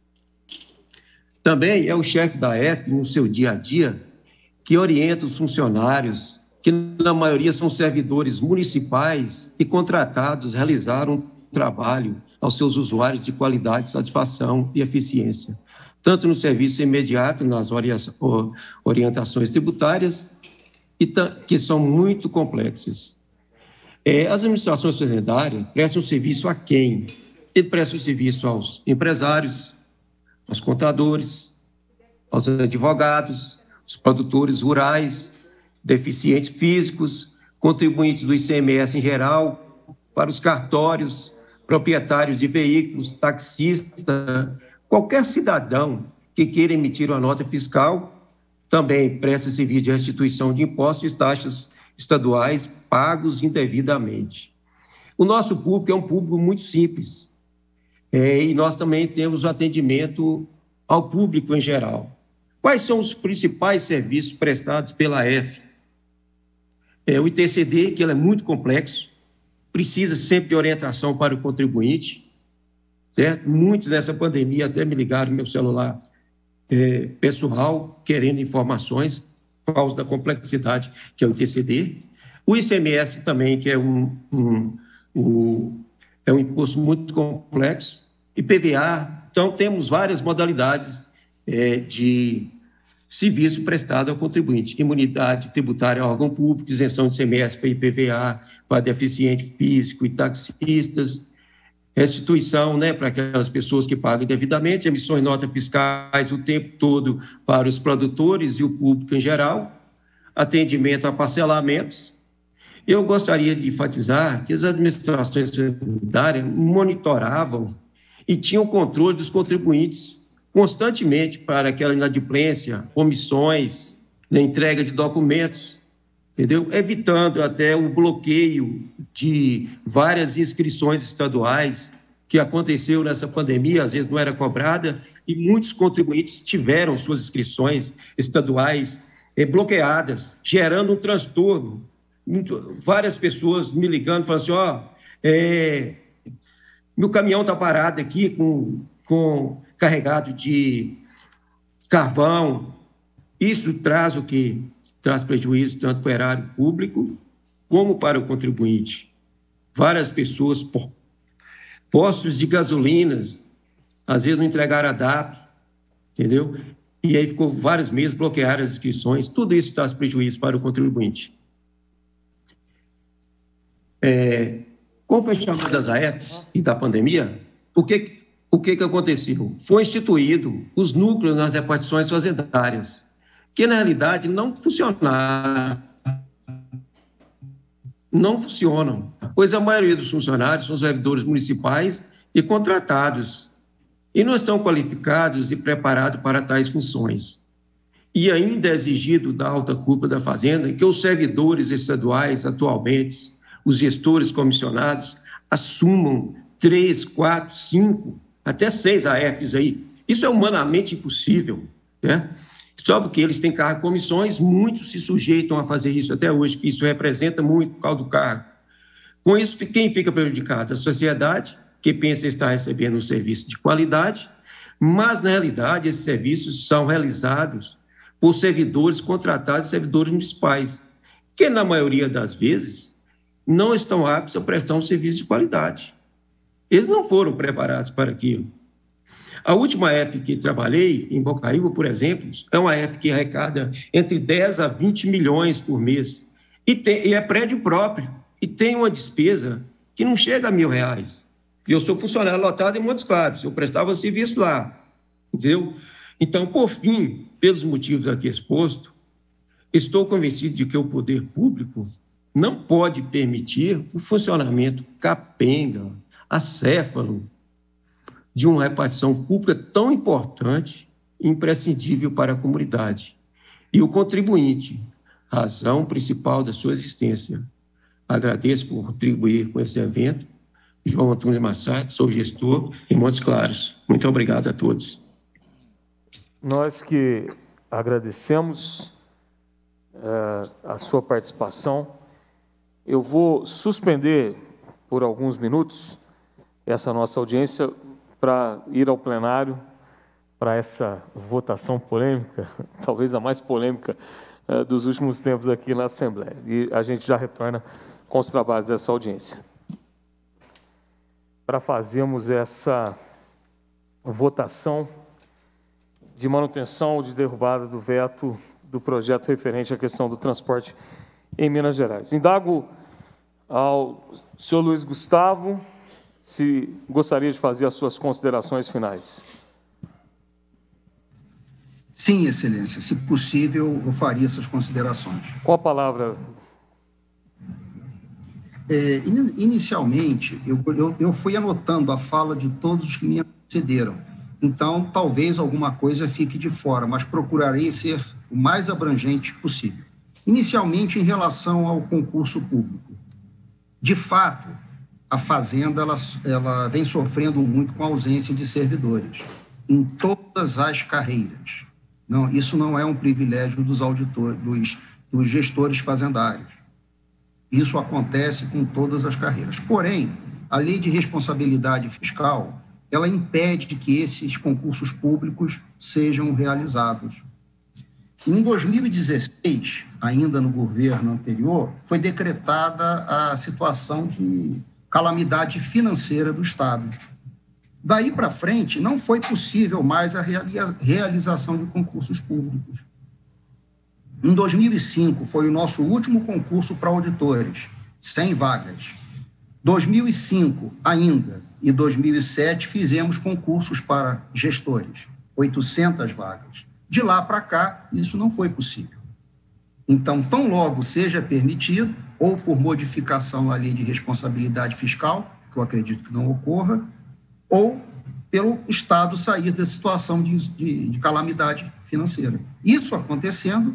Também é o chefe da AF, no seu dia a dia, que orienta os funcionários, que na maioria são servidores municipais e contratados, realizaram trabalho aos seus usuários de qualidade, satisfação e eficiência, tanto no serviço imediato, nas orientações tributárias, que são muito complexas. As administrações fazendárias prestam serviço a quem? Ele presta serviço aos empresários, aos contadores, aos advogados, os produtores rurais, deficientes físicos, contribuintes do ICMS em geral, para os cartórios, proprietários de veículos, taxista, qualquer cidadão que queira emitir uma nota fiscal também presta serviço de restituição de impostos e taxas estaduais pagos indevidamente. O nosso público é um público muito simples, e nós também temos o atendimento ao público em geral. Quais são os principais serviços prestados pela AF? O ITCD, que ele é muito complexo, precisa sempre de orientação para o contribuinte, certo? Muitos nessa pandemia até me ligaram no meu celular pessoal, querendo informações, por causa da complexidade que é o ITCD. O ICMS também, que é um imposto muito complexo. IPVA. Então, temos várias modalidades de serviço prestado ao contribuinte. Imunidade tributária ao órgão público, isenção de ICMS para IPVA, para deficiente físico e taxistas, restituição, para aquelas pessoas que pagam indevidamente, emissões de notas fiscais o tempo todo para os produtores e o público em geral, atendimento a parcelamentos. Eu gostaria de enfatizar que as administrações tributárias monitoravam e tinham controle dos contribuintes constantemente para aquela inadimplência, omissões, na entrega de documentos, entendeu? Evitando até o bloqueio de várias inscrições estaduais que aconteceu nessa pandemia, às vezes não era cobrada, e muitos contribuintes tiveram suas inscrições estaduais bloqueadas, gerando um transtorno. Várias pessoas me ligando, falando assim, meu caminhão está parado aqui com carregado de carvão. Isso traz o quê? Traz prejuízo tanto para o erário público como para o contribuinte. Várias pessoas, postos de gasolinas, às vezes não entregaram a DAP, entendeu? E aí ficou vários meses bloqueadas as inscrições. Tudo isso traz prejuízo para o contribuinte. Com o fechamento das AEFs e da pandemia, o que aconteceu? Foi instituído os núcleos nas repartições fazendárias, que na realidade não funcionam, pois a maioria dos funcionários são servidores municipais e contratados, e não estão qualificados e preparados para tais funções. E ainda é exigido da alta cúpula da Fazenda que os servidores estaduais atualmente, os gestores comissionados, assumam 3, 4, 5, até 6 AEPs aí. Isso é humanamente impossível, né? Só porque eles têm cargo de comissões, muitos se sujeitam a fazer isso até hoje, que isso representa muito por causa do cargo. Com isso, quem fica prejudicado? A sociedade, que pensa estar recebendo um serviço de qualidade, mas, na realidade, esses serviços são realizados por servidores contratados e servidores municipais, que, na maioria das vezes, não estão aptos a prestar um serviço de qualidade. Eles não foram preparados para aquilo. A última AF que trabalhei, em Bocaíba, por exemplo, é uma AF que arrecada entre 10 a 20 milhões por mês. E é prédio próprio. E tem uma despesa que não chega a R$1.000. E eu sou funcionário lotado em Montes Claros. Eu prestava serviço lá. Entendeu? Então, por fim, pelos motivos aqui expostos, estou convencido de que o poder público não pode permitir o funcionamento capenga, acéfalo, de uma repartição pública tão importante e imprescindível para a comunidade. E o contribuinte, razão principal da sua existência. Agradeço por contribuir com esse evento. João Antônio Massad, sou gestor em Montes Claros. Muito obrigado a todos. Nós que agradecemos a sua participação. Eu vou suspender por alguns minutos essa nossa audiência para ir ao plenário, para essa votação polêmica, talvez a mais polêmica dos últimos tempos aqui na Assembleia. E a gente já retorna com os trabalhos dessa audiência. para fazermos essa votação de manutenção ou de derrubada do veto do projeto referente à questão do transporte em Minas Gerais. Indago ao senhor Luiz Gustavo se gostaria de fazer as suas considerações finais. Sim, Excelência. Se possível, eu faria essas considerações. Com a palavra. Inicialmente, eu fui anotando a fala de todos os que me antecederam. Então, talvez alguma coisa fique de fora, mas procurarei ser o mais abrangente possível. Inicialmente, em relação ao concurso público. De fato, a Fazenda ela vem sofrendo muito com a ausência de servidores em todas as carreiras. Não, isso não é um privilégio dos auditores, dos gestores fazendários. Isso acontece com todas as carreiras. Porém, a Lei de Responsabilidade Fiscal, ela impede que esses concursos públicos sejam realizados. Em 2016, ainda no governo anterior, foi decretada a situação de calamidade financeira do Estado. Daí para frente, não foi possível mais a realização de concursos públicos. Em 2005, foi o nosso último concurso para auditores, 100 vagas. 2005 ainda, e 2007, fizemos concursos para gestores, 800 vagas. De lá para cá, isso não foi possível. Então, tão logo seja permitido, ou por modificação na Lei de Responsabilidade Fiscal, que eu acredito que não ocorra, ou pelo Estado sair da situação de calamidade financeira. Isso acontecendo,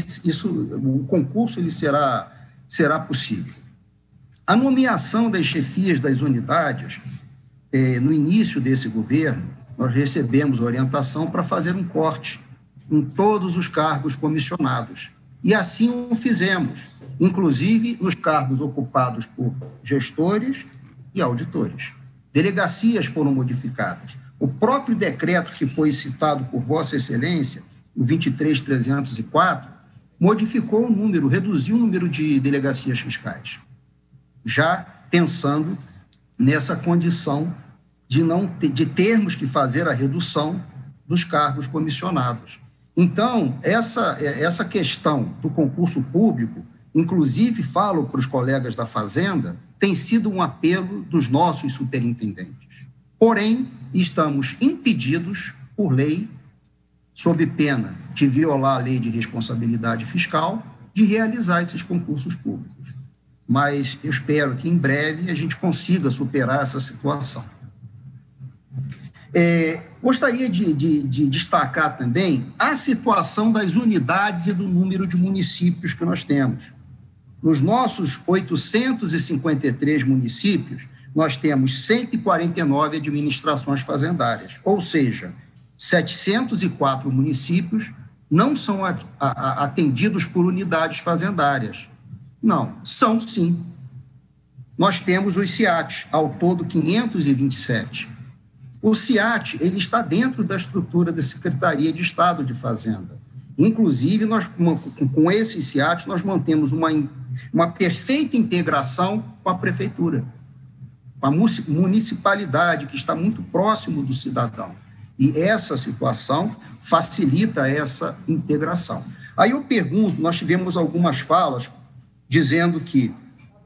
o concurso ele será possível. A nomeação das chefias das unidades, no início desse governo, nós recebemos orientação para fazer um corte em todos os cargos comissionados. E assim o fizemos, inclusive nos cargos ocupados por gestores e auditores. Delegacias foram modificadas. O próprio decreto que foi citado por Vossa Excelência, o 23.304, modificou o número, reduziu o número de delegacias fiscais, já pensando nessa condição de termos que fazer a redução dos cargos comissionados. Então, essa questão do concurso público, inclusive falo para os colegas da Fazenda, tem sido um apelo dos nossos superintendentes. Porém, estamos impedidos, por lei, sob pena de violar a Lei de Responsabilidade Fiscal, de realizar esses concursos públicos. Mas eu espero que, em breve, a gente consiga superar essa situação. Gostaria de destacar também a situação das unidades e do número de municípios que nós temos. Nos nossos 853 municípios, nós temos 149 administrações fazendárias, ou seja, 704 municípios não são atendidos por unidades fazendárias. Não, são sim. Nós temos os CIATs, ao todo 527. O CIAT, ele está dentro da estrutura da Secretaria de Estado de Fazenda. Inclusive, nós, com esses CIATs, nós mantemos uma perfeita integração com a Prefeitura, com a municipalidade, que está muito próximo do cidadão. E essa situação facilita essa integração. Aí eu pergunto, nós tivemos algumas falas dizendo que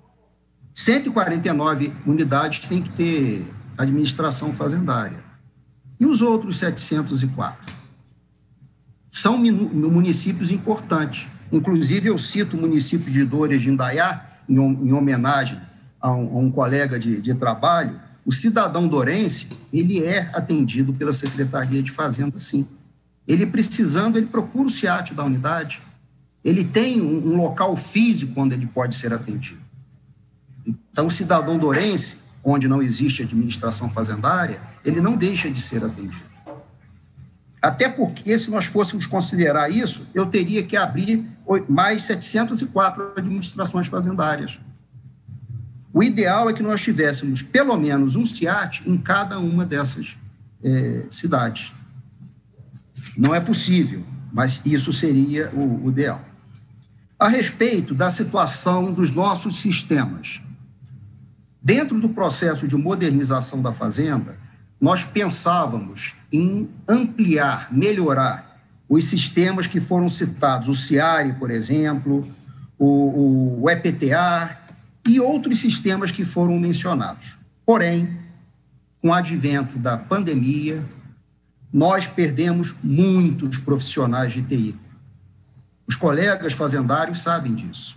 149 unidades têm que ter administração fazendária. E os outros 704? São municípios importantes. Inclusive, eu cito o município de Dores de Indaiá, em homenagem a um colega de trabalho. O cidadão dorense, ele é atendido pela Secretaria de Fazenda, sim. Ele precisando, ele procura o CIAT da unidade. Ele tem um local físico onde ele pode ser atendido. Então, o cidadão dorense, onde não existe administração fazendária, ele não deixa de ser atendido. Até porque, se nós fôssemos considerar isso, eu teria que abrir mais 704 administrações fazendárias. O ideal é que nós tivéssemos pelo menos um CIAT em cada uma dessas cidades. Não é possível, mas isso seria o ideal. A respeito da situação dos nossos sistemas, Dentro do processo de modernização da Fazenda, nós pensávamos em ampliar, melhorar os sistemas que foram citados, o CIARE, por exemplo, o EPTA e outros sistemas que foram mencionados. Porém, com o advento da pandemia, nós perdemos muitos profissionais de TI. Os colegas fazendários sabem disso.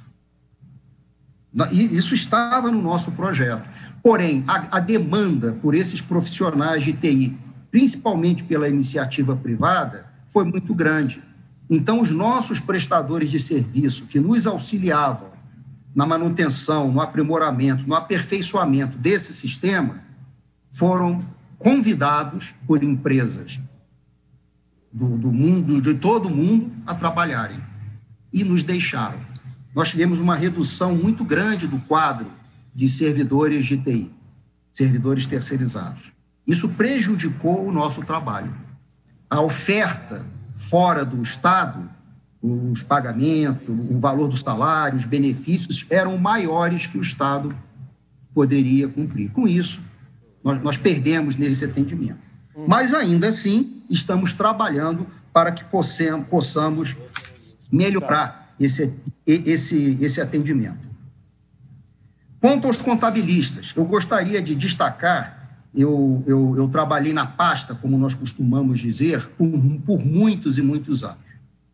E isso estava no nosso projeto. Porém, a demanda por esses profissionais de TI, principalmente pela iniciativa privada, foi muito grande. Então, os nossos prestadores de serviço que nos auxiliavam na manutenção, no aprimoramento, no aperfeiçoamento desse sistema, foram convidados por empresas do mundo, de todo mundo, a trabalharem. E nos deixaram. Nós tivemos uma redução muito grande do quadro de servidores de TI, servidores terceirizados. Isso prejudicou o nosso trabalho. A oferta fora do Estado, os pagamentos, o valor dos salários, os benefícios, eram maiores que o Estado poderia cumprir. Com isso, nós perdemos nesse atendimento. Mas, ainda assim, estamos trabalhando para que possamos melhorar esse atendimento. Quanto aos contabilistas, eu gostaria de destacar, eu trabalhei na pasta, como nós costumamos dizer, por muitos e muitos anos.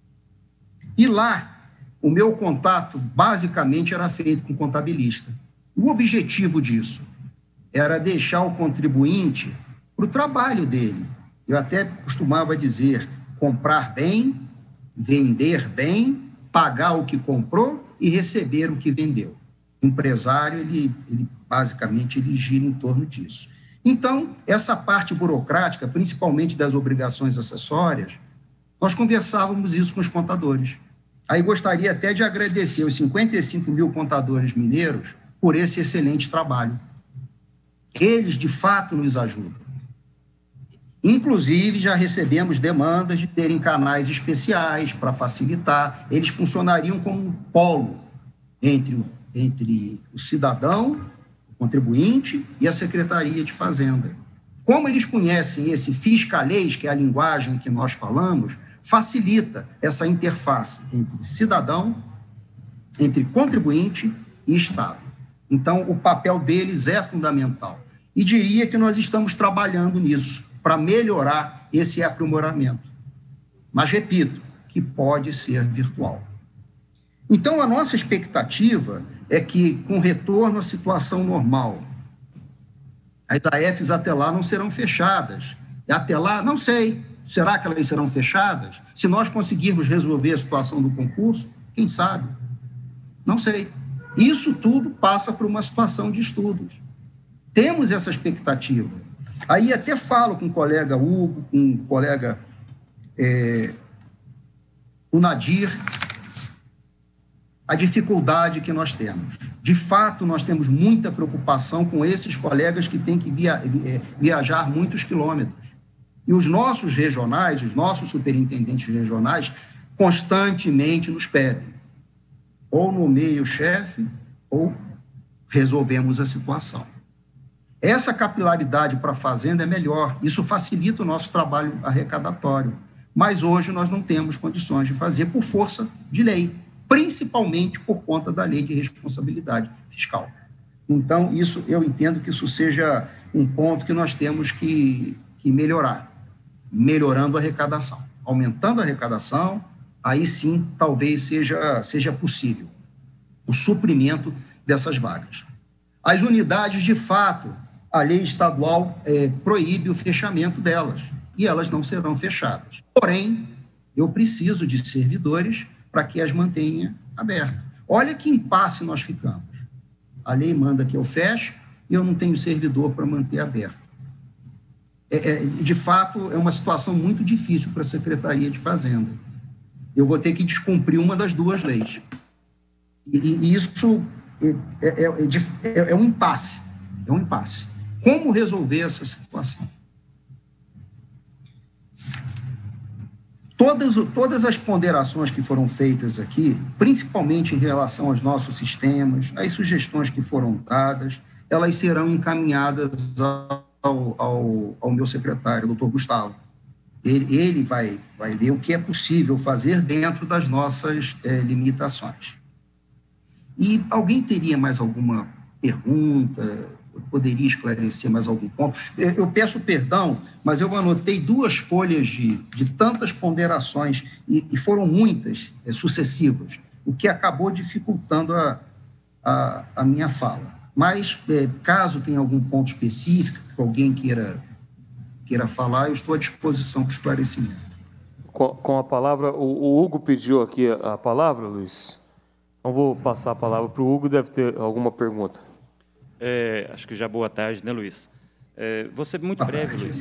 E lá, o meu contato basicamente era feito com contabilista. O objetivo disso era deixar o contribuinte para o trabalho dele. Eu até costumava dizer, comprar bem, vender bem, pagar o que comprou e receber o que vendeu. O empresário, ele basicamente, ele gira em torno disso. Então, essa parte burocrática, principalmente das obrigações acessórias, nós conversávamos isso com os contadores. Aí gostaria até de agradecer os 55 mil contadores mineiros por esse excelente trabalho. Eles, de fato, nos ajudam. Inclusive, já recebemos demandas de terem canais especiais para facilitar. Eles funcionariam como um polo entre o cidadão, o contribuinte e a Secretaria de Fazenda. Como eles conhecem esse fiscalês, que é a linguagem que nós falamos, facilita essa interface entre cidadão, entre contribuinte e Estado. Então, o papel deles é fundamental. E diria que nós estamos trabalhando nisso, para melhorar esse aprimoramento. Mas, repito, que pode ser virtual. Então, a nossa expectativa é que, com retorno à situação normal, as AFs até lá não serão fechadas. E até lá, não sei, será que elas serão fechadas? Se nós conseguirmos resolver a situação do concurso, quem sabe? Não sei. Isso tudo passa por uma situação de estudos. Temos essa expectativa. Aí até falo com o colega Hugo, com o colega o Nadir, a dificuldade que nós temos. De fato, nós temos muita preocupação com esses colegas que têm que viajar muitos quilômetros. E os nossos regionais, os nossos superintendentes regionais, constantemente nos pedem. Ou nomeia o chefe, ou resolvemos a situação. Essa capilaridade para a Fazenda é melhor. Isso facilita o nosso trabalho arrecadatório. Mas hoje nós não temos condições de fazer por força de lei, principalmente por conta da Lei de Responsabilidade Fiscal. Então, isso, eu entendo que isso seja um ponto que nós temos que melhorar, melhorando a arrecadação. Aumentando a arrecadação, aí sim, talvez seja possível o suprimento dessas vagas. As unidades, de fato, a lei estadual proíbe o fechamento delas, e elas não serão fechadas. Porém, eu preciso de servidores para que as mantenha abertas. Olha que impasse nós ficamos. A lei manda que eu feche e eu não tenho servidor para manter aberto. De fato, é uma situação muito difícil para a Secretaria de Fazenda. Eu vou ter que descumprir uma das duas leis. E isso é um impasse. É um impasse. Como resolver essa situação? Todas as ponderações que foram feitas aqui, principalmente em relação aos nossos sistemas, as sugestões que foram dadas, elas serão encaminhadas ao meu secretário, doutor Gustavo. Ele vai ver o que é possível fazer dentro das nossas limitações. E alguém teria mais alguma pergunta? Eu poderia esclarecer mais algum ponto? Eu peço perdão, mas eu anotei 2 folhas de tantas ponderações, e foram muitas sucessivas, o que acabou dificultando a minha fala. Mas, caso tenha algum ponto específico, que alguém queira falar, eu estou à disposição para o esclarecimento. Com a palavra, o Hugo pediu aqui a palavra, Luiz. Então, vou passar a palavra para o Hugo, deve ter alguma pergunta. Acho que já boa tarde, né, Luiz? Vou ser muito breve, Luiz.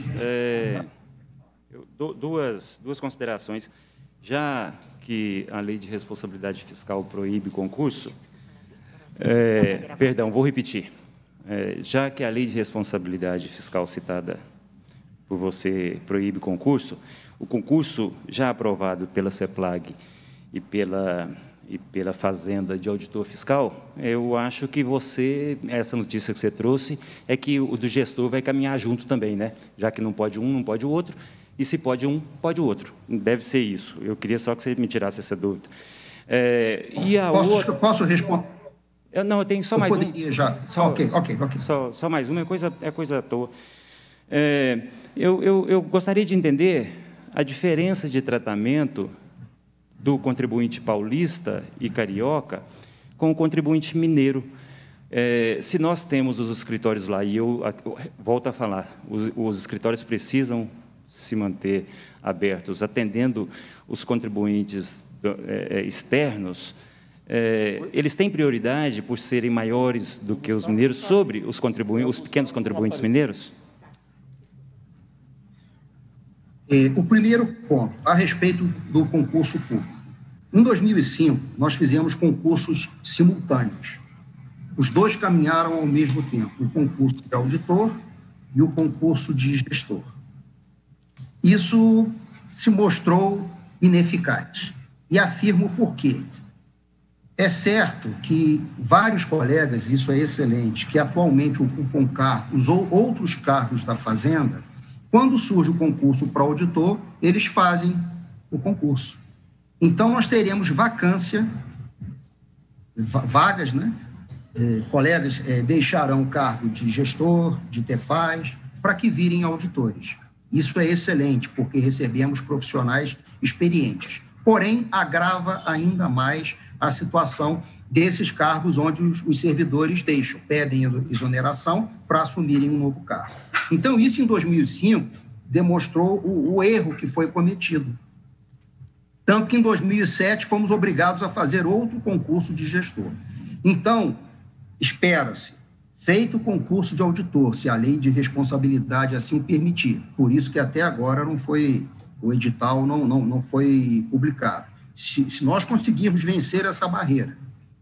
Duas considerações. Já que a lei de responsabilidade fiscal proíbe concurso, perdão, vou repetir. Já que a lei de responsabilidade fiscal citada por você proíbe concurso, o concurso já aprovado pela CEPLAG e pela Fazenda de auditor fiscal, eu acho que essa notícia que você trouxe é que o do gestor vai caminhar junto também, né? Já que não pode um, não pode o outro, e se pode um, pode o outro. Deve ser isso. Eu queria só que você me tirasse essa dúvida. Posso responder? Não, eu tenho só mais poderia já. Ok. Só mais uma, é coisa à toa. Eu gostaria de entender a diferença de tratamento do contribuinte paulista e carioca com o contribuinte mineiro. Se nós temos os escritórios lá, e eu volto a falar, os escritórios precisam se manter abertos, atendendo os contribuintes externos, eles têm prioridade por serem maiores do que os mineiros sobre os pequenos contribuintes mineiros? O primeiro ponto, a respeito do concurso público. Em 2005, nós fizemos concursos simultâneos. Os 2 caminharam ao mesmo tempo, o concurso de auditor e o concurso de gestor. Isso se mostrou ineficaz. E afirmo por quê. É certo que vários colegas, isso é excelente, que atualmente ocupam cargos ou outros cargos da Fazenda, quando surge o concurso para auditor, eles fazem o concurso. Então, nós teremos vagas, né? Colegas deixarão o cargo de gestor, de Tefaz, para que virem auditores. Isso é excelente, porque recebemos profissionais experientes. Porém, agrava ainda mais a situação desses cargos onde os servidores pedem exoneração para assumirem um novo cargo. Então, isso em 2005 demonstrou o erro que foi cometido. Tanto que em 2007 fomos obrigados a fazer outro concurso de gestor. Então, espera-se, feito o concurso de auditor, se a lei de responsabilidade assim o permitir. Por isso que até agora o edital não foi publicado. Se nós conseguirmos vencer essa barreira,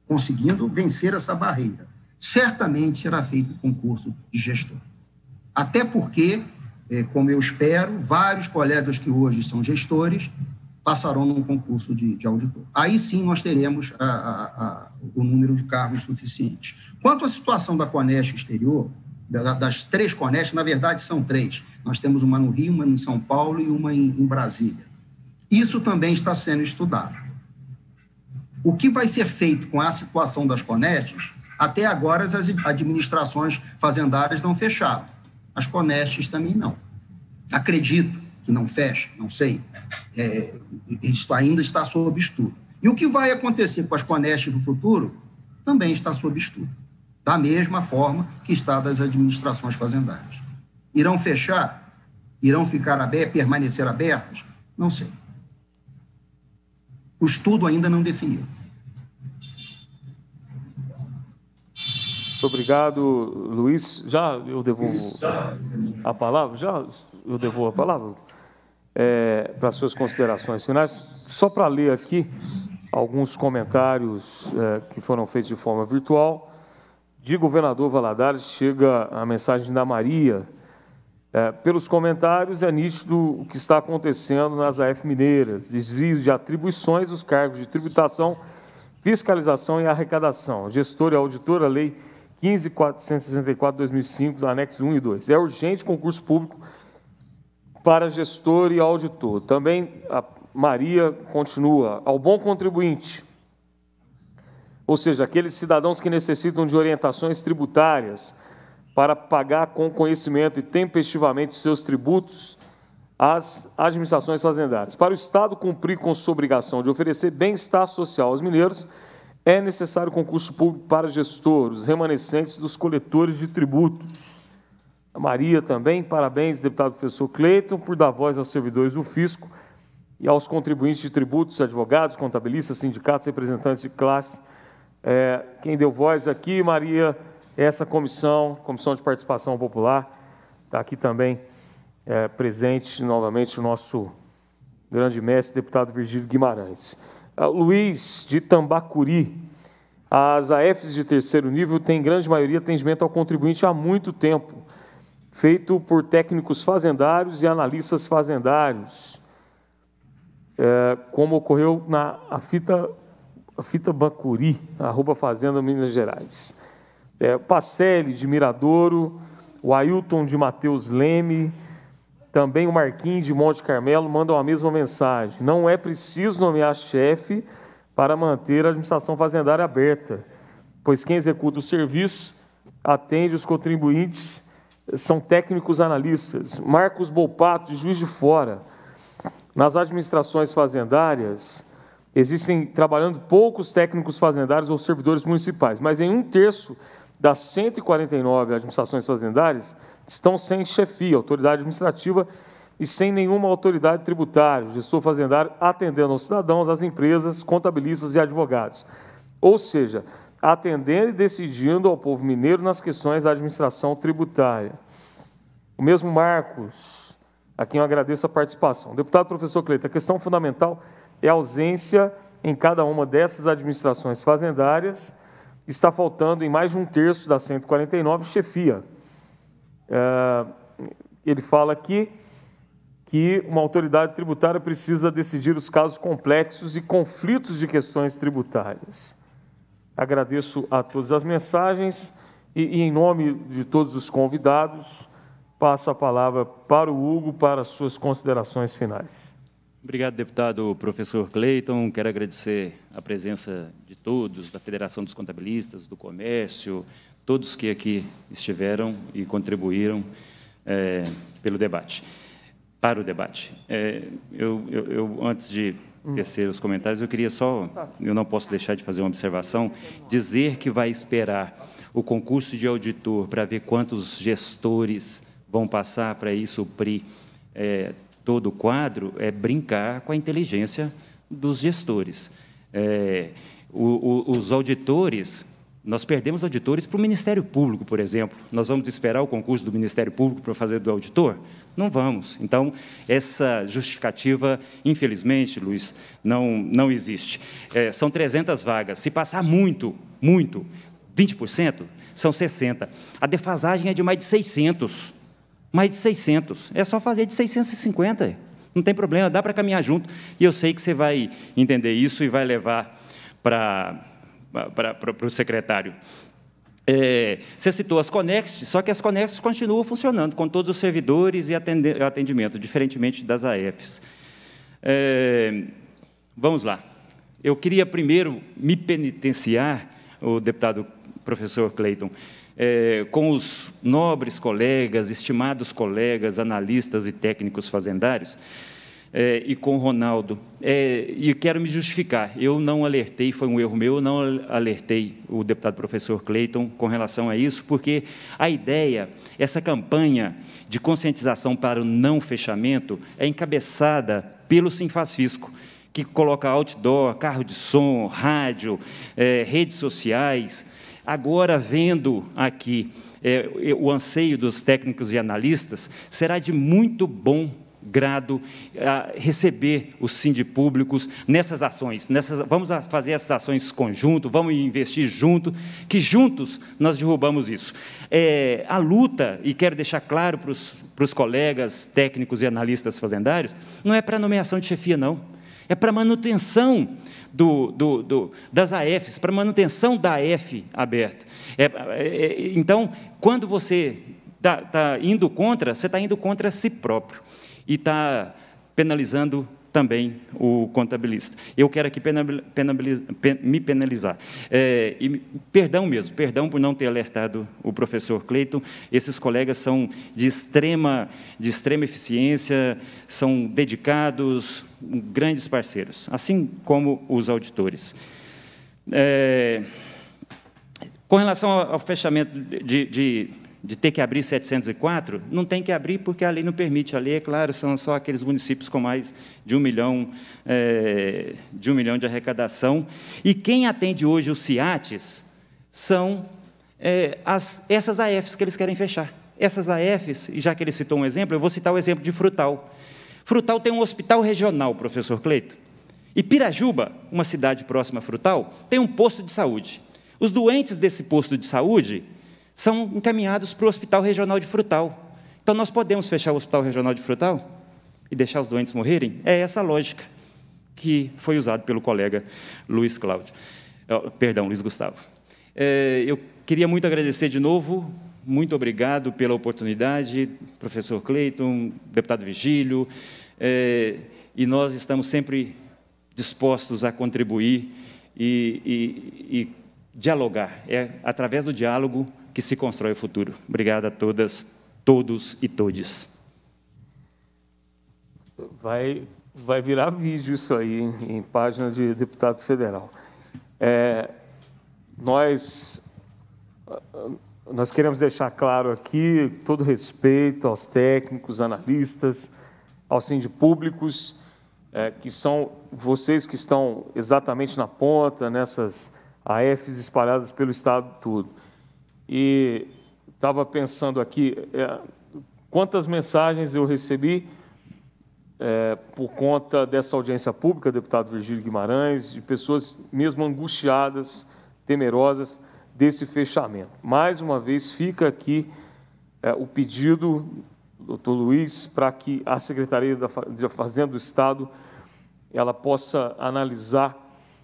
certamente será feito o concurso de gestor. Até porque, como eu espero, vários colegas que hoje são gestores passarão num concurso de auditor. Aí sim nós teremos o número de cargos suficiente. Quanto à situação da Conesc exterior, das 3 Conesc, na verdade são 3. Nós temos uma no Rio, uma em São Paulo e uma em Brasília. Isso também está sendo estudado. O que vai ser feito com a situação das Conestes, até agora as administrações fazendárias não fecharam. As Conestes também não. Acredito que não feche, não sei. Isso ainda está sob estudo. E o que vai acontecer com as Conestes no futuro também está sob estudo. Da mesma forma que está das administrações fazendárias. Irão fechar? Irão ficar permanecer abertas? Não sei. O estudo ainda não definiu. Muito obrigado, Luiz. Já eu devolvo a palavra? Para as suas considerações finais. Só para ler aqui alguns comentários que foram feitos de forma virtual. De Governador Valadares chega a mensagem da Maria. Pelos comentários, é nítido o que está acontecendo nas AF Mineiras, desvios de atribuições dos cargos de tributação, fiscalização e arrecadação. Gestor e auditor, a lei 15.464/2005, anexos 1 e 2. É urgente concurso público para gestor e auditor. Também a Maria continua. Ao bom contribuinte, ou seja, aqueles cidadãos que necessitam de orientações tributárias para pagar com conhecimento e tempestivamente seus tributos às administrações fazendárias. Para o Estado cumprir com sua obrigação de oferecer bem-estar social aos mineiros, é necessário concurso público para gestor, os remanescentes dos coletores de tributos. A Maria também, parabéns, deputado professor Cleiton, por dar voz aos servidores do fisco e aos contribuintes de tributos, advogados, contabilistas, sindicatos, representantes de classe. Quem deu voz aqui, Maria, essa comissão de participação popular, está aqui também presente novamente o nosso grande mestre, deputado Virgílio Guimarães. Luiz, de Tambacuri, as AFs de terceiro nível têm, em grande maioria, atendimento ao contribuinte há muito tempo, feito por técnicos fazendários e analistas fazendários, como ocorreu na Fita Bacuri, @Fazenda Minas Gerais. Pacelli, de Miradouro, o Ailton de Mateus Leme, também o Marquinhos de Monte Carmelo mandam a mesma mensagem. Não é preciso nomear chefe para manter a administração fazendária aberta, pois quem executa o serviço atende os contribuintes, são técnicos analistas. Marcos Bolpato, de Juiz de Fora. Nas administrações fazendárias, existem trabalhando poucos técnicos fazendários ou servidores municipais, mas em 1/3 das 149 administrações fazendárias estão sem chefia, autoridade administrativa e sem nenhuma autoridade tributária, gestor fazendário atendendo aos cidadãos, às empresas, contabilistas e advogados. Ou seja, atendendo e decidindo ao povo mineiro nas questões da administração tributária. O mesmo Marcos, a quem eu agradeço a participação. Deputado professor Cleiton, a questão fundamental é a ausência em cada uma dessas administrações fazendárias. Está faltando em mais de 1/3 das 149 chefia. Ele fala aqui que uma autoridade tributária precisa decidir os casos complexos e conflitos de questões tributárias. Agradeço a todas as mensagens e em nome de todos os convidados, passo a palavra para o Hugo para as suas considerações finais. Obrigado, deputado professor Cleiton. Quero agradecer a presença de todos, da Federação dos Contabilistas, do Comércio, todos que aqui estiveram e contribuíram pelo debate, para o debate. Antes de tecer os comentários, eu queria só, eu não posso deixar de fazer uma observação, dizer que vai esperar o concurso de auditor para ver quantos gestores vão passar para ir suprir todo o quadro, é brincar com a inteligência dos gestores. Os auditores, nós perdemos auditores para o Ministério Público, por exemplo. Nós vamos esperar o concurso do Ministério Público para fazer do auditor? Não vamos. Então, essa justificativa, infelizmente, Luiz, não existe. São 300 vagas. Se passar muito, 20%, são 60. A defasagem é de mais de 600. Mais de 600. É só fazer de 650. Não tem problema, dá para caminhar junto. E eu sei que você vai entender isso e vai levar para o secretário. Você citou as Conexes, só que as Conexes continuam funcionando com todos os servidores e atendimento, diferentemente das AFs. Vamos lá. Eu queria primeiro me penitenciar, o deputado professor Cleiton, com os nobres colegas, estimados colegas, analistas e técnicos fazendários, e com o Ronaldo. E quero me justificar. Eu não alertei, foi um erro meu, eu não alertei o deputado professor Cleiton com relação a isso, porque a ideia, essa campanha de conscientização para o não fechamento é encabeçada pelo Sinfasfisco, que coloca outdoor, carro de som, rádio, redes sociais. Agora, vendo aqui o anseio dos técnicos e analistas, será de muito bom grado receber os sindipúblicos nessas ações. Vamos fazer essas ações conjunto, vamos investir junto, que juntos nós derrubamos isso. A luta, e quero deixar claro para os colegas técnicos e analistas fazendários, não é para nomeação de chefia, não. é para manutenção das AFs, para manutenção da AF aberta. Então, quando você está indo contra, você está indo contra si próprio e está penalizando também o contabilista. Eu quero aqui me penalizar. E perdão por não ter alertado o professor Cleiton. Esses colegas são de extrema eficiência, são dedicados, grandes parceiros, assim como os auditores. Com relação ao fechamento de ter que abrir 704, não tem que abrir porque a lei não permite. A lei, é claro, são só aqueles municípios com mais de 1 milhão de arrecadação. E quem atende hoje os CIATs são essas AFs que eles querem fechar. Essas AFs, e já que ele citou um exemplo, eu vou citar o exemplo de Frutal. Frutal tem um hospital regional, professor Cleiton. E Pirajuba, uma cidade próxima a Frutal, tem um posto de saúde. Os doentes desse posto de saúde são encaminhados para o Hospital Regional de Frutal. Então, nós podemos fechar o Hospital Regional de Frutal e deixar os doentes morrerem? É essa a lógica que foi usada pelo colega Luiz Gustavo. Eu queria muito agradecer de novo, muito obrigado pela oportunidade, professor Cleiton, deputado Vigílio, e nós estamos sempre dispostos a contribuir e dialogar. É através do diálogo que se constrói o futuro. Obrigado a todas, todos e todes. Vai virar vídeo isso aí, em página de deputado federal. Nós queremos deixar claro aqui todo respeito aos técnicos, analistas, aos sindipúblicos, que são vocês que estão exatamente na ponta, nessas AFs espalhadas pelo Estado todo. E estava pensando aqui, quantas mensagens eu recebi por conta dessa audiência pública, deputado Virgílio Guimarães, de pessoas mesmo angustiadas, temerosas desse fechamento. Mais uma vez, fica aqui o pedido, doutor Luiz, para que a Secretaria da Fazenda do Estado ela possa analisar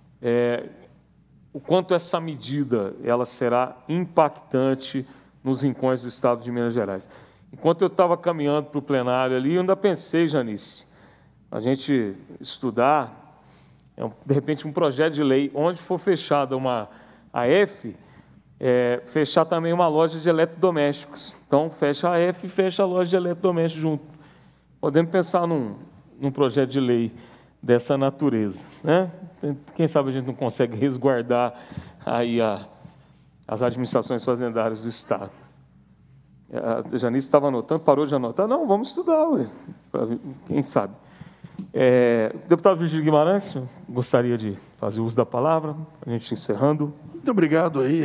o quanto essa medida ela será impactante nos rincões do Estado de Minas Gerais. Enquanto eu estava caminhando para o plenário ali, eu ainda pensei, Janice, a gente estudar, de repente, um projeto de lei, onde for fechada uma AF, fechar também uma loja de eletrodomésticos. Então, fecha a AF e fecha a loja de eletrodomésticos junto. Podemos pensar num projeto de lei dessa natureza, né? Quem sabe a gente não consegue resguardar aí as administrações fazendárias do Estado. A Janice estava anotando, parou de anotar. Não, vamos estudar, ué, quem sabe. Deputado Virgílio Guimarães, gostaria de fazer uso da palavra, a gente encerrando. Muito obrigado aí.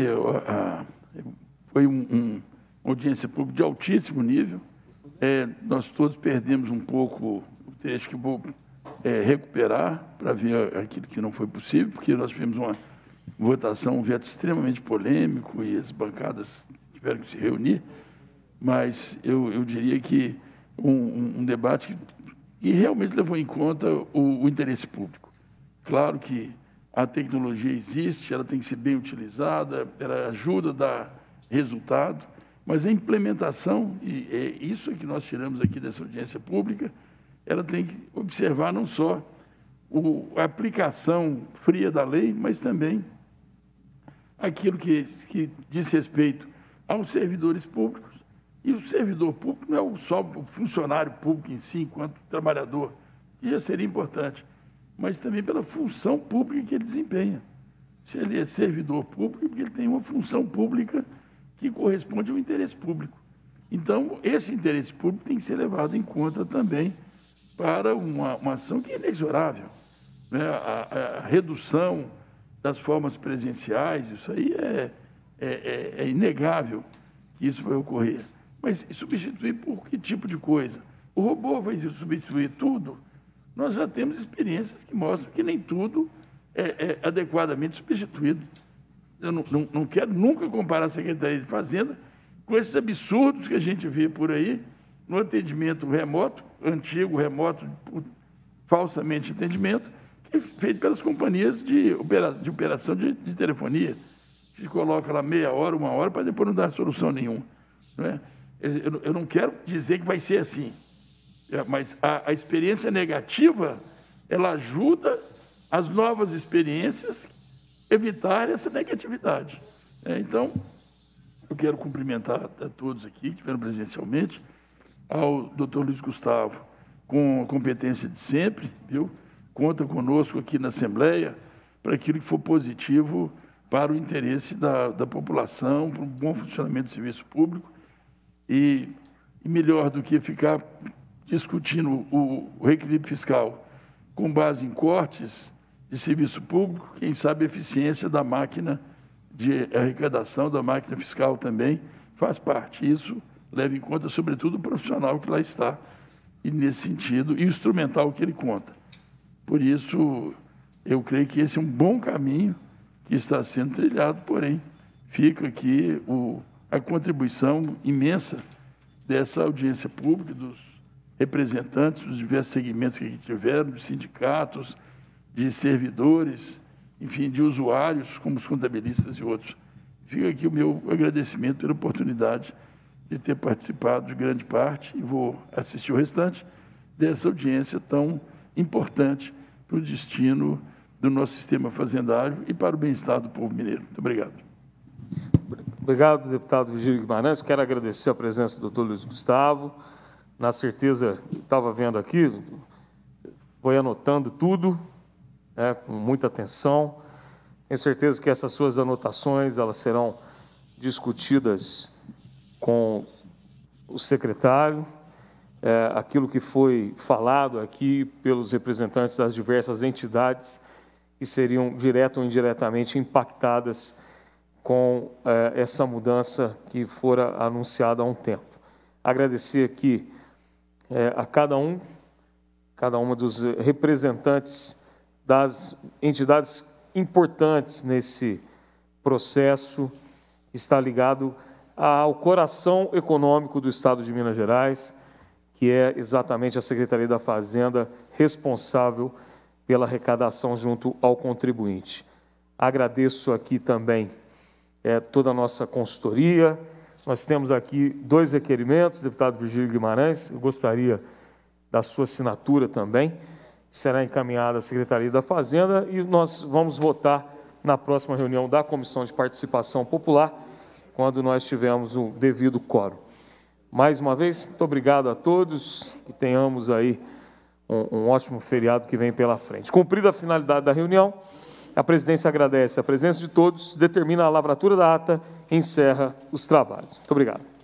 Foi uma audiência pública de altíssimo nível. Nós todos perdemos um pouco o trecho que vou recuperar para ver aquilo que não foi possível, porque nós tivemos uma votação, um veto extremamente polêmico e as bancadas tiveram que se reunir, mas eu diria que um debate que realmente levou em conta o interesse público. Claro que a tecnologia existe, ela tem que ser bem utilizada, ela ajuda a dar resultado, mas a implementação, e é isso que nós tiramos aqui dessa audiência pública, ela tem que observar não só a aplicação fria da lei, mas também aquilo que diz respeito aos servidores públicos. E o servidor público não é só o funcionário público em si, enquanto trabalhador, que já seria importante, mas também pela função pública que ele desempenha. Se ele é servidor público, é porque ele tem uma função pública que corresponde ao interesse público. Então, esse interesse público tem que ser levado em conta também para uma ação que é inexorável, né? A redução das formas presenciais, isso aí é inegável que isso vai ocorrer. Mas substituir por que tipo de coisa? O robô vai substituir tudo? Nós já temos experiências que mostram que nem tudo é adequadamente substituído. Eu não quero nunca comparar a Secretaria de Fazenda com esses absurdos que a gente vê por aí, no atendimento remoto, antigo remoto, falsamente atendimento, feito pelas companhias de operação de telefonia, que coloca lá meia hora, 1 hora, para depois não dar solução nenhuma. Não é? Eu não quero dizer que vai ser assim, mas a experiência negativa, ela ajuda as novas experiências a evitar essa negatividade. Então, eu quero cumprimentar a todos aqui que estiveram presencialmente, ao doutor Luiz Gustavo, com a competência de sempre, viu? Conta conosco aqui na Assembleia para aquilo que for positivo para o interesse da população, para um bom funcionamento do serviço público, e melhor do que ficar discutindo o reequilíbrio fiscal com base em cortes de serviço público, quem sabe a eficiência da máquina de arrecadação, da máquina fiscal também faz parte. Isso leva em conta, sobretudo, o profissional que lá está, e nesse sentido, e o instrumental que ele conta. Por isso, eu creio que esse é um bom caminho que está sendo trilhado, porém, fica aqui a contribuição imensa dessa audiência pública, dos representantes dos diversos segmentos que aqui tiveram, dos sindicatos, de servidores, enfim, de usuários, como os contabilistas e outros. Fica aqui o meu agradecimento pela oportunidade de ter participado de grande parte, e vou assistir o restante dessa audiência tão importante para o destino do nosso sistema fazendário e para o bem-estar do povo mineiro. Muito obrigado. Obrigado, deputado Virgílio Guimarães. Quero agradecer a presença do doutor Luiz Gustavo. Na certeza, estava vendo aqui, foi anotando tudo, com muita atenção. Tenho certeza que essas suas anotações elas serão discutidas com o secretário, aquilo que foi falado aqui pelos representantes das diversas entidades que seriam direta ou indiretamente impactadas com essa mudança que fora anunciada há um tempo. Agradecer aqui a cada uma dos representantes das entidades importantes nesse processo, que está ligado ao coração econômico do Estado de Minas Gerais, que é exatamente a Secretaria da Fazenda responsável pela arrecadação junto ao contribuinte. Agradeço aqui também toda a nossa consultoria. Nós temos aqui 2 requerimentos, deputado Virgílio Guimarães, eu gostaria da sua assinatura também, será encaminhada à Secretaria da Fazenda e nós vamos votar na próxima reunião da Comissão de Participação Popular, quando nós tivermos o devido quórum. Mais uma vez, muito obrigado a todos, que tenhamos aí um ótimo feriado que vem pela frente. Cumprida a finalidade da reunião, a presidência agradece a presença de todos, determina a lavratura da ata e encerra os trabalhos. Muito obrigado.